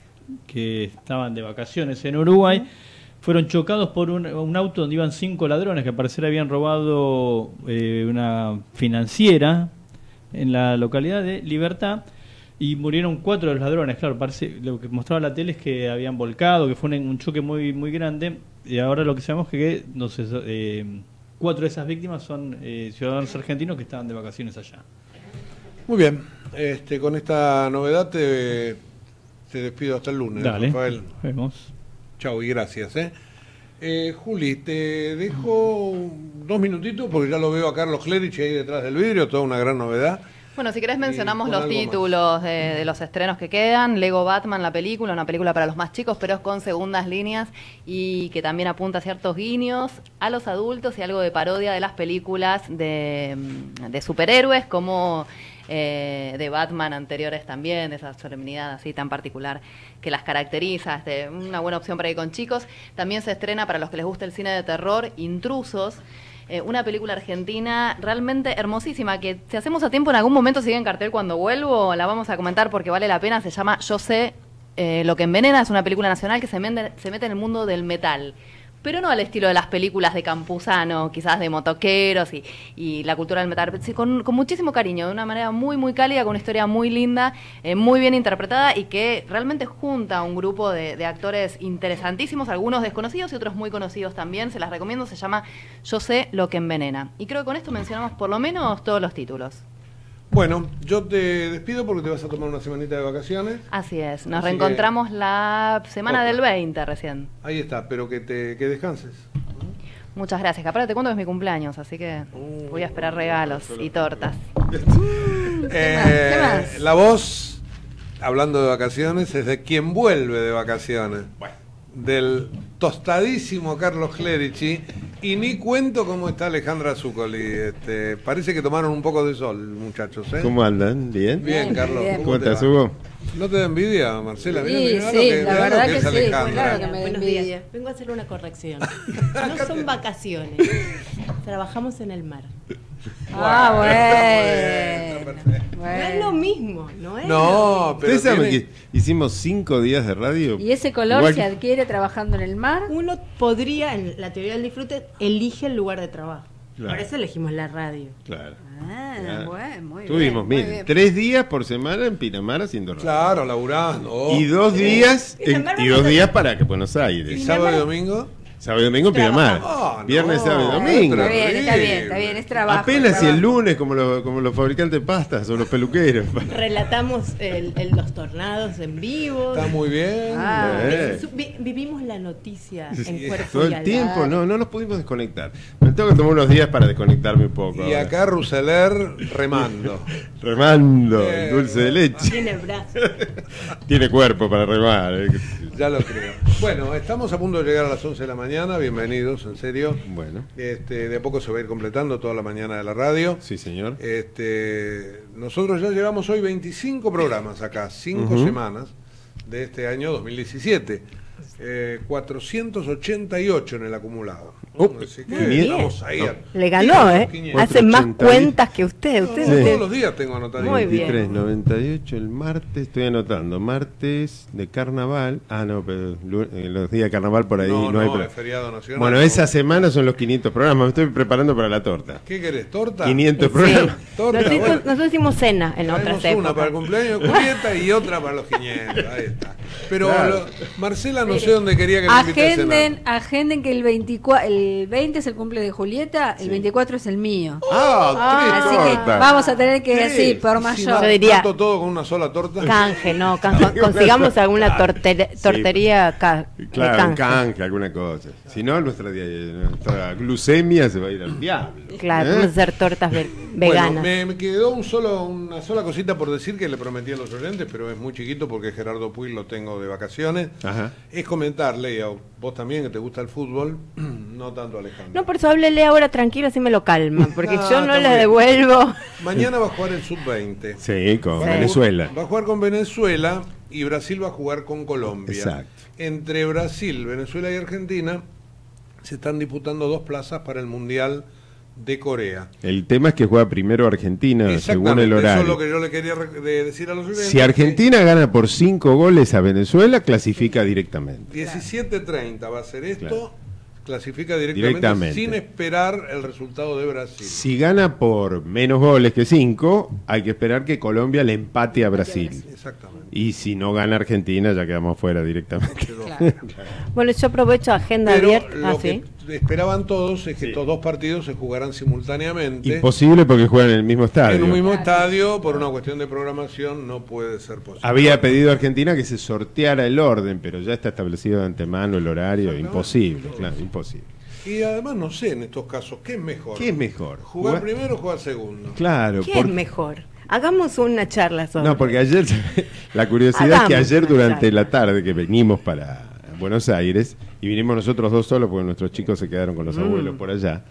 que estaban de vacaciones en Uruguay. Fueron chocados por un, un auto donde iban cinco ladrones que al parecer habían robado eh, una financiera en la localidad de Libertad. Y murieron cuatro de los ladrones, claro, parece, lo que mostraba la tele es que habían volcado, que fue un, un choque muy muy grande, y ahora lo que sabemos es que no sé, eh, cuatro de esas víctimas son eh, ciudadanos argentinos que estaban de vacaciones allá. Muy bien, este, con esta novedad te, te despido hasta el lunes, Dale, Rafael. nos vemos. Chao y gracias. ¿eh? Eh, Juli, te dejo dos minutitos porque ya lo veo a Carlos Clerici ahí detrás del vidrio, toda una gran novedad. Bueno, si querés mencionamos con los algo más. títulos de, de los estrenos que quedan. Lego Batman, la película, una película para los más chicos, pero es con segundas líneas y que también apunta a ciertos guiños a los adultos y algo de parodia de las películas de, de superhéroes, como eh, de Batman anteriores también, de esa solemnidad así tan particular que las caracteriza. Este, una buena opción para ir con chicos. También se estrena, para los que les gusta el cine de terror, Intrusos. Eh, una película argentina realmente hermosísima, que si hacemos a tiempo en algún momento sigue en cartel cuando vuelvo, la vamos a comentar porque vale la pena. Se llama Yo sé eh, lo que envenena, es una película nacional que se, mende- se mete en el mundo del metal, pero no al estilo de las películas de Campuzano, quizás de motoqueros y, y la cultura del metal, sí, con, con muchísimo cariño, de una manera muy muy cálida, con una historia muy linda, eh, muy bien interpretada y que realmente junta a un grupo de, de actores interesantísimos, algunos desconocidos y otros muy conocidos también. Se las recomiendo, se llama Yo sé lo que envenena. Y creo que con esto mencionamos por lo menos todos los títulos. Bueno, yo te despido porque te vas a tomar una semanita de vacaciones. Así es, nos Así reencontramos la semana Otra. del veinte recién. Ahí está, pero que te que descanses. Muchas gracias, que aparte te cuento que es mi cumpleaños, así que voy a esperar regalos y tortas. Eh, ¿Qué más? La voz, hablando de vacaciones, es de quien vuelve de vacaciones. Del tostadísimo Carlos Clerici. Y ni cuento cómo está Alejandra Zuccoli. Este, parece que tomaron un poco de sol, muchachos. ¿eh? ¿Cómo andan? ¿Bien? Bien, Carlos. ¿Cómo, ¿Cómo te estás, va? Hugo? ¿No te da envidia, Marcela? Mirá, Sí, mirá sí, lo que, la mirá lo verdad que que es sí, Alejandra. claro que me Buenos envidia. días. Vengo a hacer una corrección. No son vacaciones. Trabajamos en el mar. Ah, bueno. No es lo mismo, ¿no es? No, pero ¿Ustedes saben tiene- que hicimos cinco días de radio? ¿Y ese color Igual se que- adquiere trabajando en el mar? Uno podría, en la teoría del disfrute, elige el lugar de trabajo. Por eso elegimos la radio. Claro. Ah, Claro. bueno, muy Tuvimos, bien. muy miren, bien. tres días por semana en Pinamar haciendo radio. Claro, laburando. Y dos días, Y en- Pinamar y dos no- días para que Buenos Aires. ¿Y sábado y domingo? Sábado y domingo en Pinamar. Ah, Viernes, no, sábado y domingo. Está bien, está bien, está bien, es trabajo. Apenas es y el trabajo. lunes, como, lo- como los fabricantes de pastas o los peluqueros. Relatamos el- el- los tornados en vivo. Está muy bien. Ah, Eh. Su- vi- vivimos la noticia en Sí, cuerpo todo y el alma. tiempo, no, no nos pudimos desconectar. Me tengo que tomar unos días para desconectarme un poco. Y ahora. acá Ruseler remando. Remando, Eh, dulce de leche. Tiene brazos. Tiene cuerpo para remar. eh. Ya lo creo. Bueno, estamos a punto de llegar a las once de la mañana. Bienvenidos, en serio. Bueno. Este, de a poco se va a ir completando toda la mañana de la radio. Sí, señor. Este, nosotros ya llevamos hoy veinticinco programas acá, cinco Ujú. semanas de este año dos mil diecisiete. Eh, cuatrocientos ochenta y ocho en el acumulado. Oh, Así que muy bien. estamos ahí. a- Le ganó, ¿eh? quinientos. Hace más cuatrocientos ochenta. cuentas que usted. usted, No, usted- todos los días tengo anotado. Muy bien. veintitrés, noventa y ocho el martes, estoy anotando, martes de carnaval. Ah, no, pero lu- eh, los días de carnaval por ahí no, No, hay no, pro- es feriado nacional. Bueno, no. esa semana son los quinientos programas, me estoy preparando para la torta. ¿Qué querés? ¿Torta? quinientos Sí. programas. Torta, Nosotros, bueno. nosotros hicimos cena en otras Traemos épocas. una para el cumpleaños de Julieta y otra para los quinientos. Ahí está. Pero Claro. lo- Marcela no sé dónde quería que me invite a cenar. Agenden, agenden que el veinticuatro, el veinte es el cumple de Julieta, el veinticuatro es el mío. Ah, Así tres que tortas. vamos a tener que, Tres. sí, por Si mayor. no, Yo diría- ¿tanto todo con una sola torta? Canje, no, canje. Consigamos alguna torte- tortería ca- de Claro, un canje. canje, alguna cosa. Si no, nuestra, nuestra glucemia se va a ir al diablo. Claro, ¿Eh? vamos a hacer tortas ve- Bueno, veganas. me, me quedó un solo, una sola cosita por decir que le prometí a los oyentes, pero es muy chiquito porque Gerardo Puig lo tengo de vacaciones. Ajá. Es comentarle, y a vos también que te gusta el fútbol, no tanto a Alejandro. No, por eso háblele ahora tranquilo, así me lo calma, porque Ah, yo no está le muy bien. devuelvo. Mañana va a jugar el sub veinte. Sí, con Sí. Venezuela. Va a jugar con Venezuela y Brasil va a jugar con Colombia. Exacto. Entre Brasil, Venezuela y Argentina se están disputando dos plazas para el Mundial de Corea. El tema es que juega primero Argentina, según Exactamente, el eso horario. es lo que yo le quería re- de- decir a los oyentes. Si Argentina gana por cinco goles a Venezuela, clasifica directamente. diecisiete treinta va a ser esto, Claro. clasifica directamente, Directamente. sin esperar el resultado de Brasil. Si gana por menos goles que cinco, hay que esperar que Colombia le empate a Brasil. Exactamente. Y si no gana Argentina, ya quedamos fuera directamente. Bueno, yo aprovecho agenda Pero abierta. lo Ah, que sí. esperaban todos es que estos dos partidos se jugaran simultáneamente. Imposible porque juegan en el mismo estadio. En un mismo estadio, por una cuestión de programación, no puede ser posible. Había pedido a Argentina que se sorteara el orden, pero ya está establecido de antemano el horario. Imposible, claro, imposible. Y además no sé en estos casos, ¿qué es mejor? ¿Qué es mejor? ¿Jugar Jugar- primero o jugar segundo? Claro, ¿Qué por- es mejor? Hagamos una charla sobre. No, porque ayer, la curiosidad es que Hagamos ayer una durante charla. la tarde que venimos para Buenos Aires, y vinimos nosotros dos solos porque nuestros chicos se quedaron con los Mm. abuelos por allá,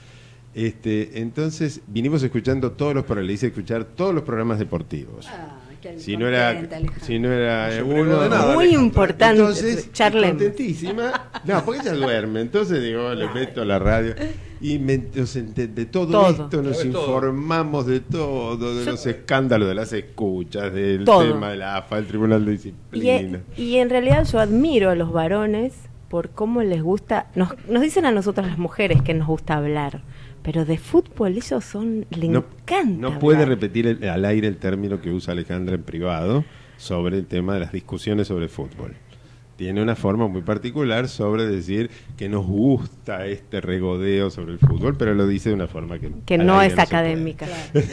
este, entonces vinimos escuchando todos los programas, le hice escuchar todos los programas deportivos. Si no era, si no era No se uno, privó de nada, Muy Alejandro. importante. entonces, charlemos. contentísima. No, porque ella duerme. Entonces digo, le meto a la radio. Y me, entonces, de, de todo, Todo. esto nos Sabe todo. informamos de todo, de los escándalos de las escuchas, del Todo. tema de la A F A, el Tribunal de Y, Disciplina. e- y en realidad yo admiro a los varones por cómo les gusta. Nos, nos dicen a nosotras las mujeres que nos gusta hablar, pero de fútbol ellos son. Le No, encanta. no puede hablar. repetir el- al aire el término que usa Alejandra en privado sobre el tema de las discusiones sobre fútbol. Tiene una forma muy particular sobre decir que nos gusta este regodeo sobre el fútbol, pero lo dice de una forma que, Que al no aire es se académica.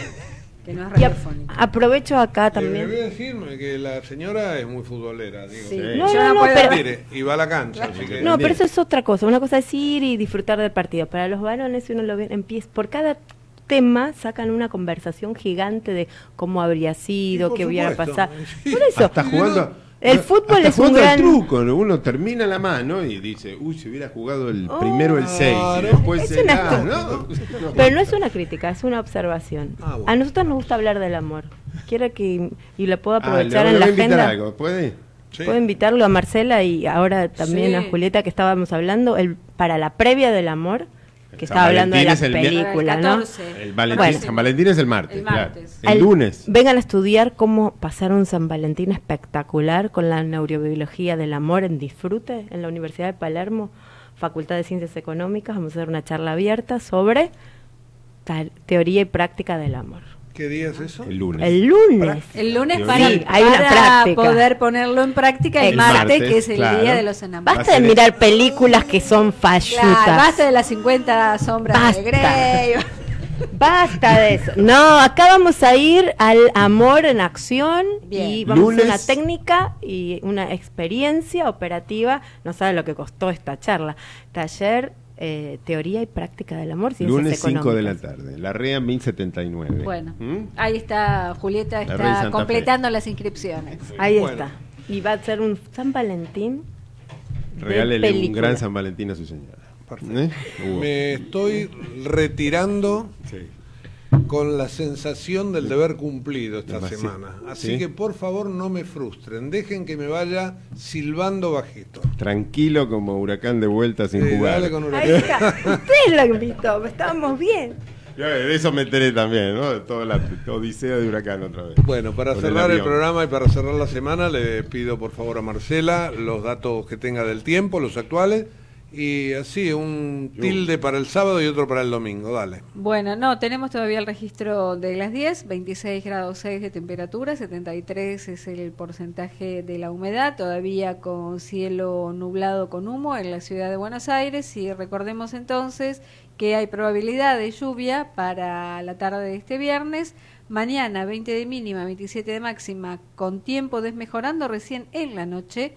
Que no es Y ap- radiofónico. aprovecho acá Le voy a también. decirme que la señora es muy futbolera, digo. Sí. Sí. No, Yo no, no, puedo- pero- Mire, y va a la cancha, así que... No, pero eso es otra cosa. Una cosa es ir y disfrutar del partido. Para los varones, si uno lo ve, empieza por cada tema sacan una conversación gigante de cómo habría sido, Sí, por qué hubiera supuesto. pasado. Sí. Por eso, Hasta jugando. el no, fútbol hasta es un jugando al gran. truco, ¿no? Uno termina la mano y dice, uy, si hubiera jugado el Oh, primero el seis y claro. después Es el una A, estu- ¿no? No, Pero no es una crítica, es una observación. Ah, bueno. A nosotros nos gusta hablar del amor. Quiero que y lo puedo Ah, le aprovechar voy en la a invitar agenda. algo, ¿puede? Sí. Puedo invitarlo a Marcela y ahora también Sí. a Julieta que estábamos hablando el para la previa del amor que San estaba hablando de la Valentín es el mi- película, El ¿no? catorce. El Valentín, Bueno. San Valentín es el martes, El claro. martes. El, lunes. Vengan a estudiar cómo pasar un San Valentín espectacular con la neurobiología del amor en disfrute en la Universidad de Palermo, Facultad de Ciencias Económicas. Vamos a hacer una charla abierta sobre Ta- Teoría y práctica del amor. ¿Qué día es eso? El lunes. El lunes. El lunes Sí, para, hay una para práctica. poder ponerlo en práctica el, El martes, martes, que es el claro. día de los enamorados. Basta de mirar películas que son fallutas. Claro, basta de las cincuenta sombras Basta. de Grey. Basta de eso. No, acá vamos a ir al amor en acción. Bien. Y vamos Lunes. a hacer una técnica y una experiencia operativa. No sabe lo que costó esta charla. Taller, eh, teoría y práctica del amor. Ciencias Lunes cinco de la económicas. tarde. La REA mil setenta y nueve. Bueno, ¿Mm? ahí está Julieta, La Rey Santa está Fe. completando las inscripciones. Ahí Bueno. está. Y va a ser un San Valentín. de Regálele un película. gran San Valentín a su señora. Perfecto. ¿Eh? Hugo. Me estoy retirando Sí. con la sensación del deber cumplido esta Demasiado. semana. Así ¿Sí? que por favor no me frustren, dejen que me vaya silbando bajito. Tranquilo como huracán de vuelta sin Sí, jugar. dale con Ahí está. Usted lo invitó, estábamos bien. Ya, de eso me enteré también, ¿no? De toda la odisea de huracán otra vez. Bueno, para Con el cerrar el, avión. programa y para cerrar la semana, le pido por favor a Marcela los datos que tenga del tiempo, los actuales, y así un tilde para el sábado y otro para el domingo. Dale. Bueno, no, tenemos todavía el registro de las diez, veintiséis grados seis de temperatura, setenta y tres es el porcentaje de la humedad, todavía con cielo nublado con humo en la ciudad de Buenos Aires, y recordemos entonces que hay probabilidad de lluvia para la tarde de este viernes. Mañana veinte de mínima, veintisiete de máxima, con tiempo desmejorando recién en la noche.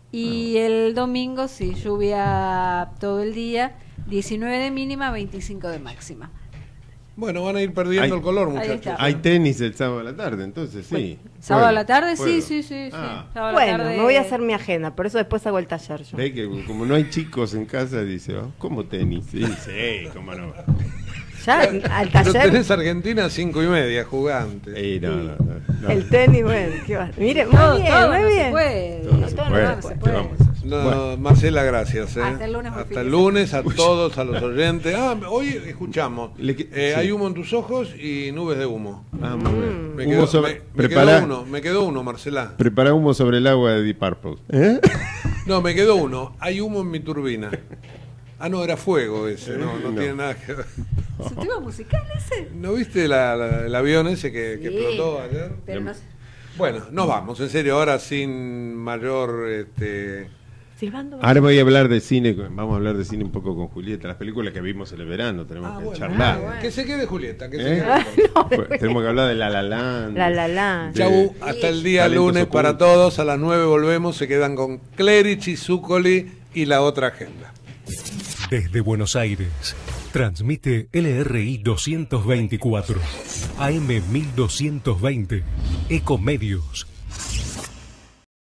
Y el domingo, sí, lluvia todo el día, diecinueve de mínima, veinticinco de máxima. Bueno, van a ir perdiendo Hay- el color, Ahí muchachos. está. Hay tenis el sábado a la tarde, entonces sí. ¿Sábado a Puedo, la tarde? puedo. Sí, sí, sí. sí. Ah. Sábado a la Bueno, tarde- me voy a hacer mi agenda, por eso después hago el taller yo. Ve que como no hay chicos en casa, dice, oh, ¿cómo tenis? Sí, sí, cómo no. Ya, al Pero taller, tenés Argentina cinco y media, jugante. Eh, no, no, no, no. el tenis, bueno, ¿qué va? Mire, muy Todo, bien, todo muy no se bien. puede. Todo no se Todo puede. no se ¿Qué puede. vamos a hacer? No, Bueno. Marcela, gracias. ¿eh? Hasta el lunes por fin Hasta de el lunes, a todos, a los oyentes. Ah, hoy escuchamos. Le que- Eh, sí. Hay humo en tus ojos y nubes de humo. Ah, muy bien. Me Humo quedó, sobre- me- me prepara- quedó uno, me quedó uno, Marcela. Prepara humo sobre el agua de Deep Purple. ¿Eh? No, me quedó uno. Hay humo en mi turbina. Ah, no, era fuego ese. No, no, No. tiene nada que ver. ¿Es un tema musical ese? ¿No viste la- la- el avión ese que, que Sí, explotó ayer? pero no sé. Bueno, nos vamos, en serio, ahora sin mayor... Este... Silbando. Ahora voy a hablar de cine, con- vamos a hablar de cine un poco con Julieta, las películas que vimos en el verano, tenemos Ah, que bueno, charlar. ah, bueno. Que se quede Julieta, que se ¿Eh? quede. Pues, tenemos que hablar de La La Land. La La Land. de- Chau, hasta el día Talentos lunes para ocultos. todos, a las nueve volvemos, se quedan con Clerici, Zúcoli y la otra agenda. Desde Buenos Aires, transmite L R I doscientos veinticuatro, A M mil doscientos veinte, Ecomedios.